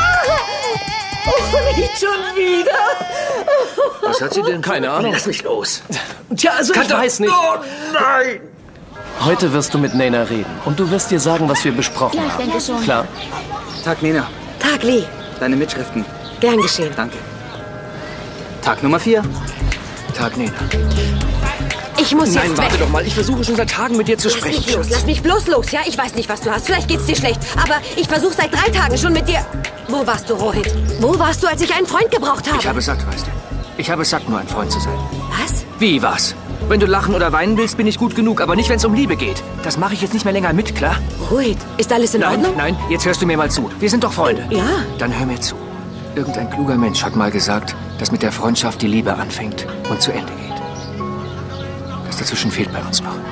Oh, nicht schon wieder. Was hat sie denn? Keine Ahnung. Lass mich los. Tja, also ich Kata- weiß nicht. Oh, nein. Heute wirst du mit Nena reden und du wirst dir sagen, was wir besprochen Ja, ich haben. denke schon. Klar? Tag, Nena. Tag, Lee. Deine Mitschriften. Gern geschehen. Danke. Tag Nummer vier. Tag, Nena. Ich muss Nein, jetzt warte weg. doch mal. Ich versuche schon seit Tagen mit dir zu Lass sprechen. mich los, lass mich bloß los, ja? Ich weiß nicht, was du hast. Vielleicht geht's dir schlecht. Aber ich versuche seit drei Tagen schon mit dir... Wo warst du, Rohit? Wo warst du, als ich einen Freund gebraucht habe? Ich habe es satt, weißt du. Ich habe es satt, nur ein Freund zu sein. Was? Wie, was? Wenn du lachen oder weinen willst, bin ich gut genug. Aber nicht, wenn es um Liebe geht. Das mache ich jetzt nicht mehr länger mit, klar? Rohit, ist alles in Nein, Ordnung? nein, jetzt hörst du mir mal zu. Wir sind doch Freunde. Ja. Dann hör mir zu. Irgendein kluger Mensch hat mal gesagt, dass mit der Freundschaft die Liebe anfängt und zu Ende geht. Das dazwischen fehlt bei uns noch.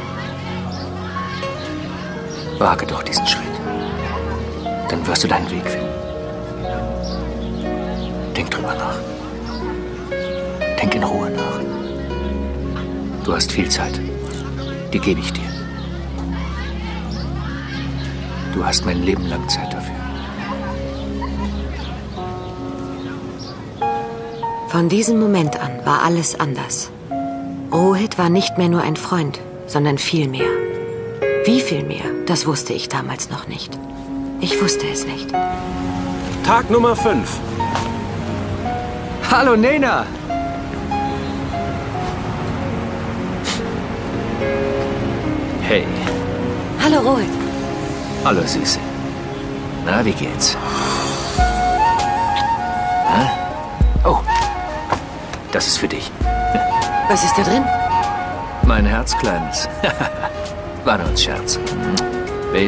Wage doch diesen Schritt. Dann wirst du deinen Weg finden. Denk drüber nach. Denk in Ruhe nach. Du hast viel Zeit. Die gebe ich dir. Du hast mein Leben lang Zeit dafür. Von diesem Moment an war alles anders. Rohit war nicht mehr nur ein Freund, sondern viel mehr. Wie viel mehr, das wusste ich damals noch nicht. Ich wusste es nicht. Tag Nummer fünf. Hallo, Nena. Hey. Hallo, Rohit. Hallo, Süße. Na, wie geht's? Na? Oh, das ist für dich. Was ist da drin? Mein Herz, Kleines. War nur ein Scherz. Babe.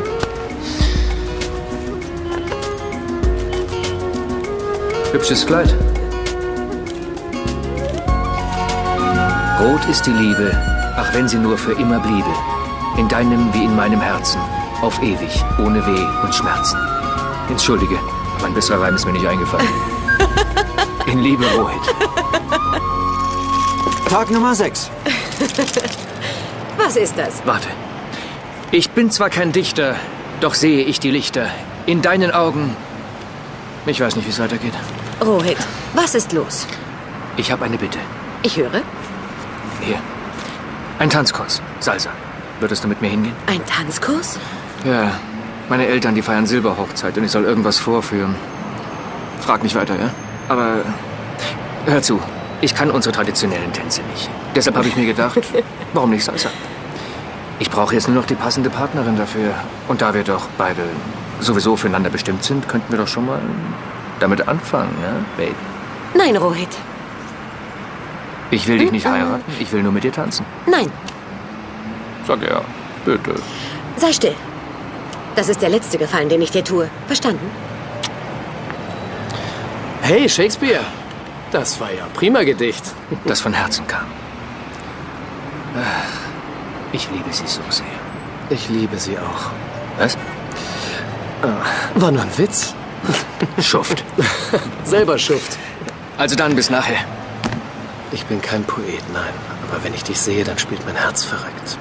Hübsches Kleid. Rot ist die Liebe, ach wenn sie nur für immer bliebe. In deinem wie in meinem Herzen, auf ewig, ohne Weh und Schmerzen. Entschuldige, aber ein besserer Reim ist mir nicht eingefallen. In Liebe, Rohit. Tag Nummer sechs. Was ist das? Warte. Ich bin zwar kein Dichter, doch sehe ich die Lichter. In deinen Augen. Ich weiß nicht, wie es weitergeht. Rohit, was ist los? Ich habe eine Bitte. Ich höre. Hier. Ein Tanzkurs. Salsa. Würdest du mit mir hingehen? Ein Tanzkurs? Ja. Meine Eltern, die feiern Silberhochzeit und ich soll irgendwas vorführen. Frag nicht weiter, ja? Aber hör zu. Ich kann unsere traditionellen Tänze nicht. Deshalb habe ich mir gedacht, warum nicht Salsa? Ich brauche jetzt nur noch die passende Partnerin dafür. Und da wir doch beide sowieso füreinander bestimmt sind, könnten wir doch schon mal damit anfangen, ja, Baby? Nein, Rohit. Ich will dich nicht heiraten, ich will nur mit dir tanzen. Nein. Sag ja, bitte. Sei still. Das ist der letzte Gefallen, den ich dir tue. Verstanden? Hey, Shakespeare. Das war ja prima Gedicht. Das von Herzen kam. Ich liebe sie so sehr. Ich liebe sie auch. Was? War nur ein Witz. Schuft. Selber Schuft. Also dann, bis nachher. Ich bin kein Poet, nein. Aber wenn ich dich sehe, dann spielt mein Herz verrückt.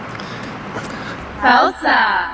Salsa.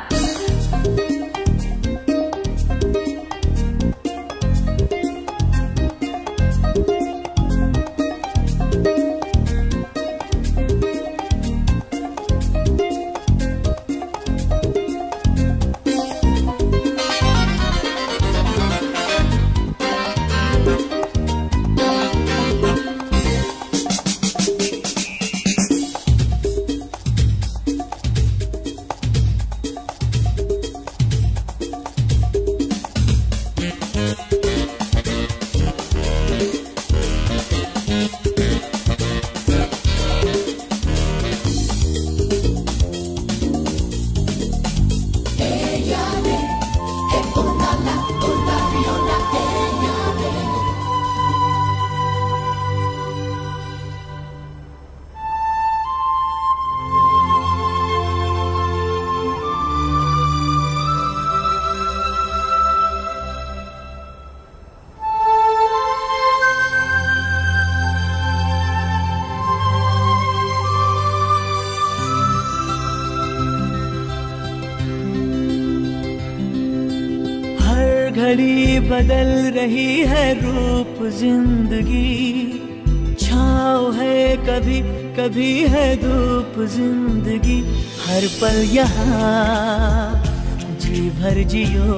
घड़ी बदल रही है रूप जिंदगी छाँव है कभी कभी है धूप जिंदगी हर पल यहाँ जी भर जियो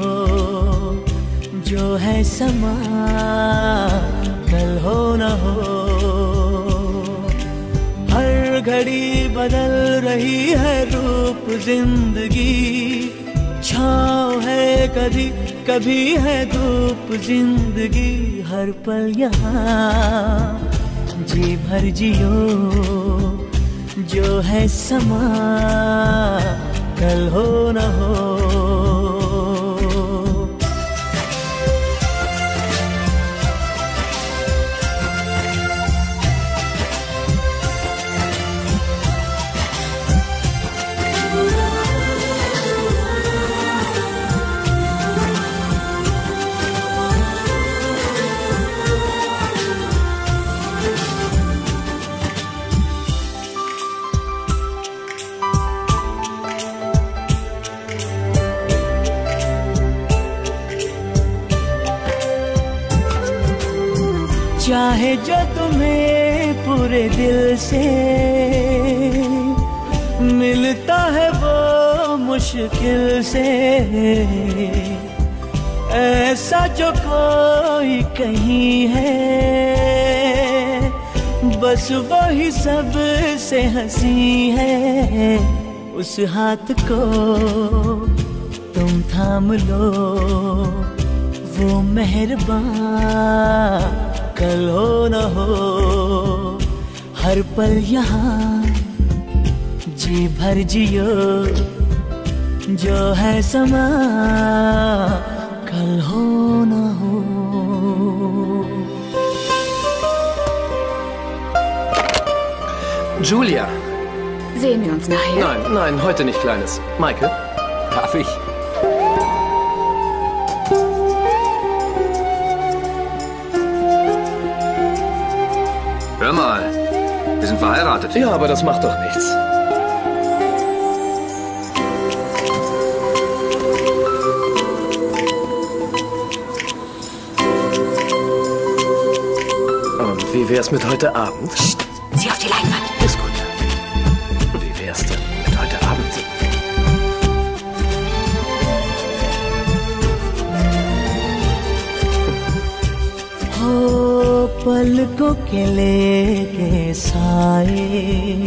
जो है समा कल हो न हो हर घड़ी बदल रही है रूप जिंदगी छाँव है कभी कभी है धूप जिंदगी हर पल यहाँ जी भर जियो जो है समा कल हो न हो चाहे जो तुम्हें पूरे दिल से मिलता है वो मुश्किल से ऐसा जो कोई कहीं है बस वही सब से हंसी है उस हाथ को तुम थाम लो वो मेहरबान कल हो न हो हर पल यहाँ जी भर जियो जो है समा कल हो न हो Julia. Sehen wir uns nachher? Nein, nein, heute nicht, Kleines. Michael, darf ich? Hör mal, wir sind verheiratet. Ja, aber das macht doch nichts. Und wie wär's mit heute Abend? Psst, sieh auf die Leinwand. Ist gut. Wie wär's denn mit heute Abend? हो पलकों के लेके साए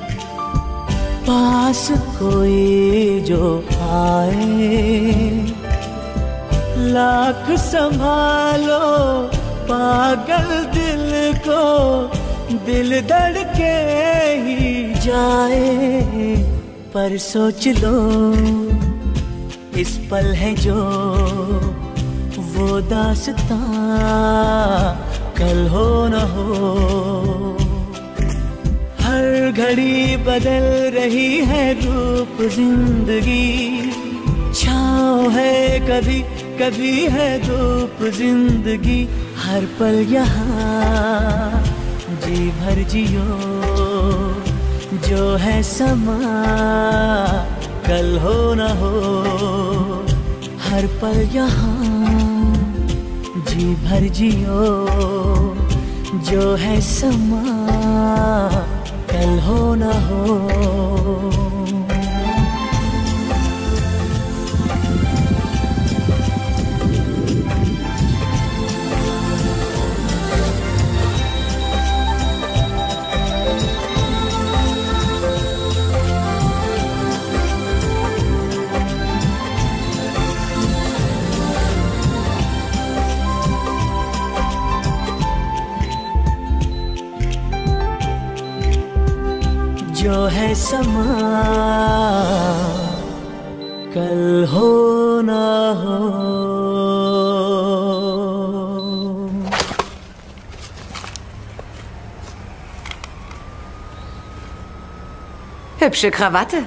पास कोई जो आए लाख संभालो पागल दिल को दिल धड़के ही जाए पर सोच लो इस पल है जो वो दास्तां कल हो न हो हर घड़ी बदल रही है रूप जिंदगी छाँव है कभी कभी है धूप जिंदगी हर पल यहाँ जी भर जियो जो है समा कल हो न हो हर पल यहाँ जी भर जियो जो है समा कल हो न हो जो है समा कल हो ना हो Hübsche Krawatte.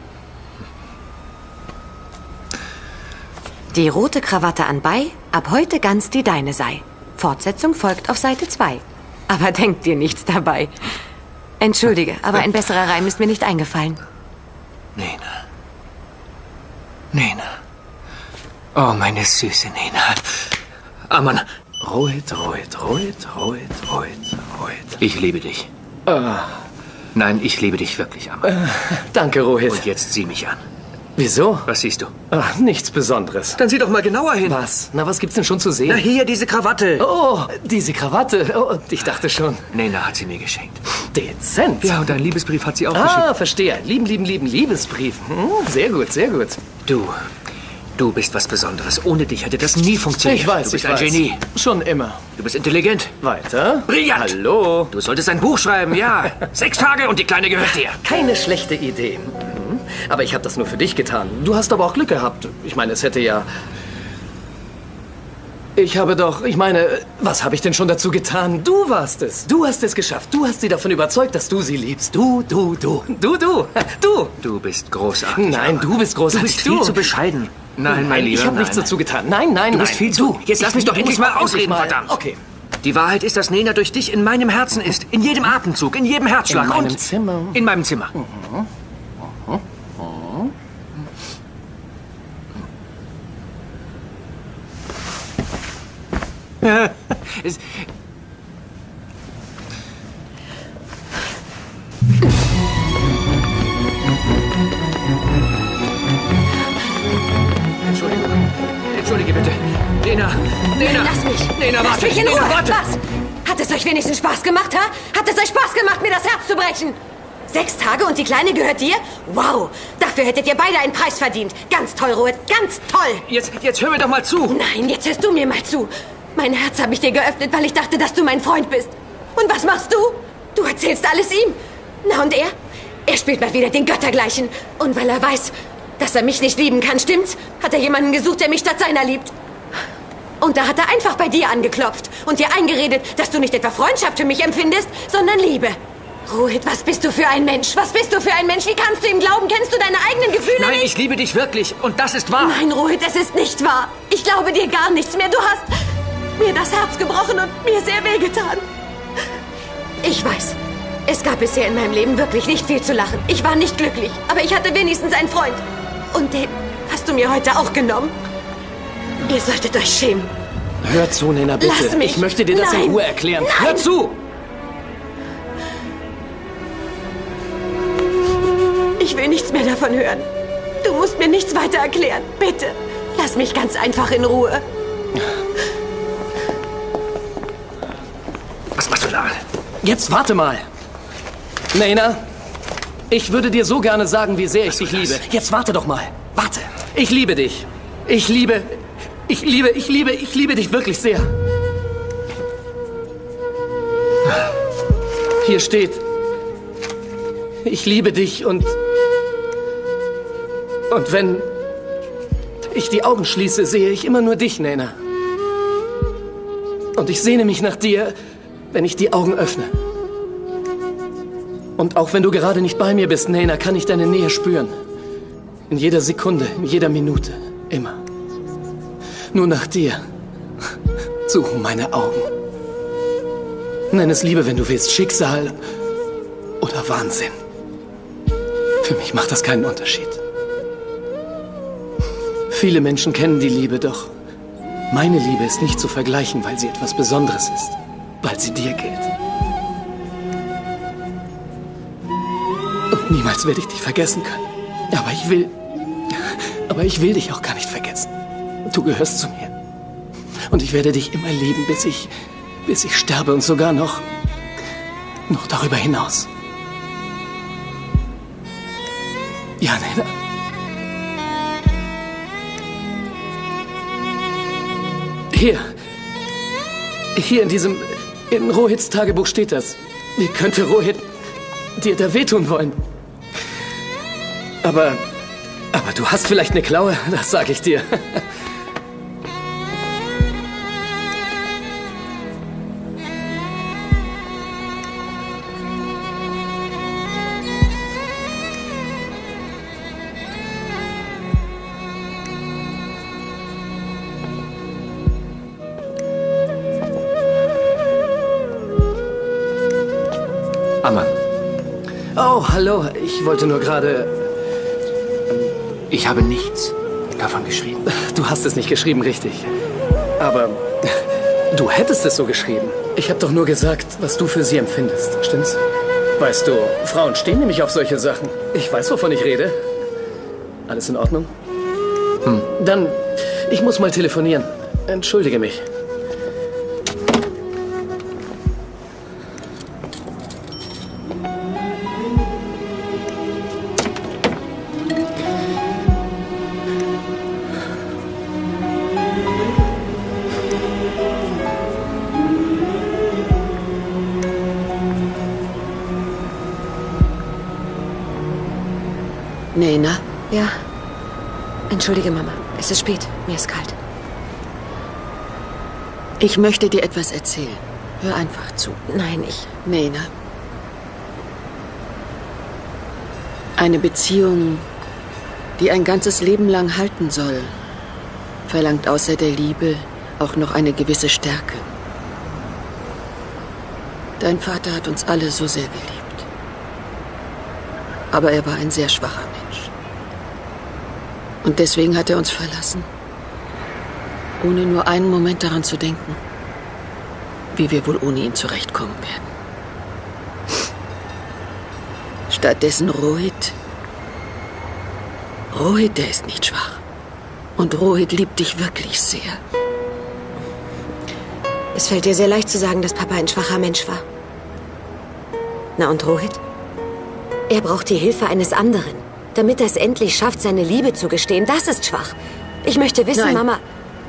Die rote Krawatte anbei, ab heute ganz die deine sei. Fortsetzung folgt auf Seite zwei. Aber denk dir nichts dabei. Entschuldige, aber ein besserer Reim ist mir nicht eingefallen. Nena. Nena. Oh, meine süße Nena. Aman. Rohit, Rohit, Rohit, Rohit, Rohit, Rohit. Ich liebe dich. Ah. Nein, ich liebe dich wirklich, Aman. Äh, danke, Rohit. Und jetzt sieh mich an. Wieso? Was siehst du? Ach, nichts Besonderes. Dann sieh doch mal genauer hin. Was? Na, was gibt's denn schon zu sehen? Na, hier, diese Krawatte. Oh, diese Krawatte. Oh, ich dachte schon. Nena hat sie mir geschenkt. Dezent. Ja, und einen Liebesbrief hat sie auch ah, geschickt. Ah, verstehe. Lieben, lieben, lieben Liebesbrief. Hm, sehr gut, sehr gut. Du, du bist was Besonderes. Ohne dich hätte das nie funktioniert. Ich weiß, du bist ich ein weiß. Genie. Schon immer. Du bist intelligent. Weiter. Brillant. Hallo. Du solltest ein Buch schreiben, ja. Sechs Tage und die Kleine gehört dir. Keine schlechte Idee. Hm. Aber ich habe das nur für dich getan. Du hast aber auch Glück gehabt. Ich meine, es hätte ja... Ich habe doch... Ich meine, was habe ich denn schon dazu getan? Du warst es. Du hast es geschafft. Du hast sie davon überzeugt, dass du sie liebst. Du, du, du. Du, du. Du. Du bist großartig. Nein, du bist großartig. Du bist viel du. zu bescheiden. Nein, mein Lieber, ich habe nein, nichts nein. dazu getan. Nein, nein, Du nein. bist viel zu... Jetzt lass mich doch endlich mal ausreden, mal. verdammt. Okay. Die Wahrheit ist, dass Nena durch dich in meinem Herzen ist. In jedem Atemzug, in jedem Herzschlag. In meinem und Zimmer. In meinem Zimmer. Mhm. es Entschuldigung. Entschuldige bitte. Nena. Nena. Lass mich. Nena, Lass warte. mich in Ruhe. Nena, warte. Was? Hat es euch wenigstens Spaß gemacht, ha? Hat es euch Spaß gemacht, mir das Herz zu brechen? Sechs Tage und die Kleine gehört dir? Wow, dafür hättet ihr beide einen Preis verdient. Ganz toll, Rohit, ganz toll. Jetzt, jetzt hör mir doch mal zu. Nein, jetzt hörst du mir mal zu. Mein Herz habe ich dir geöffnet, weil ich dachte, dass du mein Freund bist. Und was machst du? Du erzählst alles ihm. Na und er? Er spielt mal wieder den Göttergleichen. Und weil er weiß, dass er mich nicht lieben kann, stimmt's? Hat er jemanden gesucht, der mich statt seiner liebt. Und da hat er einfach bei dir angeklopft und dir eingeredet, dass du nicht etwa Freundschaft für mich empfindest, sondern Liebe. Rohit, was bist du für ein Mensch? Was bist du für ein Mensch? Wie kannst du ihm glauben? Kennst du deine eigenen Gefühle Nein, nicht? ich liebe dich wirklich. Und das ist wahr. Nein, Rohit, es ist nicht wahr. Ich glaube dir gar nichts mehr. Du hast mir das Herz gebrochen und mir sehr wehgetan. Ich weiß, es gab bisher in meinem Leben wirklich nicht viel zu lachen. Ich war nicht glücklich, aber ich hatte wenigstens einen Freund. Und den hast du mir heute auch genommen. Ihr solltet euch schämen. Hör zu, Nena, bitte. Lass mich. Ich möchte dir das Nein. in Ruhe erklären. Nein. Hör zu! Ich will nichts mehr davon hören. Du musst mir nichts weiter erklären. Bitte, lass mich ganz einfach in Ruhe. Was machst du da? Jetzt warte mal. Nena, ich würde dir so gerne sagen, wie sehr ich dich liebe. Jetzt warte doch mal. Warte. Ich liebe dich. Ich liebe... Ich liebe, ich liebe, ich liebe dich wirklich sehr. Hier steht... Ich liebe dich und... Und wenn ich die Augen schließe, sehe ich immer nur dich, Nena. Und ich sehne mich nach dir, wenn ich die Augen öffne. Und auch wenn du gerade nicht bei mir bist, Nena, kann ich deine Nähe spüren. In jeder Sekunde, in jeder Minute, immer. Nur nach dir suchen meine Augen. Nenn es Liebe, wenn du willst, Schicksal oder Wahnsinn. Für mich macht das keinen Unterschied. Viele Menschen kennen die Liebe, doch meine Liebe ist nicht zu vergleichen, weil sie etwas Besonderes ist, weil sie dir gilt. Und niemals werde ich dich vergessen können. Aber ich will, aber ich will dich auch gar nicht vergessen. Du gehörst zu mir. Und ich werde dich immer lieben, bis ich, bis ich sterbe und sogar noch, noch darüber hinaus. Ja, Nena. Hier. Hier in diesem, in Rohits Tagebuch steht das. Wie könnte Rohit dir da wehtun wollen? Aber, aber du hast vielleicht eine Klaue, das sage ich dir. Ammann. Oh, hallo. Ich wollte nur gerade... Ich habe nichts davon geschrieben. Du hast es nicht geschrieben, richtig. Aber du hättest es so geschrieben. Ich habe doch nur gesagt, was du für sie empfindest. Stimmt's? Weißt du, Frauen stehen nämlich auf solche Sachen. Ich weiß, wovon ich rede. Alles in Ordnung? Hm. Dann, ich muss mal telefonieren. Entschuldige mich. Nena? Ja. Entschuldige, Mama. Es ist spät. Mir ist kalt. Ich möchte dir etwas erzählen. Hör einfach zu. Nein, ich... Nena. Eine Beziehung, die ein ganzes Leben lang halten soll, verlangt außer der Liebe auch noch eine gewisse Stärke. Dein Vater hat uns alle so sehr geliebt. Aber er war ein sehr schwacher Mensch. Und deswegen hat er uns verlassen, ohne nur einen Moment daran zu denken, wie wir wohl ohne ihn zurechtkommen werden. Stattdessen Rohit. Rohit, der ist nicht schwach. Und Rohit liebt dich wirklich sehr. Es fällt dir sehr leicht zu sagen, dass Papa ein schwacher Mensch war. Na und Rohit? Er braucht die Hilfe eines anderen, damit er es endlich schafft, seine Liebe zu gestehen. Das ist schwach. Ich möchte wissen, Nein. Mama...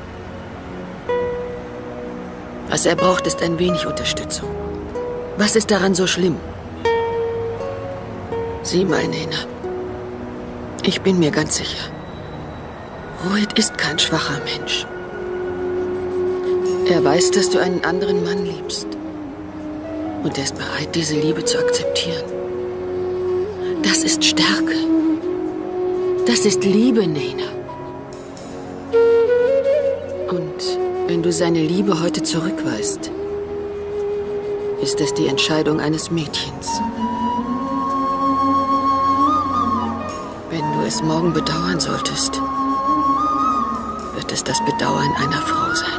Was er braucht, ist ein wenig Unterstützung. Was ist daran so schlimm? Sieh mal, Nena. Ich bin mir ganz sicher. Rohit ist kein schwacher Mensch. Er weiß, dass du einen anderen Mann liebst. Und er ist bereit, diese Liebe zu akzeptieren. Das ist Stärke. Das ist Liebe, Nena. Und wenn du seine Liebe heute zurückweist, ist es die Entscheidung eines Mädchens. Wenn du es morgen bedauern solltest, wird es das Bedauern einer Frau sein.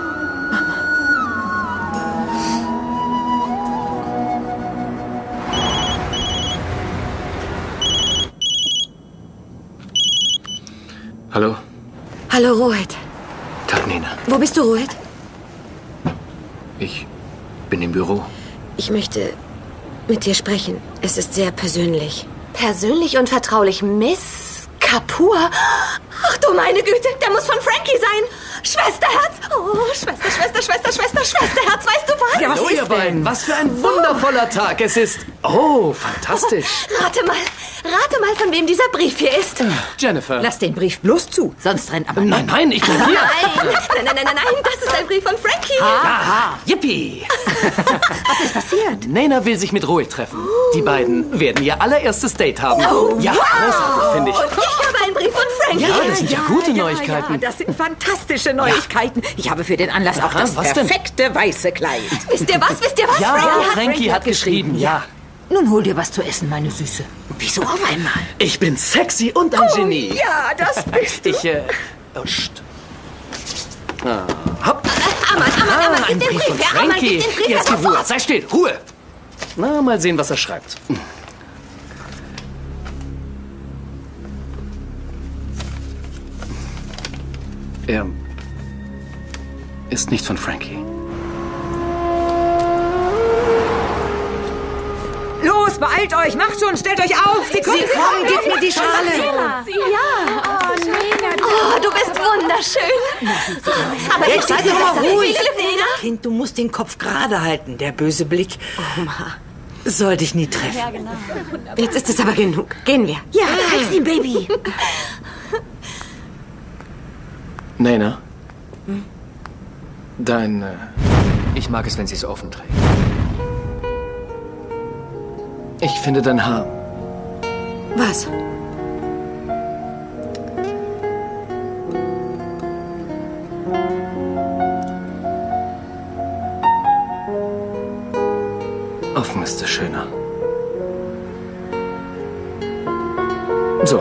Hallo? Hallo, Rohit. Tag, Nena. Wo bist du, Rohit? Ich bin im Büro. Ich möchte mit dir sprechen. Es ist sehr persönlich. Persönlich und vertraulich, Miss Kapoor? Ach du meine Güte, der muss von Frankie sein. Schwesterherz. Oh, Schwester, Schwester, Schwester, Schwester, Schwesterherz, weißt du was? Ja, was Hallo, ihr beiden. Was für ein wundervoller oh. Tag es ist. Oh, fantastisch. Oh, rate mal, rate mal, von wem dieser Brief hier ist. Jennifer. Lass den Brief bloß zu, sonst rennt aber... Nein, nein, ich bin hier. Nein, nein, nein, nein, nein, das ist ein Brief von Frankie. Aha, yippie. Was ist passiert? Nena will sich mit Rohit treffen. Die beiden werden ihr allererstes Date haben. Oh, ja, wow. großartig, finde ich. Und ich habe einen Brief von Frankie. Ja, das sind ja, ja gute ja, Neuigkeiten. Ja, das sind fantastische Neuigkeiten. Ja. Ich habe für den Anlass auch Aha, das was perfekte denn? weiße Kleid. Wisst ihr was, wisst ihr was? Ja, Frankie, ja, hat, Frankie hat geschrieben, ja. Nun hol dir was zu essen, meine Süße. Wieso auf einmal? Ich bin sexy und ein oh, Genie. Ja, das bist du. Ich, äh... Oh, pst. Ah, hopp. Amann, Amann, Amann, ah, gib den Brief her. Amann, gib den Brief her. Jetzt die Ruhe. Sei still. Ruhe. Na, mal sehen, was er schreibt. Er ist nicht von Frankie. Los, beeilt euch, macht schon, stellt euch auf. Sie kommen, Sie kommen, gib mir die Schale. Ja. Oh, Nena. Oh, du bist wunderschön. Aber jetzt seid doch mal ruhig. Nena. Kind, du musst den Kopf gerade halten. Der böse Blick Oma. soll dich nie treffen. Ja, genau. Jetzt ist es aber genug. Gehen wir. Ja, zeig sie, Baby. Nena? Hm? Dein... Äh, ich mag es, wenn sie es offen trägt. Ich finde dein Haar... Was? Offen ist es schöner. So.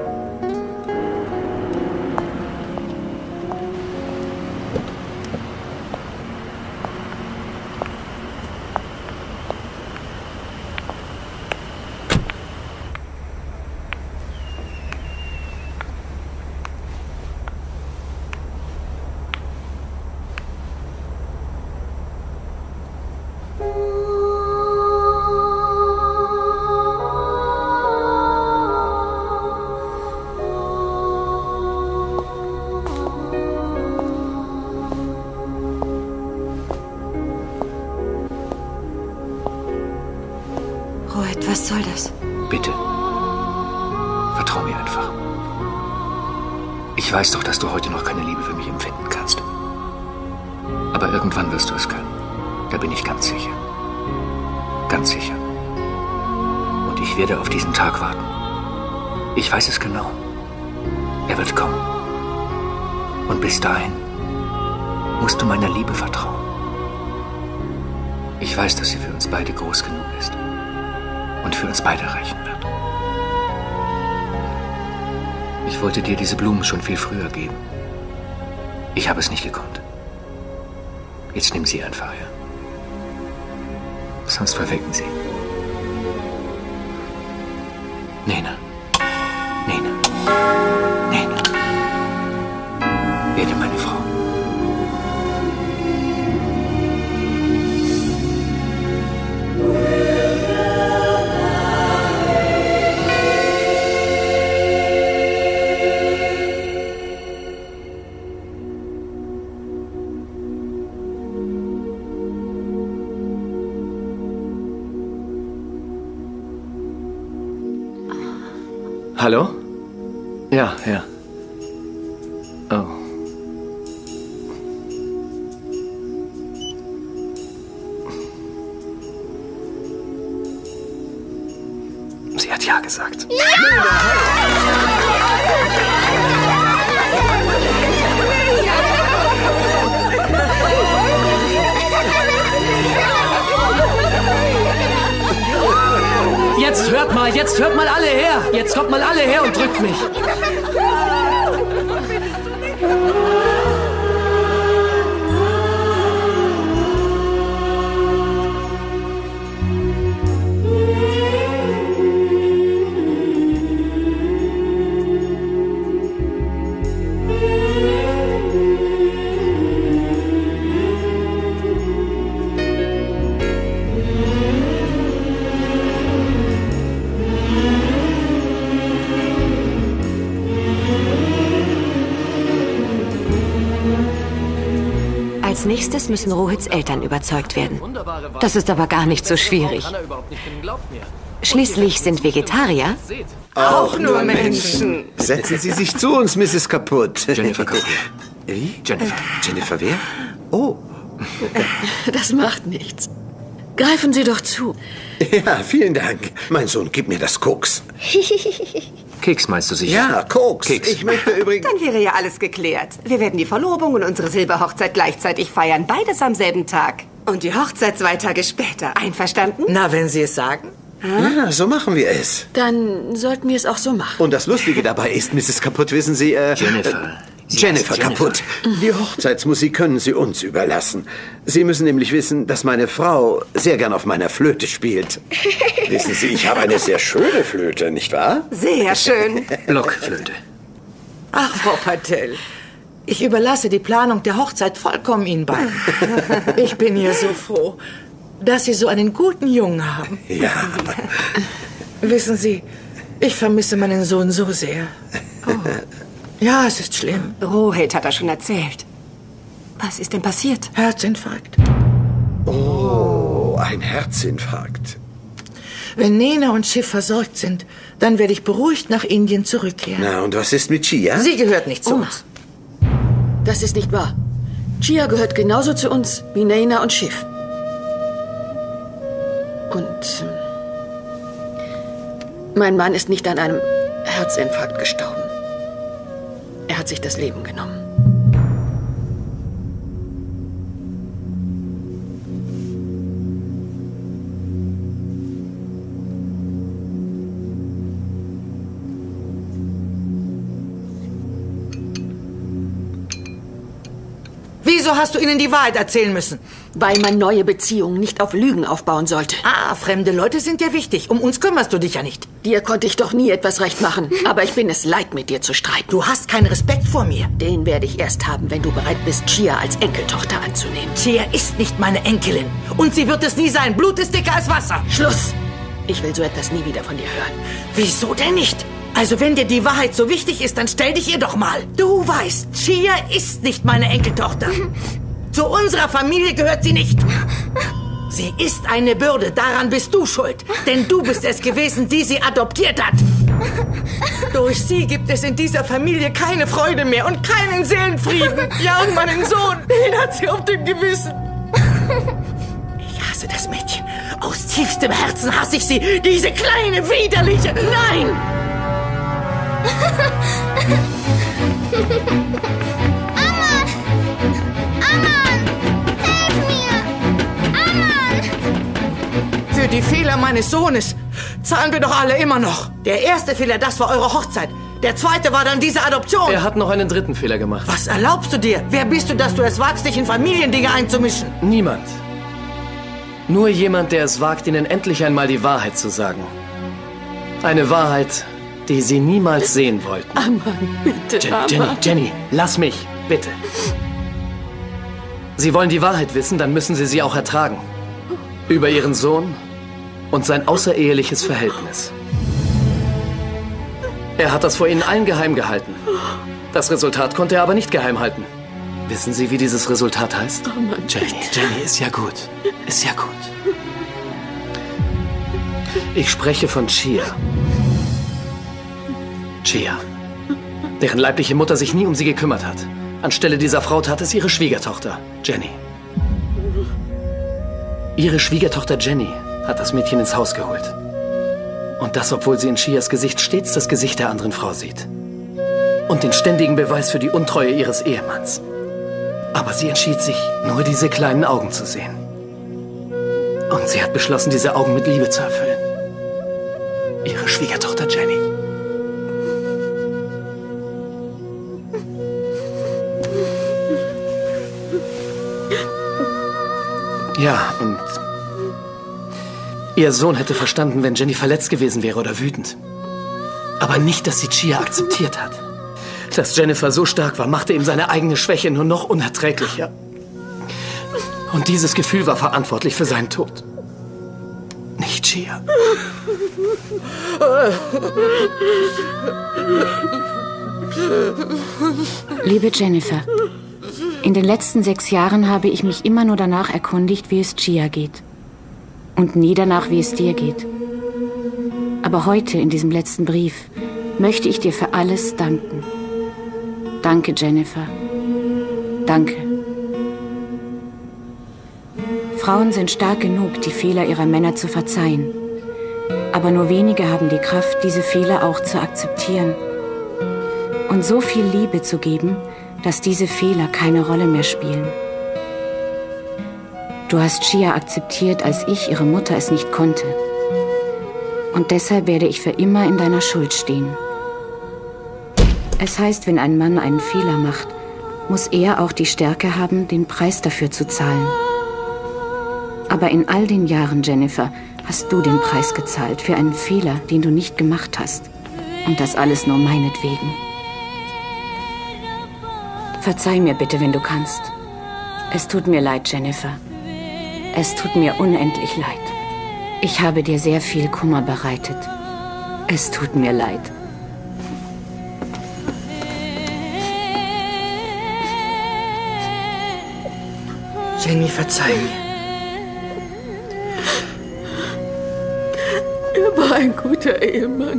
Rohit, was soll das? Bitte. Vertrau mir einfach. Ich weiß doch, dass du heute noch keine Liebe für mich empfinden kannst. Aber irgendwann wirst du es können. Da bin ich ganz sicher. Ganz sicher. Und ich werde auf diesen Tag warten. Ich weiß es genau. Er wird kommen. Und bis dahin musst du meiner Liebe vertrauen. Ich weiß, dass sie für uns beide groß genug ist. Und für uns beide reichen wird. Ich wollte dir diese Blumen schon viel früher geben. Ich habe es nicht gekonnt. Jetzt nimm sie einfach her. Sonst verwelken sie. Nena. Nena. Nena. Werde meine Frau. Hallo? Ja, ja. Oh. hat Ja gesagt. Jetzt hört mal, jetzt hört mal alle her. Jetzt kommt mal alle her und drückt mich. Als nächstes müssen Rohits Eltern überzeugt werden. Das ist aber gar nicht so schwierig. Schließlich sind Vegetarier. Auch nur Menschen. Setzen Sie sich zu uns, Misses Kaputt. Jennifer Kaputt. Wie? Jennifer. Jennifer wer? Oh. Das macht nichts. Greifen Sie doch zu. Ja, vielen Dank. Mein Sohn, gib mir das Koks. Keks meinst du sicher? Ja, Koks. Keks. Ich möchte übrigens... Dann wäre ja alles geklärt. Wir werden die Verlobung und unsere Silberhochzeit gleichzeitig feiern. Beides am selben Tag. Und die Hochzeit zwei Tage später. Einverstanden? Na, wenn Sie es sagen. Ja, so machen wir es. Dann sollten wir es auch so machen. Und das Lustige dabei ist, Misses Kaputt, wissen Sie, äh... Jennifer. Sie Jennifer Kaputt. Die Hochzeitsmusik können Sie uns überlassen. Sie müssen nämlich wissen, dass meine Frau sehr gern auf meiner Flöte spielt. Wissen Sie, ich habe eine sehr schöne Flöte, nicht wahr? Sehr schön. Blockflöte. Ach, Frau Patel, ich überlasse die Planung der Hochzeit vollkommen Ihnen beiden. Ich bin ja so froh, dass Sie so einen guten Jungen haben. Ja. Wissen Sie, ich vermisse meinen Sohn so sehr. Oh. Ja, es ist schlimm. Rohit hat er schon erzählt. Was ist denn passiert? Herzinfarkt. Oh, ein Herzinfarkt. Wenn Nena und Schiff versorgt sind, dann werde ich beruhigt nach Indien zurückkehren. Na, und was ist mit Chia? Sie gehört nicht zu Oh. uns. Das ist nicht wahr. Chia gehört genauso zu uns wie Nena und Schiff. Und ähm, mein Mann ist nicht an einem Herzinfarkt gestorben. Er hat sich das Leben genommen. Wieso hast du ihnen die Wahrheit erzählen müssen? Weil man neue Beziehungen nicht auf Lügen aufbauen sollte. Ah, fremde Leute sind dir wichtig. Um uns kümmerst du dich ja nicht. Dir konnte ich doch nie etwas recht machen. Aber ich bin es leid, mit dir zu streiten. Du hast keinen Respekt vor mir. Den werde ich erst haben, wenn du bereit bist, Chia als Enkeltochter anzunehmen. Chia ist nicht meine Enkelin. Und sie wird es nie sein. Blut ist dicker als Wasser. Schluss! Ich will so etwas nie wieder von dir hören. Wieso denn nicht? Also wenn dir die Wahrheit so wichtig ist, dann stell dich ihr doch mal. Du weißt, Chia ist nicht meine Enkeltochter. Zu unserer Familie gehört sie nicht. Sie ist eine Bürde, daran bist du schuld. Denn du bist es gewesen, die sie adoptiert hat. Durch sie gibt es in dieser Familie keine Freude mehr und keinen Seelenfrieden. Ja, und meinen Sohn, den hat sie auf dem Gewissen. Ich hasse das Mädchen. Aus tiefstem Herzen hasse ich sie. Diese kleine, widerliche... Nein! Ammann! Ammann! Hilf mir! Ammann! Für die Fehler meines Sohnes zahlen wir doch alle immer noch. Der erste Fehler, das war eure Hochzeit. Der zweite war dann diese Adoption. Er hat noch einen dritten Fehler gemacht. Was erlaubst du dir? Wer bist du, dass du es wagst, dich in Familiendinge einzumischen? Niemand. Nur jemand, der es wagt, ihnen endlich einmal die Wahrheit zu sagen. Eine Wahrheit, die sie niemals sehen wollten. Ammann, bitte, Jenny, Ammann. Jenny, Jenny, lass mich, bitte. Sie wollen die Wahrheit wissen, dann müssen Sie sie auch ertragen. Über Ihren Sohn und sein außereheliches Verhältnis. Er hat das vor Ihnen allen geheim gehalten. Das Resultat konnte er aber nicht geheim halten. Wissen Sie, wie dieses Resultat heißt? Oh Mann, Jenny, Jenny, ist ja gut. Ist ja gut. Ich spreche von Chia. Chia, deren leibliche Mutter sich nie um sie gekümmert hat. Anstelle dieser Frau tat es ihre Schwiegertochter, Jenny. Ihre Schwiegertochter Jenny hat das Mädchen ins Haus geholt. Und das, obwohl sie in Chias Gesicht stets das Gesicht der anderen Frau sieht. Und den ständigen Beweis für die Untreue ihres Ehemanns. Aber sie entschied sich, nur diese kleinen Augen zu sehen. Und sie hat beschlossen, diese Augen mit Liebe zu erfüllen. Ihre Schwiegertochter Jenny. Ja, und ihr Sohn hätte verstanden, wenn Jenny verletzt gewesen wäre oder wütend. Aber nicht, dass sie Chia akzeptiert hat. Dass Jennifer so stark war, machte ihm seine eigene Schwäche nur noch unerträglicher. Und dieses Gefühl war verantwortlich für seinen Tod. Nicht Chia. Liebe Jennifer, in den letzten sechs Jahren habe ich mich immer nur danach erkundigt, wie es Chia geht. Und nie danach, wie es dir geht. Aber heute, in diesem letzten Brief, möchte ich dir für alles danken. Danke, Jennifer. Danke. Frauen sind stark genug, die Fehler ihrer Männer zu verzeihen. Aber nur wenige haben die Kraft, diese Fehler auch zu akzeptieren. Und so viel Liebe zu geben, dass diese Fehler keine Rolle mehr spielen. Du hast Chia akzeptiert, als ich, ihre Mutter, es nicht konnte. Und deshalb werde ich für immer in deiner Schuld stehen. Es heißt, wenn ein Mann einen Fehler macht, muss er auch die Stärke haben, den Preis dafür zu zahlen. Aber in all den Jahren, Jennifer, hast du den Preis gezahlt für einen Fehler, den du nicht gemacht hast. Und das alles nur meinetwegen. Verzeih mir bitte, wenn du kannst. Es tut mir leid, Jennifer. Es tut mir unendlich leid. Ich habe dir sehr viel Kummer bereitet. Es tut mir leid. Jenny, verzeih mir. Er war ein guter Ehemann.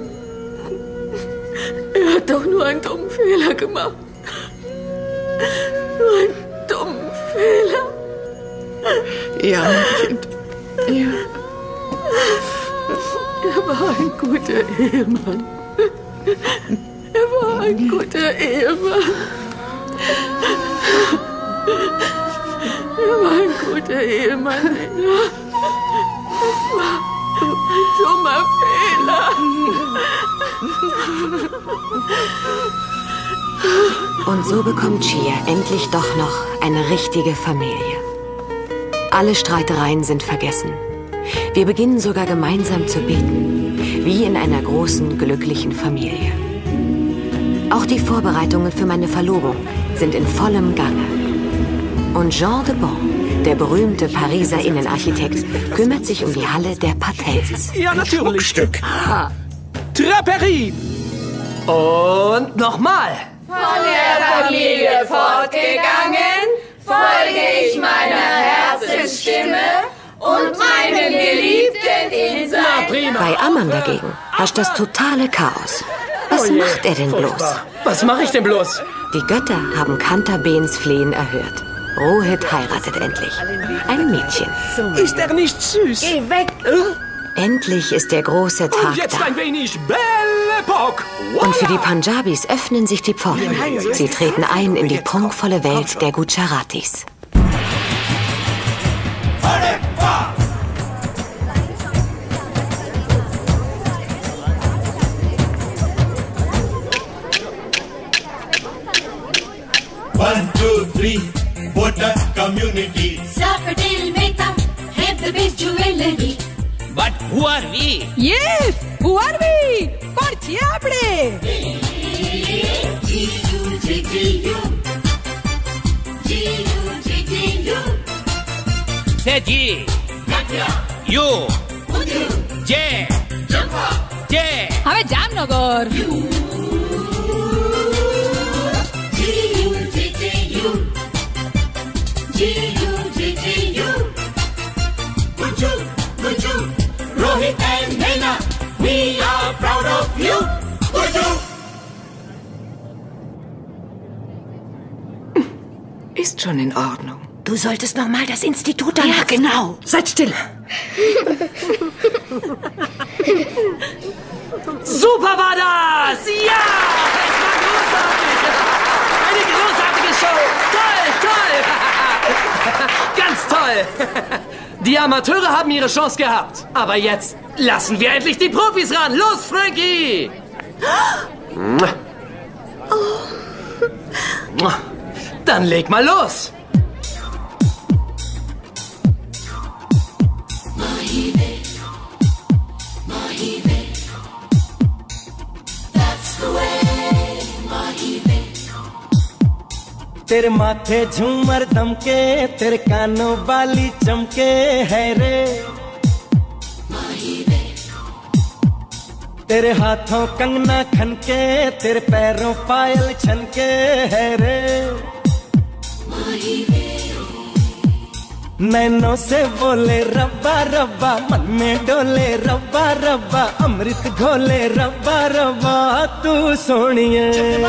Er hat doch nur einen dummen Fehler gemacht. Nur einen dummen Fehler. Ja, mein Kind. Ja. Er war ein guter Ehemann. Er war ein guter Ehemann. Er war ein guter Ehemann. Es war ein dummer Fehler. Und so bekommt Chia endlich doch noch eine richtige Familie. Alle Streitereien sind vergessen. Wir beginnen sogar gemeinsam zu beten, wie in einer großen, glücklichen Familie. Auch die Vorbereitungen für meine Verlobung sind in vollem Gange. Und Jean de Bon, der berühmte Pariser Innenarchitekt, kümmert sich um die Halle der Patents. Ja, natürlich. Stück. Ah. Draperie. Und nochmal. Von der Familie fortgegangen, folge ich meiner Herzensstimme und meinem Geliebten in sein... Bei Ammann dagegen herrscht das totale Chaos. Was Oh je, macht er denn bloß? furchtbar. Was mache ich denn bloß? Die Götter haben Cantabens Flehen erhört. Rohit heiratet endlich. Ein Mädchen. Ist er nicht süß? Geh weg! Endlich ist der große Tag Und jetzt da. ein wenig Belle Epoque. Und für die Punjabis öffnen sich die Pforten. Sie treten ein in die prunkvolle Welt der Gujaratis. One, two, three, Buddha community. Zappadil Meta, have the best jewelry. But who are we? Yes, who are we? Corte abre. G U G G U. G U G G U. Say G. U. J. J. Have Jamnagar. G U G G U. G U G G U. Guju, Guju. Rohit and Naina, we are proud of you. Guju. Ist schon in Ordnung. Du solltest noch mal das Institut anrufen. Ja, genau. Seid still. Super war das! Ja! Es war großartig! Eine großartige Show! Toll, toll! Ganz toll! Die Amateure haben ihre Chance gehabt. Aber jetzt lassen wir endlich die Profis ran. Los, Frankie! Dann leg mal los! तेरे माथे झूमर दमके तेरे कानों वाली चमके है रे तेरे हाथों कंगना खनके तेरे पैरों पायल छनके है रे नैनों से बोले रब्बा रब्बा मन में डोले रब्बा रब्बा अमृत घोले रब्बा रब्बा तू सोनिए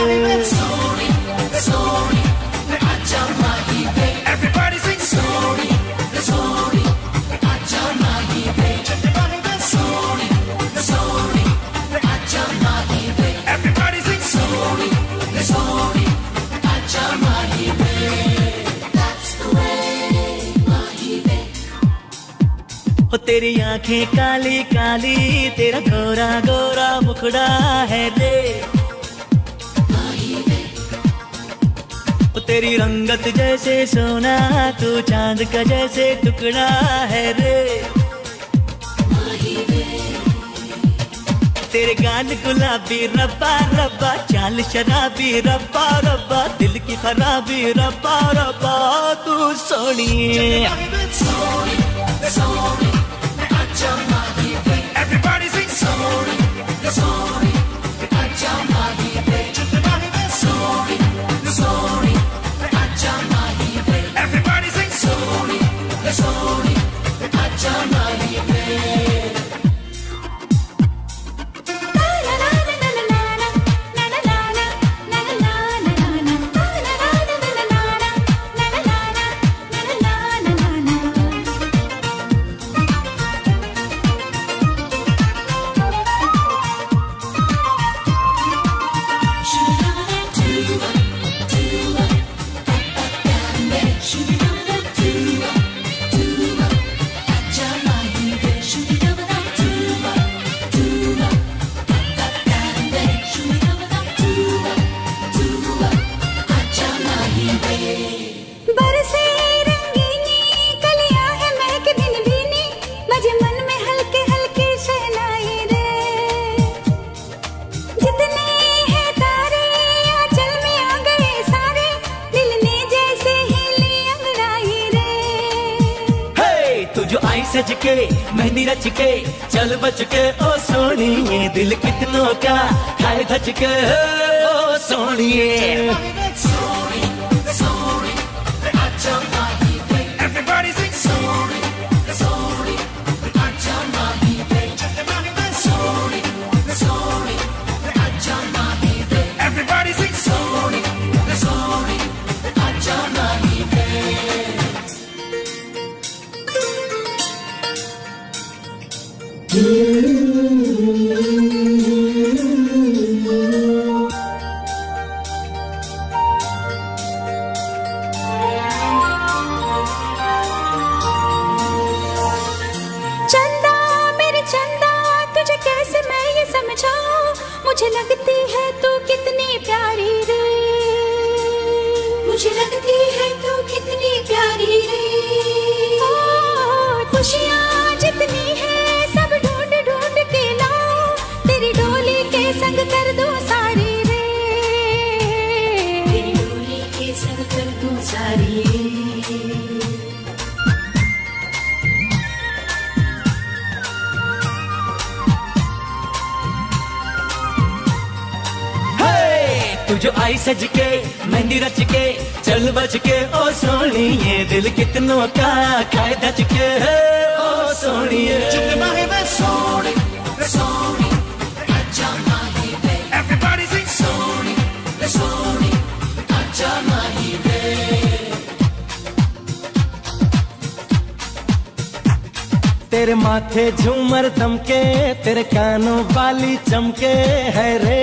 Everybody sing sorry, sorry, acha nahi ve. Sorry, sorry, acha nahi ve. Everybody sing sorry, sorry, acha nahi ve. That's the way, nahi ve. हो तेरी आंखें काली काली तेरा गोरा गोरा मुखड़ा है रे तेरी रंगत जैसे सोना तू चांद का जैसे टुकड़ा है रे तेरे गाल गुलाबी रब्बा रब्बा चाल शराबी रब्बा रब्बा दिल की खराबी रब्बा रब्बा तू सोनिए Everybody sing sorry, sorry, acha nahi ve. Sorry, sorry. Everybody sing sorry, sorry, acha nahi ve. सज के मेहंदी रच के चल बच के ओ सोनिए दिल कितनों का खाए धज के ओ सोनिए Everybody sing sorry, sorry, acha nahi ve. Sorry, sorry, acha nahi ve. Everybody sing sorry, sorry, acha nahi ve. चंदा मेरे चंदा तुझे कैसे मैं ये समझाऊं मुझे लगती है तू कितनी प्यारी रे मुझे लगती है तू कितनी प्यारी रे ओ खुशियाँ जितनी है सब ढूंढ ढूंढ के लाऊं तेरी डोली के संग कर दूं सारी रे तेरी डोली के संग कर दूं सारी तू जो आई सज के मेहंदी रच के चल बच के ओ सोनिए दिल कितनों का खाए धज के ओ सोनिए Sorry, sorry, acha nahi ve. Everybody sing sorry, sorry, acha nahi ve. तेरे माथे झूमर दमके तेरे कानों वाली चमके है रे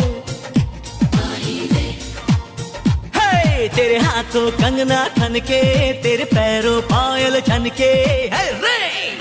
हे तेरे हाथों कंगना ठनके तेरे पैरों पायल छनके है रे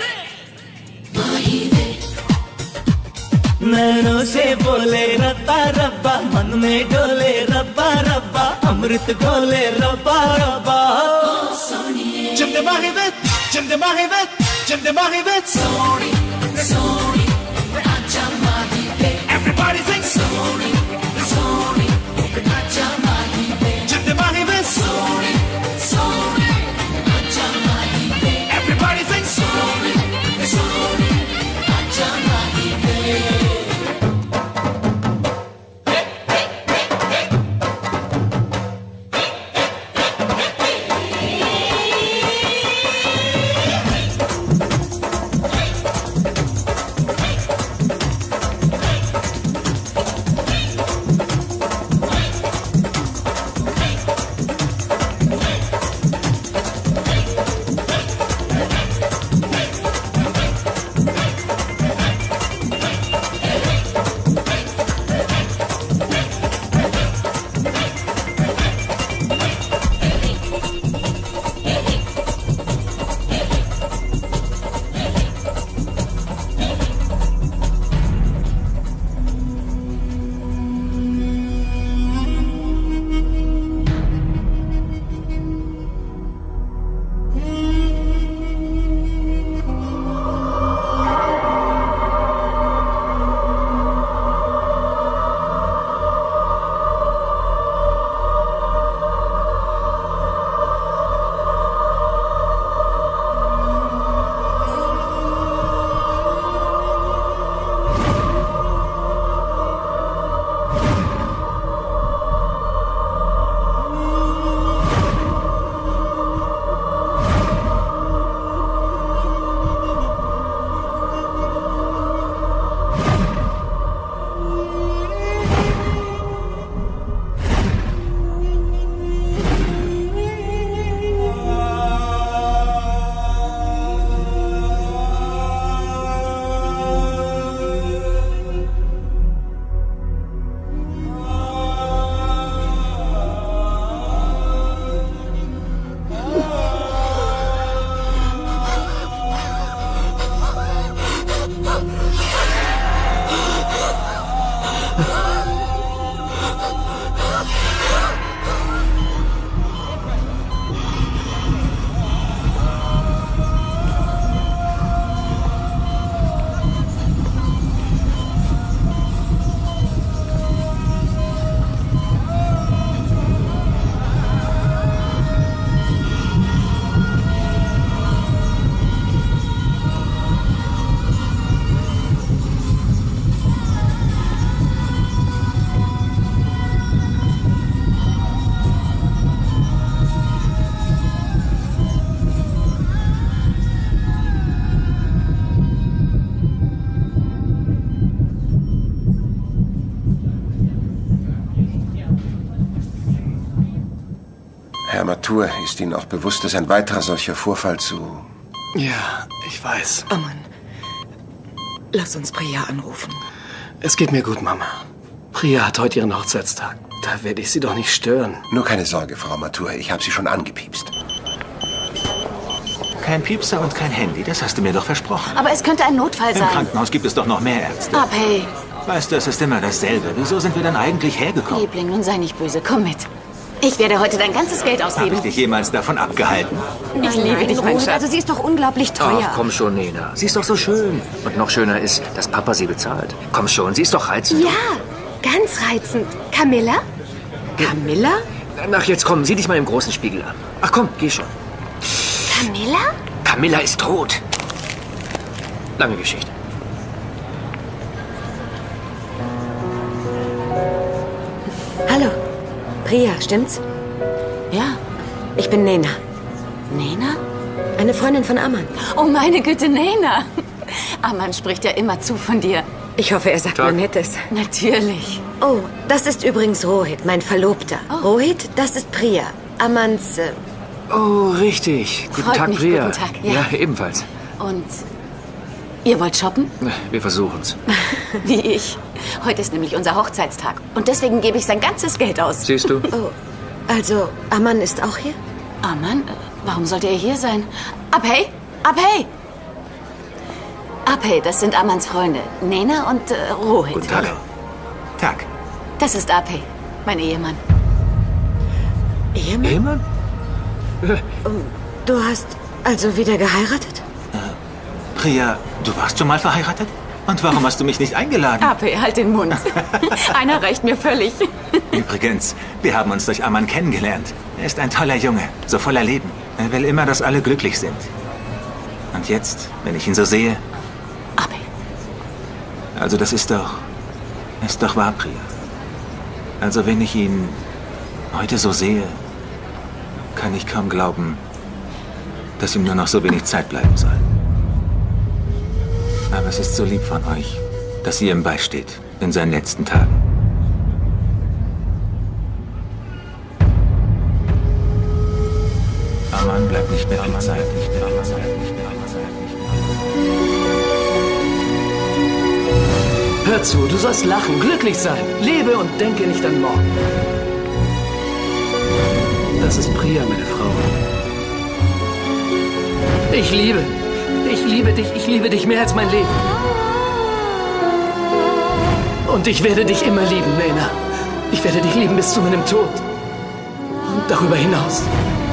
नैनों से बोले रब्बा रब्बा मन में डोले रब्बा रब्बा अमृत घोले रब्बा रब्बा Jim de Mahivet, Jim de Mahivet, Jim de Mahivet, sorry, sorry, Acha Mahivet. Everybody sing sorry, sorry, Acha Mahivet. Jim de Mahivet, sorry, sorry, Acha Mahivet. Everybody sing sorry, sorry, Acha Mahivet. Herr Matur, ist Ihnen auch bewusst, dass ein weiterer solcher Vorfall zu... Ja, ich weiß. Aman, lass uns Priya anrufen. Es geht mir gut, Mama. Priya hat heute ihren Hochzeitstag. Da werde ich sie doch nicht stören. Nur keine Sorge, Frau Matur, ich habe Sie schon angepiepst. Kein Piepser und kein Handy, das hast du mir doch versprochen. Aber es könnte ein Notfall Im sein. Krankenhaus gibt es doch noch mehr Ärzte. Abhey. Weißt du, es ist immer dasselbe. Wieso sind wir dann eigentlich hergekommen? Liebling, nun sei nicht böse. Komm mit. Ich werde heute dein ganzes Geld Habe ausgeben. ich dich jemals davon abgehalten? Ich liebe dich, mein Schatz. Also sie ist doch unglaublich teuer. Ach, komm schon, Nena. Sie ist doch so schön. Und noch schöner ist, dass Papa sie bezahlt. Komm schon, sie ist doch reizend. Ja, ganz reizend. Camilla? Camilla? Ach, jetzt komm, sieh dich mal im großen Spiegel an. Ach komm, geh schon. Camilla? Camilla ist tot. Lange Geschichte. Hallo. Priya, stimmt's? Ja. Ich bin Nena. Nena? Eine Freundin von Aman. Oh, meine Güte, Nena. Aman spricht ja immer zu von dir. Ich hoffe, er sagt Tag. mir Nettes. Natürlich. Oh, das ist übrigens Rohit, mein Verlobter. Oh. Rohit, das ist Priya. Amans... Äh, Oh, richtig. Guten Freut Tag, mich, Priya. guten Tag, ja. Ja, ebenfalls. Und Ihr wollt shoppen? Wir versuchen's. Wie ich. Heute ist nämlich unser Hochzeitstag. Und deswegen gebe ich sein ganzes Geld aus. Siehst du? Oh, also Aman ist auch hier? Aman? Warum sollte er hier sein? Abhey? Abhey! Abhey, das sind Amans Freunde. Nena und äh, Rohit. Guten Tag. Tag. Das ist Abhey, mein Ehemann. Ehemann? Ehemann? Du hast also wieder geheiratet? Priya, du warst schon mal verheiratet? Und warum hast du mich nicht eingeladen? Abhey, halt den Mund. Einer reicht mir völlig. Übrigens, wir haben uns durch Aman kennengelernt. Er ist ein toller Junge, so voller Leben. Er will immer, dass alle glücklich sind. Und jetzt, wenn ich ihn so sehe... Abhey. Also das ist doch... ist doch wahr, Priya. Also wenn ich ihn heute so sehe, kann ich kaum glauben, dass ihm nur noch so wenig Zeit bleiben soll. Aber es ist so lieb von euch, dass ihr ihm beisteht in seinen letzten Tagen. Aman bleibt nicht mehr viel Zeit. Hör zu, du sollst lachen, glücklich sein. Lebe und denke nicht an morgen. Das ist Priya, meine Frau. Ich liebe, ich liebe dich, ich liebe dich mehr als mein Leben. Und ich werde dich immer lieben, Nena. Ich werde dich lieben bis zu meinem Tod. Und darüber hinaus.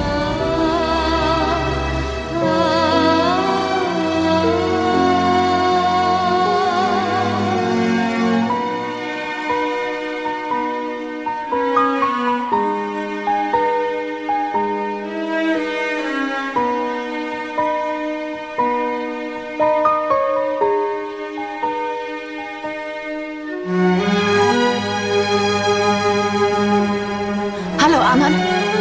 Hallo, Aman.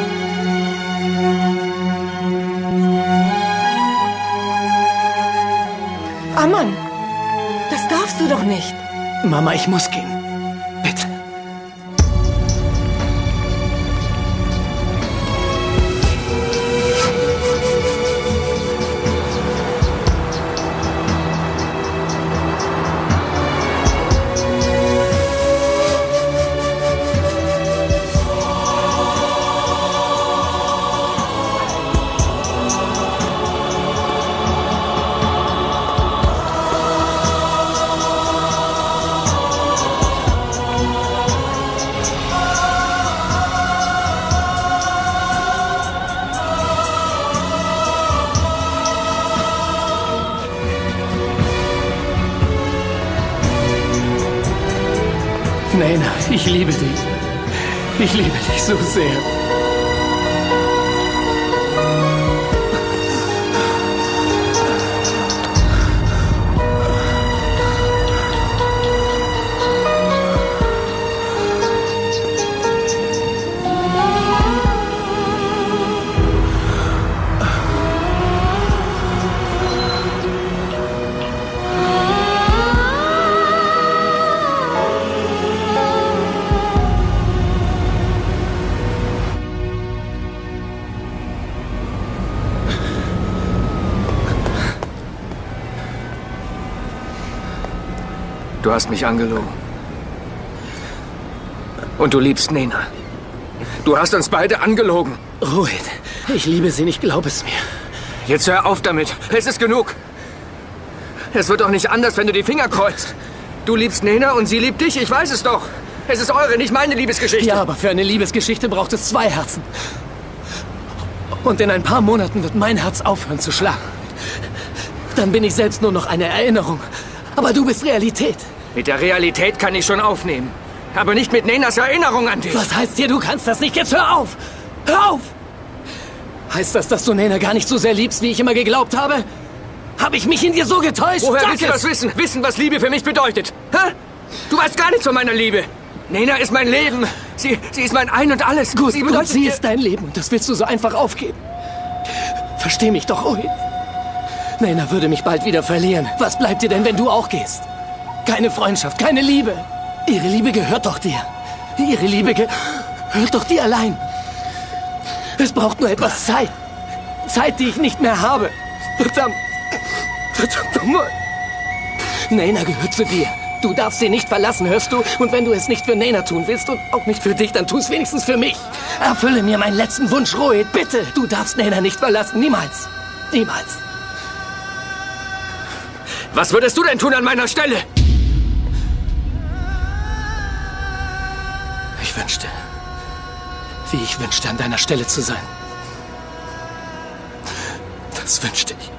Aman, das darfst du doch nicht. Mama, ich muss gehen. Bitte. Nena, ich liebe dich. Ich liebe dich so sehr. Du hast mich angelogen. Und du liebst Nena. Du hast uns beide angelogen. Rohit, ich liebe sie nicht, glaub es mir. Jetzt hör auf damit. Es ist genug. Es wird doch nicht anders, wenn du die Finger kreuzt. Du liebst Nena und sie liebt dich. Ich weiß es doch. Es ist eure, nicht meine Liebesgeschichte. Ja, aber für eine Liebesgeschichte braucht es zwei Herzen. Und in ein paar Monaten wird mein Herz aufhören zu schlagen. Dann bin ich selbst nur noch eine Erinnerung. Aber du bist Realität. Mit der Realität kann ich schon aufnehmen. Aber nicht mit Nenas Erinnerung an dich. Was heißt hier, du kannst das nicht? Jetzt hör auf! Hör auf! Heißt das, dass du Nena gar nicht so sehr liebst, wie ich immer geglaubt habe? Habe ich mich in dir so getäuscht? Woher Sag willst du es! das wissen? Wissen, was Liebe für mich bedeutet? Hä? Du weißt gar nichts von meiner Liebe. Nena ist mein Leben. Sie, sie ist mein Ein und Alles. Gut, sie und bedeutet sie mir- ist dein Leben und das willst du so einfach aufgeben. Versteh mich doch, Rohit. Nena würde mich bald wieder verlieren. Was bleibt dir denn, wenn du auch gehst? Keine Freundschaft, keine Liebe. Ihre Liebe gehört doch dir. Ihre Liebe gehört doch dir allein. Es braucht nur etwas Zeit. Zeit, die ich nicht mehr habe. Verdammt. Verdammt nochmal. Nena gehört zu dir. Du darfst sie nicht verlassen, hörst du? Und wenn du es nicht für Nena tun willst und auch nicht für dich, dann tu es wenigstens für mich. Erfülle mir meinen letzten Wunsch, Rohit, bitte. Du darfst Nena nicht verlassen, niemals. Niemals. Was würdest du denn tun an meiner Stelle? Ich wünschte, wie ich wünschte, an deiner Stelle zu sein. Das wünschte ich.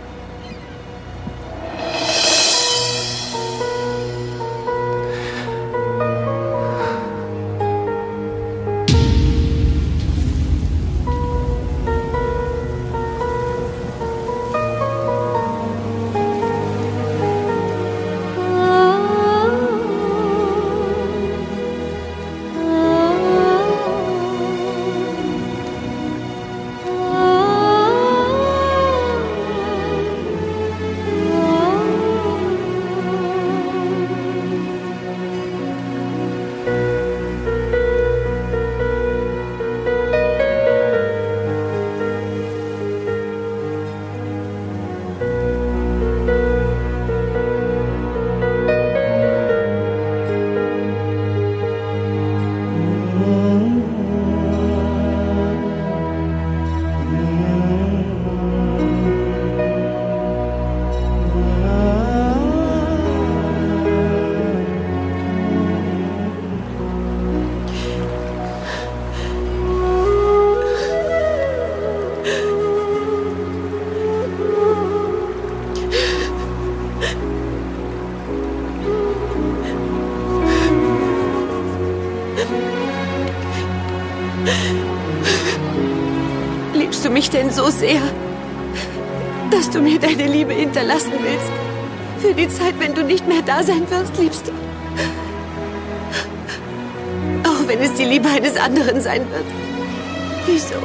Liebst du mich denn so sehr, dass du mir deine Liebe hinterlassen willst? Für die Zeit, wenn du nicht mehr da sein wirst, Liebste. Auch wenn es die Liebe eines anderen sein wird. Wieso?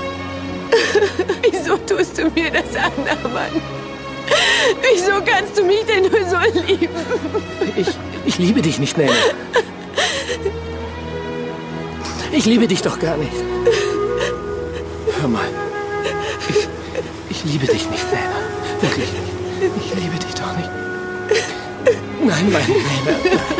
Wieso tust du mir das an, Arman? Wieso kannst du mich denn nur so lieben? Ich, ich liebe dich nicht, Nena. Ich liebe dich doch gar nicht. Hör mal. Ich, ich liebe dich nicht, Nena. Wirklich nicht. Ich liebe dich doch nicht. Nein, meine Nena.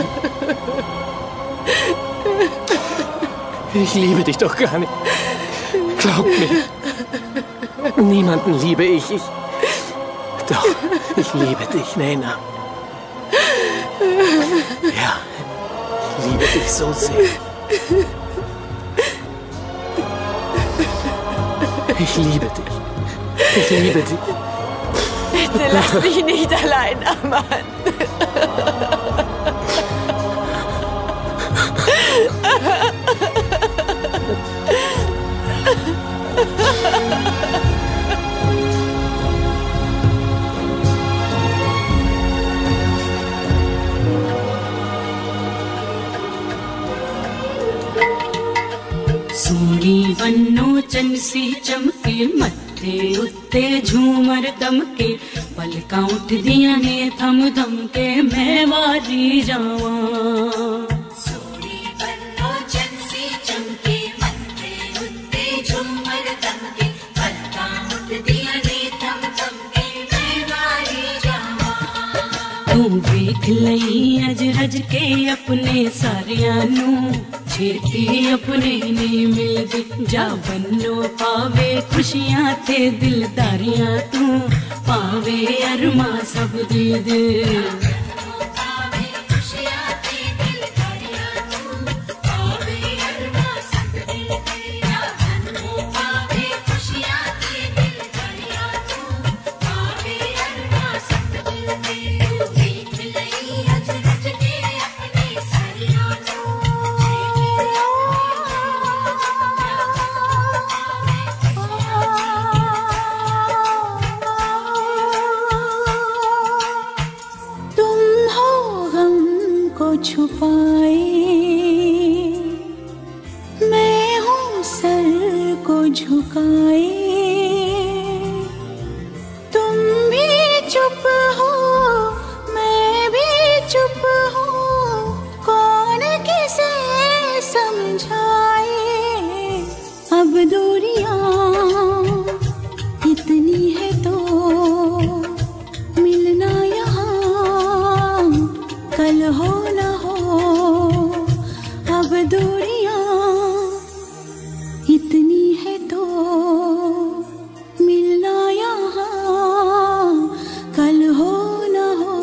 Ich liebe dich doch gar nicht. Glaub mir. Niemanden liebe ich. Ich. Doch, ich liebe dich, Nena. Ja, ich liebe dich so sehr. Ich liebe dich. Ich liebe dich. Bitte lass mich nicht allein, Arman. Soni बन्नो चनसी चमके मत्थे उत्ते झूमर दमके पलकां उठ दियां ने थम थम के मैं वारी जावां सोनी बन्नो चनसी चमके मत्थे उत्ते झूमर दमके पलकां उठ दियां ने थम थम के मैं वारी जावां तू देख लई अज रज के अपने सारियां नू छेती अपने नहीं मिलती जा बन्नो पावे खुशियां ते दिलदारियां तू पावे अरमा सब दे दे छुपाए मैं हूँ सर को झुकाए तुम भी चुप हो मैं भी चुप हूँ कौन किसे समझाए अब दूरियां इतनी है तो मिलना यहाँ कल हो न हो अब दूरियां इतनी है तो मिलना यहाँ कल हो न हो।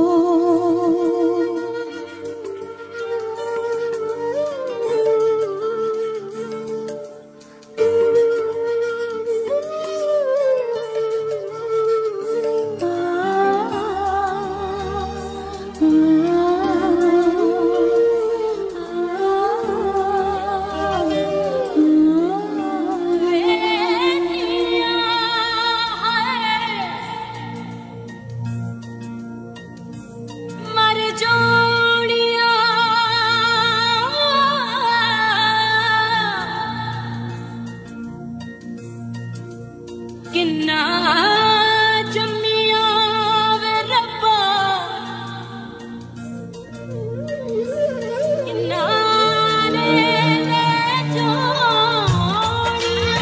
मर जोड़िया किन्ना जम्मिया वे रब्बा किन्ना ने जोड़िया।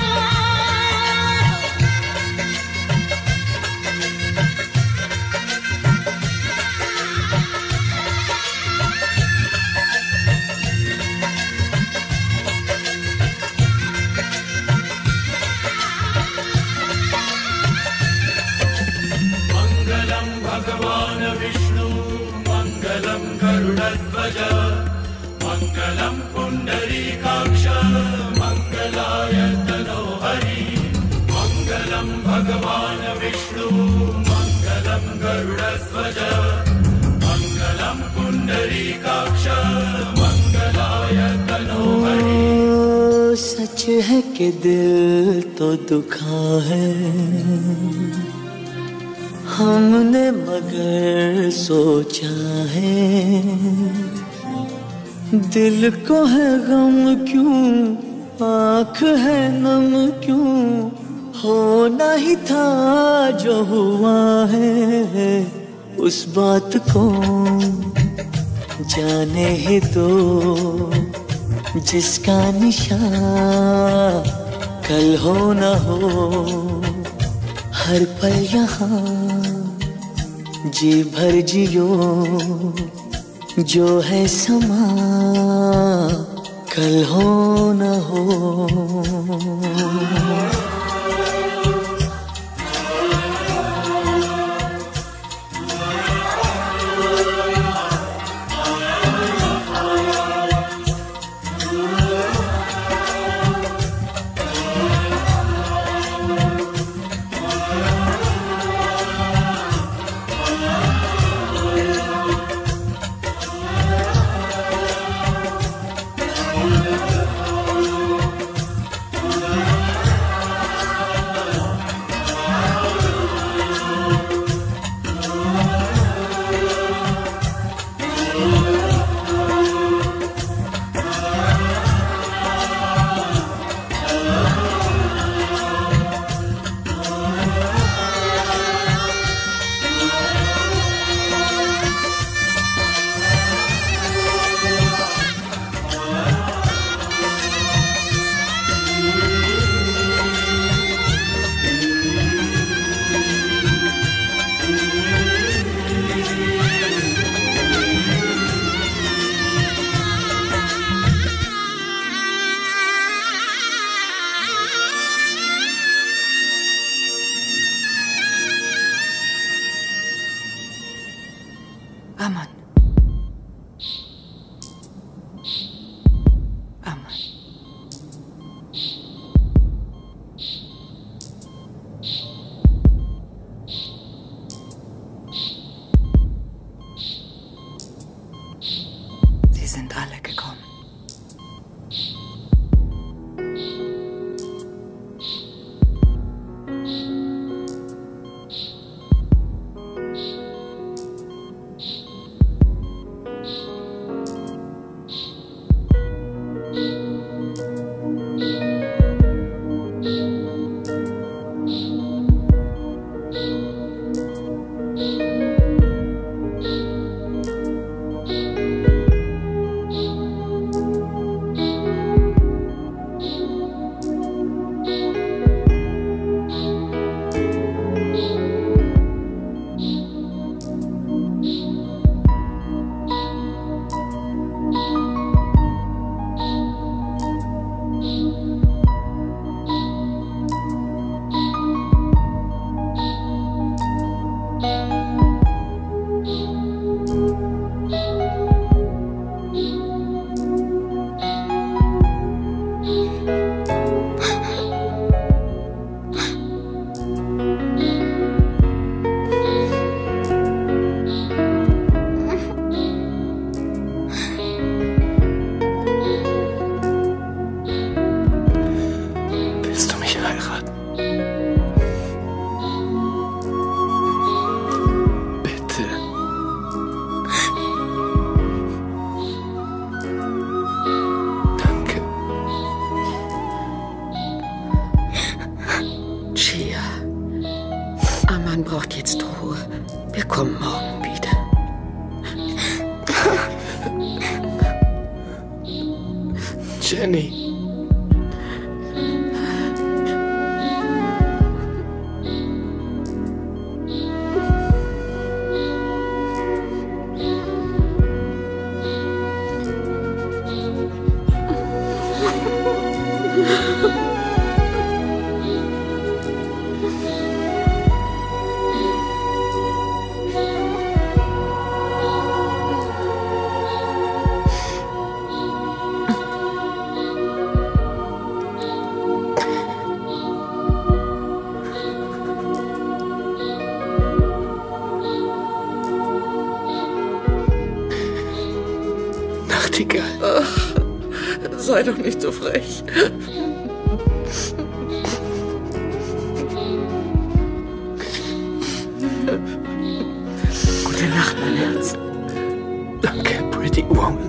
मङ्गलं भगवान् विष्णु मङ्गलं गरुडध्वज मङ्गलं पुण्डरीकाक्ष मङ्गलाय तनोहरि मङ्गलं भगवान् विष्णु मङ्गलं गरुडध्वज मङ्गलं पुण्डरीकाक्ष मङ्गलाय तनोहरि। सच है कि दिल तो दुखा है हमने मगर सोचा है दिल को है गम क्यों आँख है नम क्यों होना ही था जो हुआ है उस बात को जाने ही दो जिसका निशान कल हो न हो हर पल यहाँ जी भर जियो जो है समा कल हो न हो। Aman. Sie sind alle gekommen. Jenny. Nachtigall. Ach, sei doch nicht so frech. Gute Nacht, mein Herz. Danke, Pretty Woman.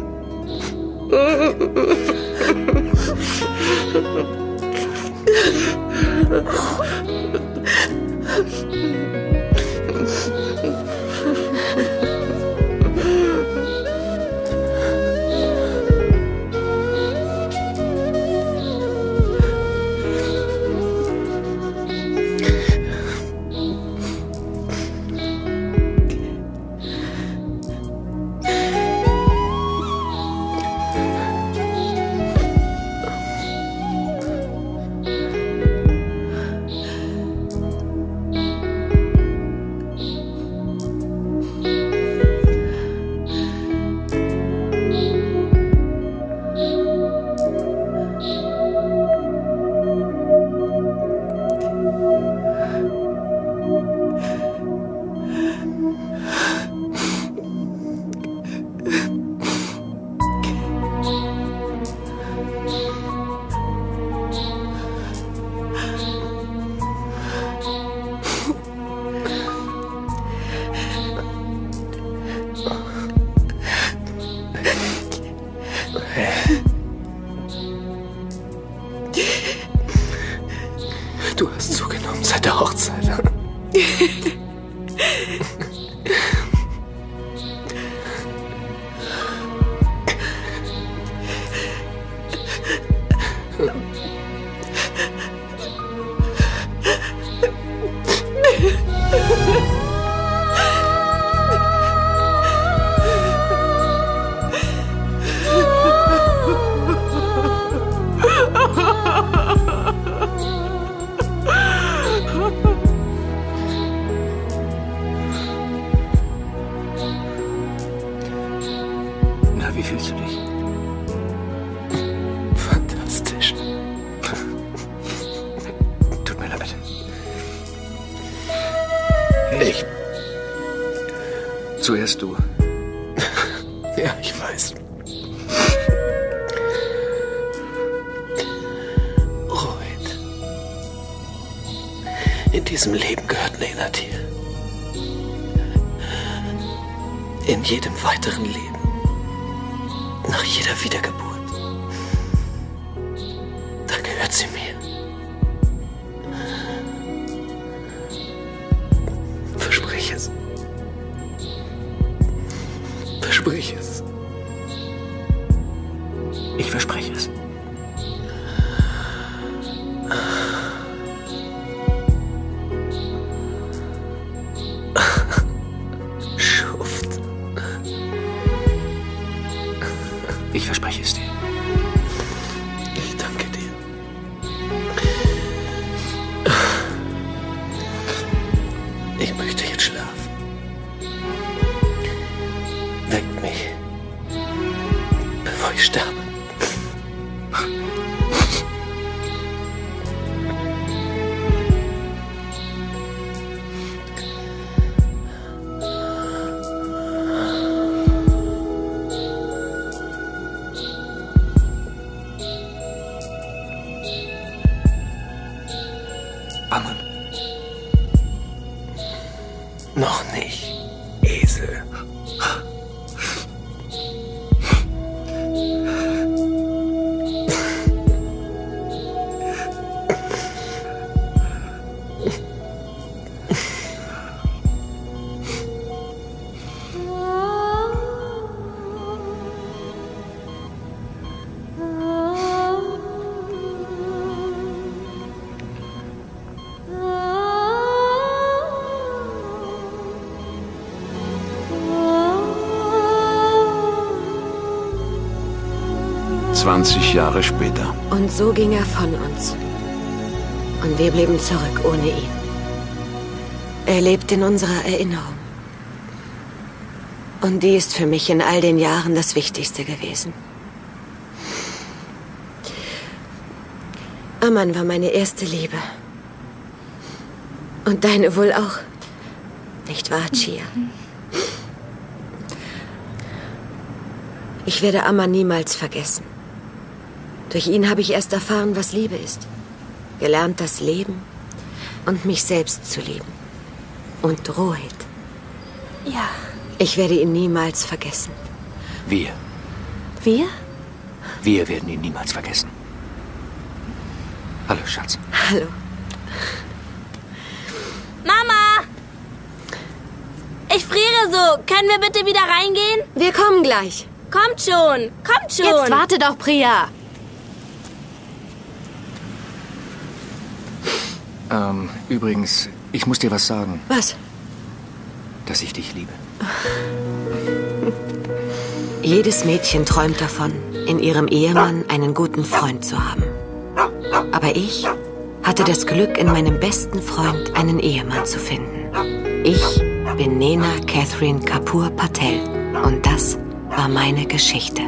Du hast zugenommen seit der Hochzeit. Na, wie fühlst du dich? Fantastisch. Tut mir leid. Ich. Zuerst du. Ja, ich weiß. Rohit. In diesem Leben gehört Nena dir. In jedem weiteren Leben. Nach jeder Wiedergeburt. Da gehört sie mir. Versprich es. Versprich es. Ich verspreche es. Schuft. Ich verspreche es dir. Ich danke dir. Ich möchte jetzt schlafen. Weckt mich, bevor ich sterbe. Amen. Noch nicht, Esel. zwanzig Jahre später. Und so ging er von uns. Und wir blieben zurück ohne ihn. Er lebt in unserer Erinnerung. Und die ist für mich in all den Jahren das Wichtigste gewesen. Amman war meine erste Liebe. Und deine wohl auch. Nicht wahr, Chia? Ich werde Amman niemals vergessen. Durch ihn habe ich erst erfahren, was Liebe ist. Gelernt, das Leben und mich selbst zu lieben. Und Rohit. Ja. Ich werde ihn niemals vergessen. Wir. Wir? Wir werden ihn niemals vergessen. Hallo, Schatz. Hallo. Mama! Ich friere so. Können wir bitte wieder reingehen? Wir kommen gleich. Kommt schon. Kommt schon. Jetzt warte doch, Priya. Ähm, übrigens, ich muss dir was sagen. Was? Dass ich dich liebe. Jedes Mädchen träumt davon, in ihrem Ehemann einen guten Freund zu haben. Aber ich hatte das Glück, in meinem besten Freund einen Ehemann zu finden. Ich bin Nena Catherine Kapoor Patel. Und das war meine Geschichte.